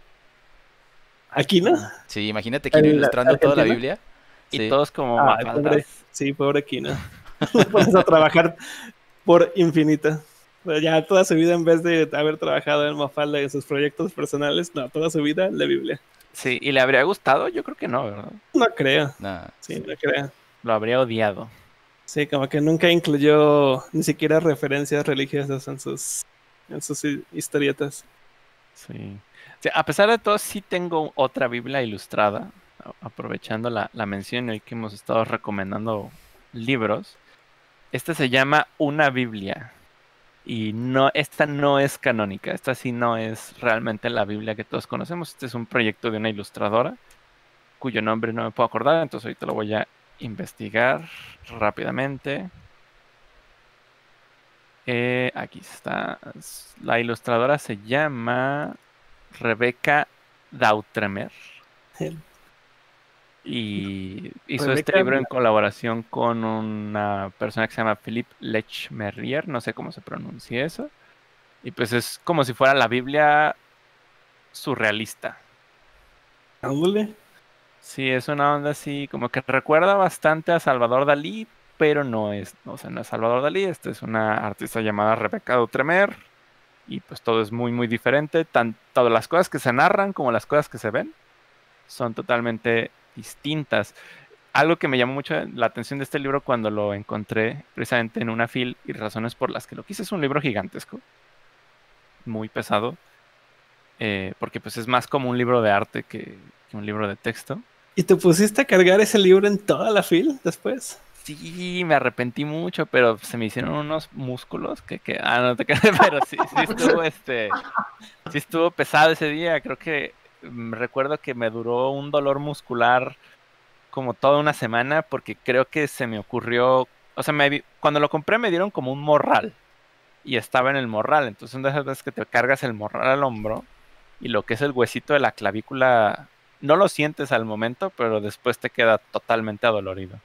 aquí, ¿no? Sí, imagínate Kino El ilustrando toda la argentino. Biblia. Y Sí. todos como Ay, pobre. mafaldas. Sí, pobre Kino. Lo pones a trabajar por infinita. Pero ya toda su vida, en vez de haber trabajado en Mafalda y en sus proyectos personales, no, toda su vida la Biblia. Sí, ¿y le habría gustado? Yo creo que no, ¿verdad? No creo. Nah, Sí, no creo. Lo habría odiado. Sí, como que nunca incluyó ni siquiera referencias religiosas en sus, en sus hi- historietas. Sí. Sí, a pesar de todo, sí tengo otra Biblia ilustrada, a- aprovechando la, la mención hoy que hemos estado recomendando libros. Esta se llama Una Biblia. Y no, esta no es canónica, esta sí no es realmente la Biblia que todos conocemos. Este es un proyecto de una ilustradora cuyo nombre no me puedo acordar, entonces ahorita lo voy a investigar rápidamente. Eh, aquí está. La ilustradora se llama Rebecca Dautremer. Y hizo Rebeca este libro en Bla- colaboración con una persona que se llama Philippe Lechmerrier, no sé cómo se pronuncia eso. Y pues es como si fuera la Biblia surrealista. Ándale. Sí, es una onda así, como que recuerda bastante a Salvador Dalí, pero no es, o sea, no es Salvador Dalí, esta es una artista llamada Rebeca Outremer, y pues todo es muy, muy diferente, tanto las cosas que se narran como las cosas que se ven son totalmente distintas. Algo que me llamó mucho la atención de este libro cuando lo encontré precisamente en una fil y razones por las que lo quise, es un libro gigantesco, muy pesado, eh, porque pues es más como un libro de arte que, que un libro de texto. ¿Y te pusiste a cargar ese libro en toda la fila después? Sí, me arrepentí mucho, pero se me hicieron unos músculos que, que ah, no te creas, pero sí, sí estuvo este, sí estuvo pesado ese día. Creo que mm, recuerdo que me duró un dolor muscular como toda una semana porque creo que se me ocurrió, o sea, me, vi- cuando lo compré me dieron como un morral y estaba en el morral, entonces una de esas veces que te cargas el morral al hombro y lo que es el huesito de la clavícula no lo sientes al momento, pero después te queda totalmente adolorido.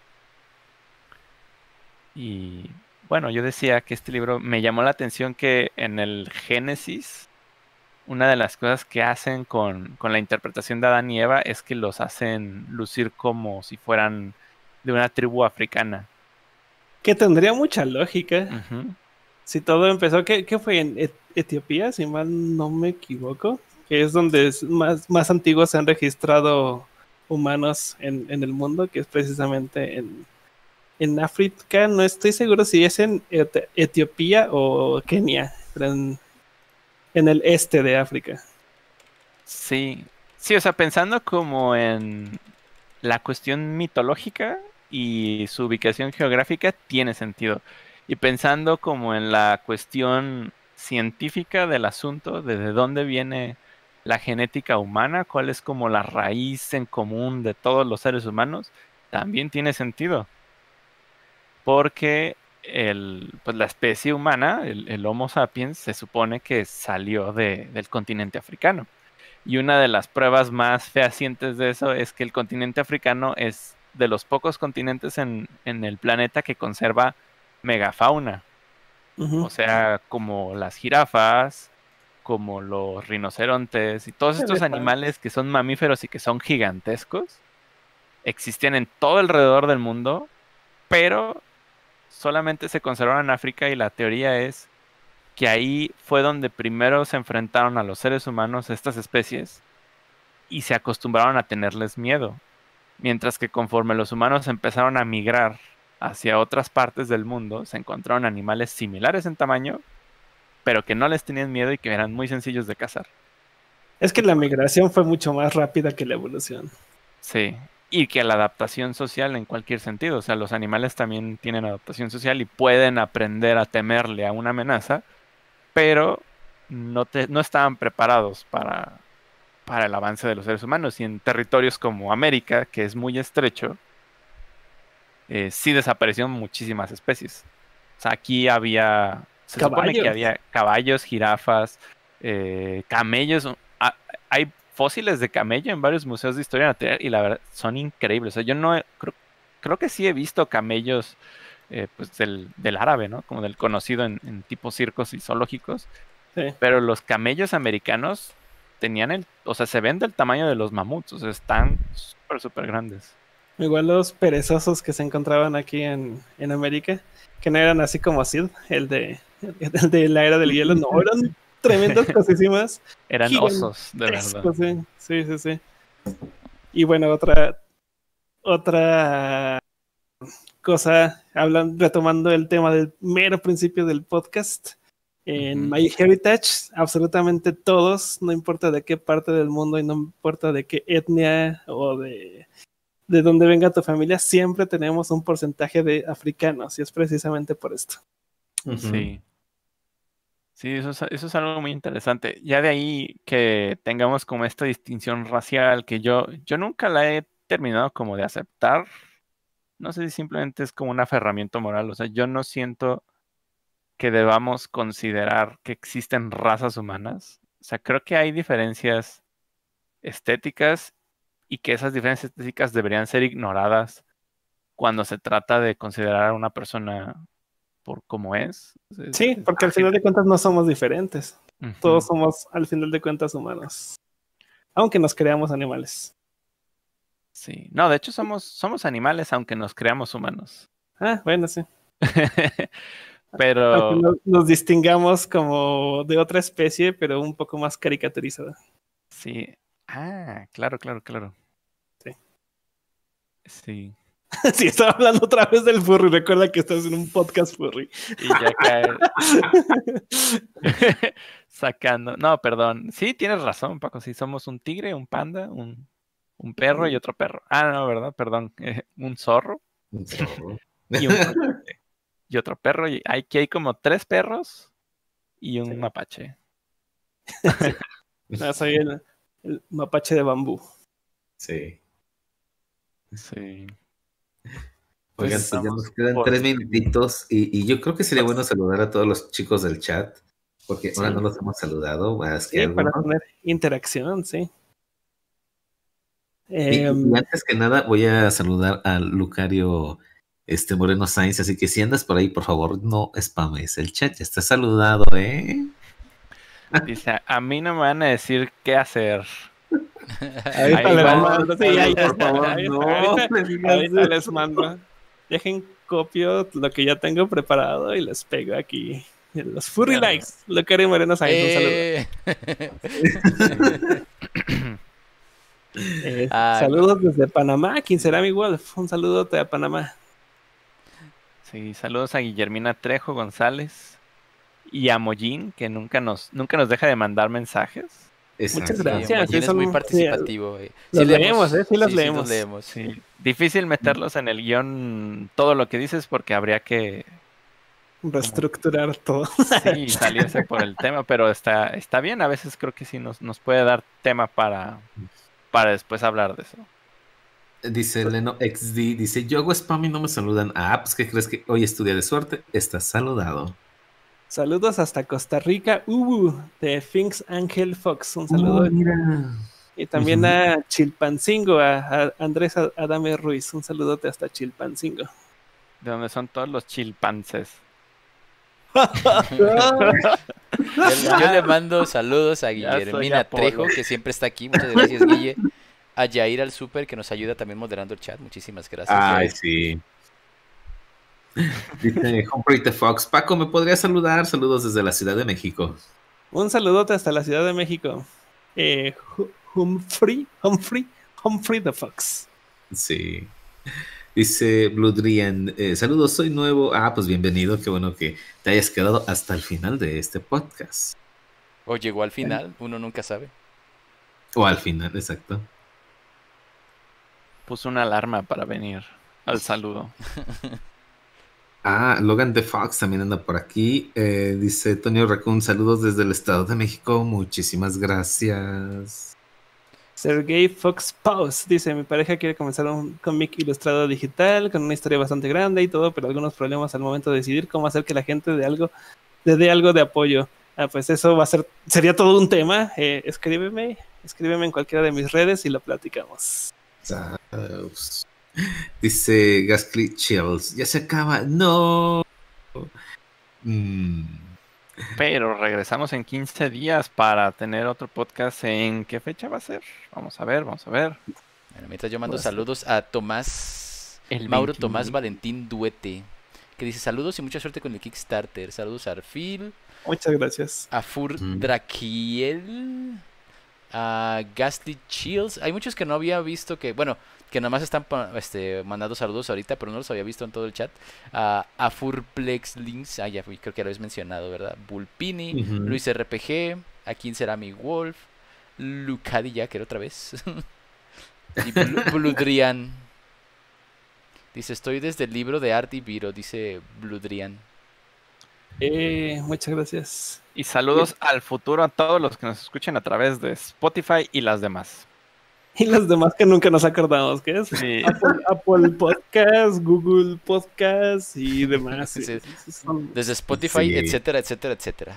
Y bueno, yo decía que este libro me llamó la atención que en el Génesis, una de las cosas que hacen con, con la interpretación de Adán y Eva es que los hacen lucir como si fueran de una tribu africana. Que tendría mucha lógica. Ujú. Si todo empezó, ¿qué, qué fue en Et- Etiopía, si mal no me equivoco? Que es donde es más, más antiguos se han registrado humanos en, en el mundo, que es precisamente en, en África. No estoy seguro si es en Et- Etiopía o Kenia, pero en, en el este de África. Sí, sí, o sea, pensando como en la cuestión mitológica y su ubicación geográfica tiene sentido. Y pensando como en la cuestión científica del asunto, de de dónde viene la genética humana, cuál es como la raíz en común de todos los seres humanos, también tiene sentido. Porque el, pues la especie humana, el, el Homo sapiens, se supone que salió de- del continente africano. Y una de las pruebas más fehacientes de eso es que el continente africano es de los pocos continentes en, en el planeta que conserva megafauna. Ujú. O sea, como las jirafas, como los rinocerontes y todos estos Elefantes. animales que son mamíferos y que son gigantescos, existen en todo alrededor del mundo, pero solamente se conservaron en África y la teoría es que ahí fue donde primero se enfrentaron a los seres humanos estas especies y se acostumbraron a tenerles miedo, mientras que conforme los humanos empezaron a migrar hacia otras partes del mundo, se encontraron animales similares en tamaño, pero que no les tenían miedo y que eran muy sencillos de cazar. Es que Y la por- migración fue mucho más rápida que la evolución. sí, y que la adaptación social en cualquier sentido, o sea, los animales también tienen adaptación social y pueden aprender a temerle a una amenaza, pero no, te- no estaban preparados para, para el avance de los seres humanos. Y en territorios como América, que es muy estrecho, eh, sí desaparecieron muchísimas especies. O sea, aquí había, se supone que Caballos. había caballos, jirafas, eh, camellos. Ah, hay fósiles de camello en varios museos de historia natural y la verdad son increíbles. O sea, yo no he- creo, creo que sí he visto camellos eh, pues del, del árabe, ¿no? Como del conocido en, en tipo circos y zoológicos. Sí. Pero los camellos americanos tenían el, o sea, se ven del tamaño de los mamuts, o sea, están súper, súper grandes. Igual los perezosos que se encontraban aquí en, en América, que no eran así como Sid, el de, el de la era del hielo, no, eran tremendas cosísimas, Eran osos, de verdad. gigantescos, sí, sí, sí, sí. Y bueno, otra, otra cosa, hablan, retomando el tema del mero principio del podcast, en Ujú. MyHeritage, absolutamente todos, no importa de qué parte del mundo y no importa de qué etnia o de de donde venga tu familia, siempre tenemos un porcentaje de africanos, y es precisamente por esto. Ujú. Sí, sí, eso es, eso es algo muy interesante. Ya de ahí que tengamos como esta distinción racial que yo, yo nunca la he terminado como de aceptar. No sé si simplemente es como un aferramiento moral. O sea, yo no siento que debamos considerar que existen razas humanas. O sea, creo que hay diferencias estéticas y que esas diferencias físicas deberían ser ignoradas cuando se trata de considerar a una persona por cómo es. Es- Sí, es porque al final de cuentas no somos diferentes. Ujú. Todos somos, al final de cuentas, humanos. Aunque nos creamos animales. Sí. No, de hecho somos, somos animales aunque nos creamos humanos. Ah, bueno, sí. Pero Aunque nos, nos distingamos como de otra especie, pero un poco más caricaturizada. sí. Ah, claro, claro, claro. Sí. Sí. Sí, estaba hablando otra vez del furry. Recuerda que estás en un podcast furry. Y ya cae sacando. No, perdón. Sí, tienes razón, Paco. Sí, somos un tigre, un panda, un, un perro y otro perro. Ah, no, ¿verdad? Perdón. Eh, un zorro Un zorro. y un coyote. Y otro perro. Y aquí hay como tres perros y un Sí. mapache. Ah, soy el, el mapache de bambú. Sí. Sí. Oigan, Pues, pues ya vamos nos quedan por tres fin. minutitos y, y yo creo que sería bueno saludar a todos los chicos del chat, porque ahora Sí. no los hemos saludado, más que Sí, algunos. para tener interacción, sí. Y, y- Em, y antes que nada voy a saludar a Lucario este, Moreno Sainz, así que si andas por ahí, por favor, no spames el chat, ya está saludado, ¿eh? Dice, a mí no me van a decir qué hacer. ahorita Ahí les va. mando, sí, ya, ya Por favor, está, ahorita- no ahorita- me digas ahorita eso. les mando. Dejen copio lo que ya tengo preparado y les pego aquí. Los furry Claro. likes. Lucario Moreno Sainz, un saludo. Eh. Eh, Ay, saludos desde Panamá, Quincerami Wolf. Un saludote a Panamá. Sí, saludos a Guillermina Trejo González y a Mollín, que nunca nos, nunca nos deja de mandar mensajes. Exacto. Muchas gracias. Mollín sí, es son- muy sí, participativo. eh. los leemos, eh, sí los sí, leemos. los leemos. Sí, difícil meterlos en el guión todo lo que dices porque habría que Reestructurar todo. sí, salirse por el tema, pero está, está bien, a veces creo que sí nos, nos puede dar tema para, para después hablar de eso. Dice Leno X D, dice, yo hago spam y no me saludan. Ah, pues ¿qué crees que hoy es tu día de suerte? Estás saludado. Saludos hasta Costa Rica, Ubu, de Finks Ángel Fox. Un saludo. Oh, mira. Y también Ujú. a Chilpancingo, a, a Andrés Adame Ruiz. Un saludote hasta Chilpancingo. De donde son todos los chilpances. Yo, yo le mando saludos a Ya soy Guillermina Apolo. Trejo, que siempre está aquí. Muchas gracias, Guille. A Yair al Super, que nos ayuda también moderando el chat. Muchísimas gracias. Ay, Yair. sí. Dice Humphrey the Fox, Paco, ¿me podría saludar? Saludos desde la Ciudad de México. Un saludote hasta la Ciudad de México. Eh, Hu- Humphrey, Humphrey, Humphrey the Fox. Sí. Dice Bloodrian, eh, saludos, soy nuevo. Ah, pues bienvenido, qué bueno que te hayas quedado hasta el final de este podcast. O llegó al final, uno nunca sabe. O al final, exacto. Puso una alarma para venir al saludo. Ah, Logan the Fox también anda por aquí. Eh, dice Tonio Raccoon, saludos desde el Estado de México. Muchísimas gracias. Sergey Fox Pause dice: mi pareja quiere comenzar un cómic ilustrado digital con una historia bastante grande y todo, pero algunos problemas al momento de decidir cómo hacer que la gente de algo le dé algo de apoyo. Ah, pues eso va a ser, sería todo un tema. Eh, escríbeme, escríbeme en cualquiera de mis redes y lo platicamos. Saludos. Dice Gasly Chills, ya se acaba. No. Mm. Pero regresamos en quince días para tener otro podcast. ¿En qué fecha va a ser? Vamos a ver, vamos a ver. Bueno, mientras yo mando Pues- saludos a Tomás, El Mauro veintinueve. Tomás Valentín Duete, que dice saludos y mucha suerte con el Kickstarter. Saludos a Arfil, Muchas gracias. a Fur Ujú. Draquiel, a Ghastly Chills. Hay muchos que no había visto que, bueno, que nada más están pa- este, mandando saludos ahorita, pero no los había visto en todo el chat. A, a Furplex Links, ah, ya fui, creo que ya lo habéis mencionado, ¿verdad? Bulpini, Ujú. Luis R P G, a quién será mi Wolf, Lucadi Jacker otra vez. Y Blu- Bludrian. Dice, estoy desde el libro de Art y Viro, dice Bludrian. Eh, muchas gracias. Y saludos al futuro a todos los que nos escuchen a través de Spotify y las demás. Y los demás que nunca nos acordamos, ¿qué es? Sí. Apple, Apple Podcast, Google Podcast y demás. Sí, sí. Son- Desde Spotify, Sí. etcétera, etcétera, etcétera.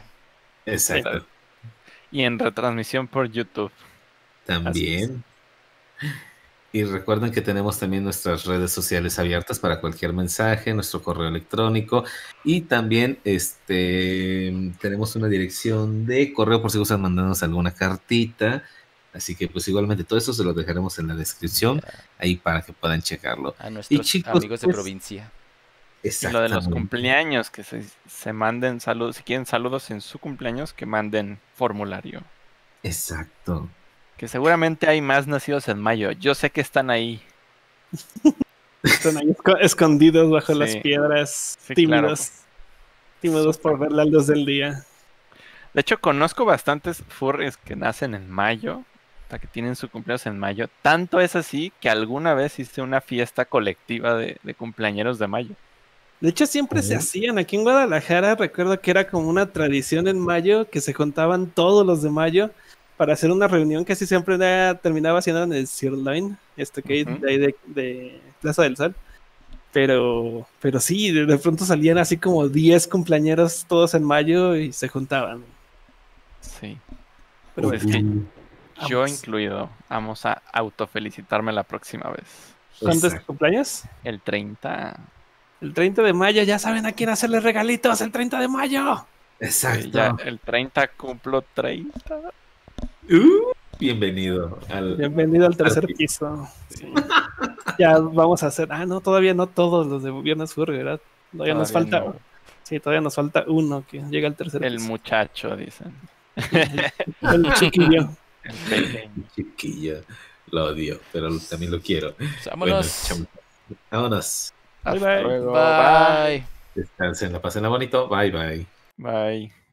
Exacto. Y en retransmisión por YouTube. También. Y recuerden que tenemos también nuestras redes sociales abiertas para cualquier mensaje, nuestro correo electrónico y también este tenemos una dirección de correo por si gustan mandarnos alguna cartita. Así que pues igualmente todo eso se lo dejaremos en la descripción ahí para que puedan checarlo. A Y nuestros chicos, amigos de pues, provincia. Y lo de los exactamente. cumpleaños, que se, se manden saludos, si quieren saludos en su cumpleaños, que manden formulario. Exacto. Que seguramente hay más nacidos en mayo. Yo sé que están ahí. Están ahí esco- escondidos bajo Sí. las piedras, Sí, tímidos. claro. Tímidos por ver la luz del día. De hecho, conozco bastantes furries que nacen en mayo, o sea, que tienen su cumpleaños en mayo. Tanto es así que alguna vez hice una fiesta colectiva de, de cumpleañeros de mayo. De hecho, siempre se Ujú. hacían. Aquí en Guadalajara recuerdo que era como una tradición en mayo que se juntaban todos los de mayo para hacer una reunión que así siempre era- terminaba siendo en el Sirloin, este que hay Ujú. de, ahí de, de Plaza del Sol. Pero, pero sí, de, de pronto salían así como diez cumpleañeros todos en mayo y se juntaban. Sí. Pero Pues bueno, es que Uh, yo vamos. incluido, vamos a autofelicitarme la próxima vez. ¿Cuándo es tu exacto. cumpleaños? El treinta. El treinta de mayo, ya saben a quién hacerle regalitos el treinta de mayo. Sí, Exacto. ya el treinta cumplo treinta. Uh, bienvenido al Bienvenido al tercer Al- piso. Sí. Ya vamos a hacer. Ah, no, todavía no todos los de Viernes Furry, ¿verdad? Todavía nos Todavía falta. no. Sí, todavía nos falta uno que llega al tercer El piso. muchacho, dicen. El chiquillo. El pequeño. chiquilla. Lo odio, pero también lo quiero. Bueno, Vámonos. chamo- vámonos. Bye, Hasta bye. luego. Bye. Descansen, la pasen bonito. Bye, bye. Bye. Bye.